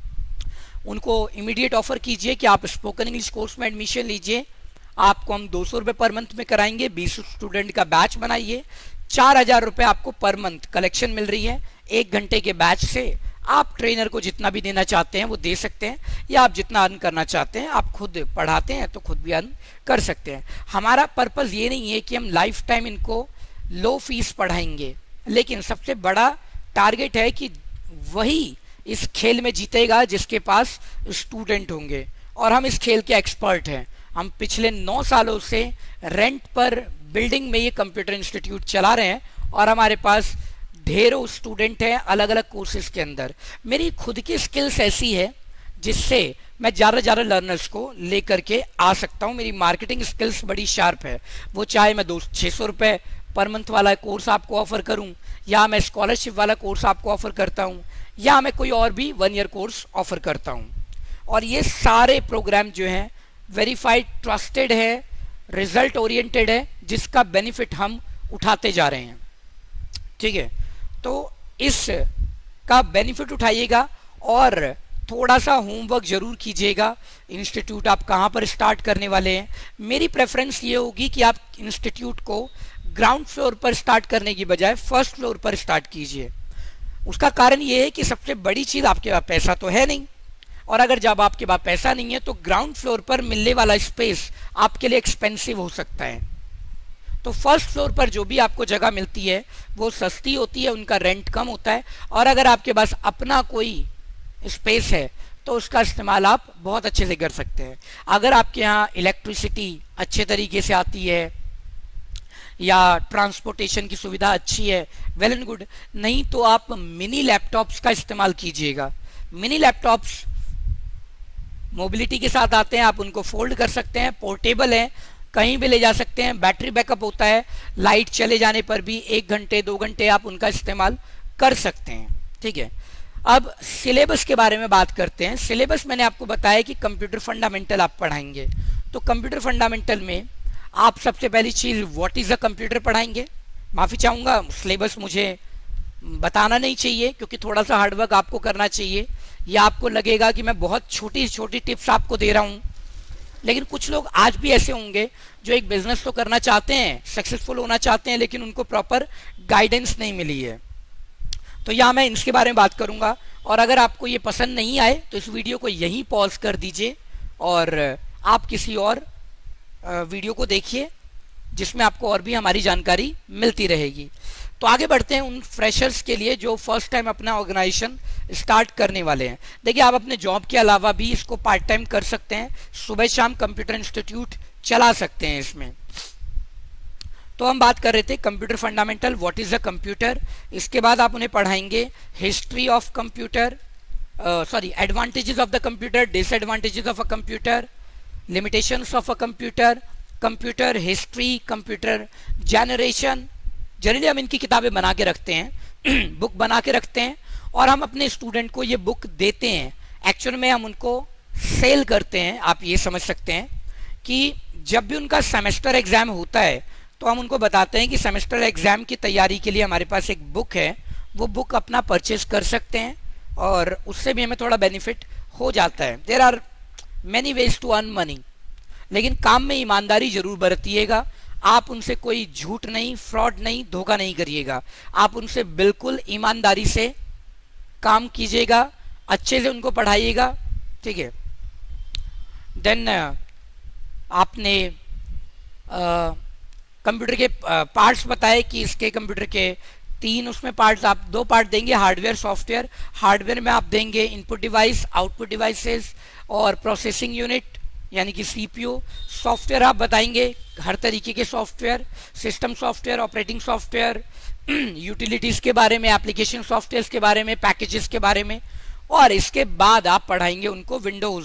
उनको इमीडिएट ऑफर कीजिए कि आप स्पोकन इंग्लिश कोर्स में एडमिशन लीजिए, आपको हम 200 रुपये पर मंथ में कराएंगे, 20 स्टूडेंट का बैच बनाइए, 4000 रुपये आपको पर मंथ कलेक्शन मिल रही है 1 घंटे के बैच से। आप ट्रेनर को जितना भी देना चाहते हैं वो दे सकते हैं, या आप जितना अर्न करना चाहते हैं, आप खुद पढ़ाते हैं तो खुद भी अर्न कर सकते हैं। हमारा पर्पज़ ये नहीं है कि हम लाइफ टाइम इनको लो फीस पढ़ाएंगे, लेकिन सबसे बड़ा टारगेट है कि वही इस खेल में जीतेगा जिसके पास स्टूडेंट होंगे, और हम इस खेल के एक्सपर्ट हैं। हम पिछले 9 सालों से रेंट पर बिल्डिंग में ये कंप्यूटर इंस्टीट्यूट चला रहे हैं, और हमारे पास ढेरों स्टूडेंट हैं अलग अलग कोर्सेज के अंदर। मेरी खुद की स्किल्स ऐसी है जिससे मैं ज़्यादा ज़्यादा लर्नर्स को लेकर के आ सकता हूँ। मेरी मार्केटिंग स्किल्स बड़ी शार्प है, वो चाहे मैं 600 रुपये पर मंथ वाला कोर्स आपको ऑफर करूं, या मैं स्कॉलरशिप वाला कोर्स आपको ऑफर करता हूं, या मैं कोई और भी 1 ईयर कोर्स ऑफर करता हूं। और ये सारे प्रोग्राम जो हैं वेरीफाइड, ट्रस्टेड है, रिजल्ट ओरिएंटेड है, जिसका बेनिफिट हम उठाते जा रहे हैं। ठीक है, तो इस का बेनिफिट उठाइएगा और थोड़ा सा होमवर्क जरूर कीजिएगा। इंस्टीट्यूट आप कहाँ पर स्टार्ट करने वाले हैं, मेरी प्रेफरेंस ये होगी कि आप इंस्टीट्यूट को ग्राउंड फ्लोर पर स्टार्ट करने की बजाय फर्स्ट फ्लोर पर स्टार्ट कीजिए। उसका कारण ये है कि सबसे बड़ी चीज़ आपके पास पैसा तो है नहीं, और अगर जब आपके पास पैसा नहीं है तो ग्राउंड फ्लोर पर मिलने वाला स्पेस आपके लिए एक्सपेंसिव हो सकता है। तो फर्स्ट फ्लोर पर जो भी आपको जगह मिलती है वो सस्ती होती है, उनका रेंट कम होता है, और अगर आपके पास अपना कोई स्पेस है तो उसका इस्तेमाल आप बहुत अच्छे से कर सकते हैं। अगर आपके यहाँ इलेक्ट्रिसिटी अच्छे तरीके से आती है या ट्रांसपोर्टेशन की सुविधा अच्छी है, वेल एंड गुड, नहीं तो आप मिनी लैपटॉप्स का इस्तेमाल कीजिएगा। मिनी लैपटॉप्स मोबिलिटी के साथ आते हैं, आप उनको फोल्ड कर सकते हैं, पोर्टेबल हैं, कहीं भी ले जा सकते हैं, बैटरी बैकअप होता है, लाइट चले जाने पर भी 1 घंटे 2 घंटे आप उनका इस्तेमाल कर सकते हैं। ठीक है, अब सिलेबस के बारे में बात करते हैं। सिलेबस मैंने आपको बताया कि कंप्यूटर फंडामेंटल आप पढ़ाएंगे, तो कंप्यूटर फंडामेंटल में आप सबसे पहली चीज़ व्हाट इज़ अ कंप्यूटर पढ़ाएंगे। माफ़ी चाहूँगा, सिलेबस मुझे बताना नहीं चाहिए क्योंकि थोड़ा सा हार्डवर्क आपको करना चाहिए, या आपको लगेगा कि मैं बहुत छोटी छोटी टिप्स आपको दे रहा हूँ। लेकिन कुछ लोग आज भी ऐसे होंगे जो एक बिजनेस तो करना चाहते हैं, सक्सेसफुल होना चाहते हैं, लेकिन उनको प्रॉपर गाइडेंस नहीं मिली है। तो यहाँ मैं इसके बारे में बात करूँगा, और अगर आपको ये पसंद नहीं आए तो इस वीडियो को यहीं पॉज कर दीजिए और आप किसी और वीडियो को देखिए जिसमें आपको और भी हमारी जानकारी मिलती रहेगी। तो आगे बढ़ते हैं उन फ्रेशर्स के लिए जो फर्स्ट टाइम अपना ऑर्गेनाइजेशन स्टार्ट करने वाले हैं। देखिए, आप अपने जॉब के अलावा भी इसको पार्ट टाइम कर सकते हैं, सुबह शाम कंप्यूटर इंस्टीट्यूट चला सकते हैं इसमें। तो हम बात कर रहे थे computer fundamental, what is a computer. इसके बाद आप उन्हें पढ़ाएंगे history of computer, advantages of the computer, disadvantages of a computer, limitations of a computer, computer history, computer generation. Generally हम इनकी किताबें बना के रखते हैं बुक बना के रखते हैं, और हम अपने स्टूडेंट को ये बुक देते हैं। एक्चुअल में हम उनको सेल करते हैं। आप ये समझ सकते हैं कि जब भी उनका सेमेस्टर एग्जाम होता है तो हम उनको बताते हैं कि सेमेस्टर एग्जाम की तैयारी के लिए हमारे पास एक बुक है, वो बुक अपना परचेज कर सकते हैं, और उससे भी हमें थोड़ा बेनिफिट हो जाता है। There are many ways to earn money, लेकिन काम में ईमानदारी जरूर बरतिएगा। आप उनसे कोई झूठ नहीं, फ्रॉड नहीं, धोखा नहीं करिएगा। आप उनसे बिल्कुल ईमानदारी से काम कीजिएगा, अच्छे से उनको पढ़ाइएगा, ठीक है। देन आपने कंप्यूटर के पार्ट्स बताए कि इसके कंप्यूटर के 3 उसमें पार्ट्स, आप 2 पार्ट देंगे, हार्डवेयर सॉफ्टवेयर। हार्डवेयर में आप देंगे इनपुट डिवाइस, आउटपुट डिवाइसेस और प्रोसेसिंग यूनिट यानी कि सीपीयू। सॉफ्टवेयर आप बताएंगे हर तरीके के software, system software, operating software, utilities के बारे में, एप्लीकेशन सॉफ्टवेयर के बारे में, पैकेजेस के बारे में। और इसके बाद आप पढ़ाएंगे उनको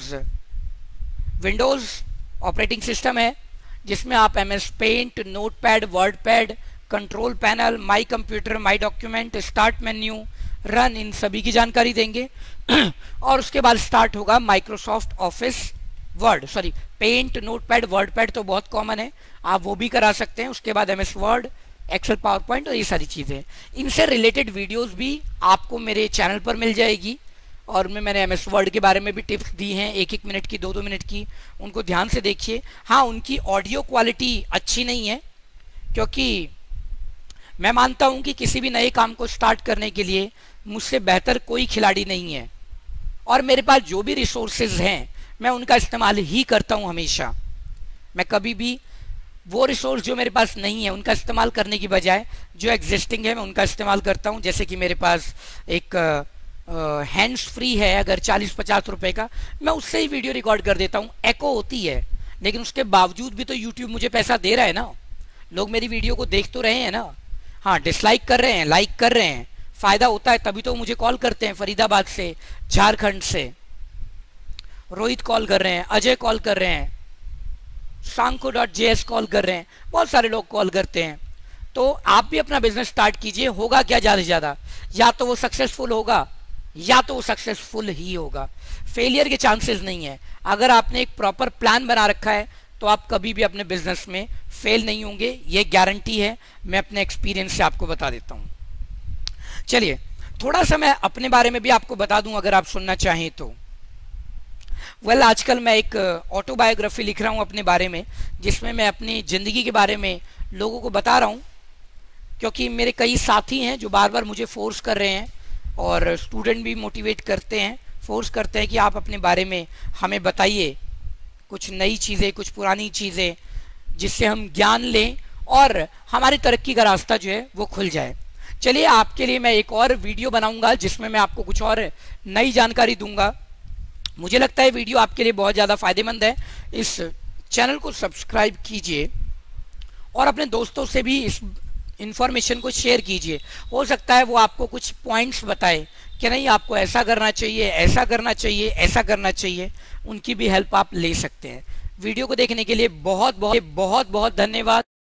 विंडोज़ ऑपरेटिंग सिस्टम है जिसमें आप MS Paint, Notepad, WordPad, control panel, my computer, my document, start menu, run, इन सभी की जानकारी देंगे। और उसके बाद स्टार्ट होगा Microsoft Office Word, sorry Paint, Notepad, WordPad तो बहुत कॉमन है, आप वो भी करा सकते हैं। उसके बाद MS Word, Excel, PowerPoint और ये सारी चीज़ें। इनसे रिलेटेड वीडियोस भी आपको मेरे चैनल पर मिल जाएगी और मैंने MS वर्ड के बारे में भी टिप्स दी हैं, 1-1 मिनट की, 2-2 मिनट की, उनको ध्यान से देखिए। हाँ, उनकी ऑडियो क्वालिटी अच्छी नहीं है क्योंकि मैं मानता हूं कि किसी भी नए काम को स्टार्ट करने के लिए मुझसे बेहतर कोई खिलाड़ी नहीं है और मेरे पास जो भी रिसोर्सेज हैं मैं उनका इस्तेमाल ही करता हूं हमेशा। मैं कभी भी वो रिसोर्स जो मेरे पास नहीं है उनका इस्तेमाल करने की बजाय जो एग्जिस्टिंग है मैं उनका इस्तेमाल करता हूं। जैसे कि मेरे पास एक हैंड्स फ्री है अगर 40-50 रुपए का, मैं उससे ही वीडियो रिकॉर्ड कर देता हूं। एको होती है लेकिन उसके बावजूद भी तो यूट्यूब मुझे पैसा दे रहा है ना, लोग मेरी वीडियो को देख तो रहे हैं ना। हाँ, डिसलाइक कर रहे हैं, लाइक कर रहे हैं, फायदा होता है तभी तो मुझे कॉल करते हैं, फरीदाबाद से, झारखंड से रोहित कॉल कर रहे हैं, अजय कॉल कर रहे हैं, sanko.js कॉल कर रहे हैं, बहुत सारे लोग कॉल करते हैं। तो आप भी अपना बिजनेस स्टार्ट कीजिए, होगा क्या ज़्यादा से ज़्यादा, या तो वो सक्सेसफुल होगा या तो वो सक्सेसफुल ही होगा, फेलियर के चांसेस नहीं है। अगर आपने एक प्रॉपर प्लान बना रखा है तो आप कभी भी अपने बिजनेस में फेल नहीं होंगे, ये गारंटी है, मैं अपने एक्सपीरियंस से आपको बता देता हूँ। चलिए थोड़ा सा मैं अपने बारे में भी आपको बता दूं अगर आप सुनना चाहें तो। आजकल मैं एक ऑटोबायोग्राफी लिख रहा हूँ अपने बारे में जिसमें मैं अपनी ज़िंदगी के बारे में लोगों को बता रहा हूँ क्योंकि मेरे कई साथी हैं जो बार बार मुझे फोर्स कर रहे हैं और स्टूडेंट भी मोटिवेट करते हैं, फोर्स करते हैं कि आप अपने बारे में हमें बताइए कुछ नई चीज़ें, कुछ पुरानी चीज़ें, जिससे हम ज्ञान लें और हमारी तरक्की का रास्ता जो है वो खुल जाए। चलिए आपके लिए मैं एक और वीडियो बनाऊंगा जिसमें मैं आपको कुछ और नई जानकारी दूंगा। मुझे लगता है वीडियो आपके लिए बहुत ज़्यादा फायदेमंद है। इस चैनल को सब्सक्राइब कीजिए और अपने दोस्तों से भी इस इंफॉर्मेशन को शेयर कीजिए। हो सकता है वो आपको कुछ पॉइंट्स बताए कि नहीं आपको ऐसा करना चाहिए, ऐसा करना चाहिए, ऐसा करना चाहिए, उनकी भी हेल्प आप ले सकते हैं। वीडियो को देखने के लिए बहुत बहुत धन्यवाद।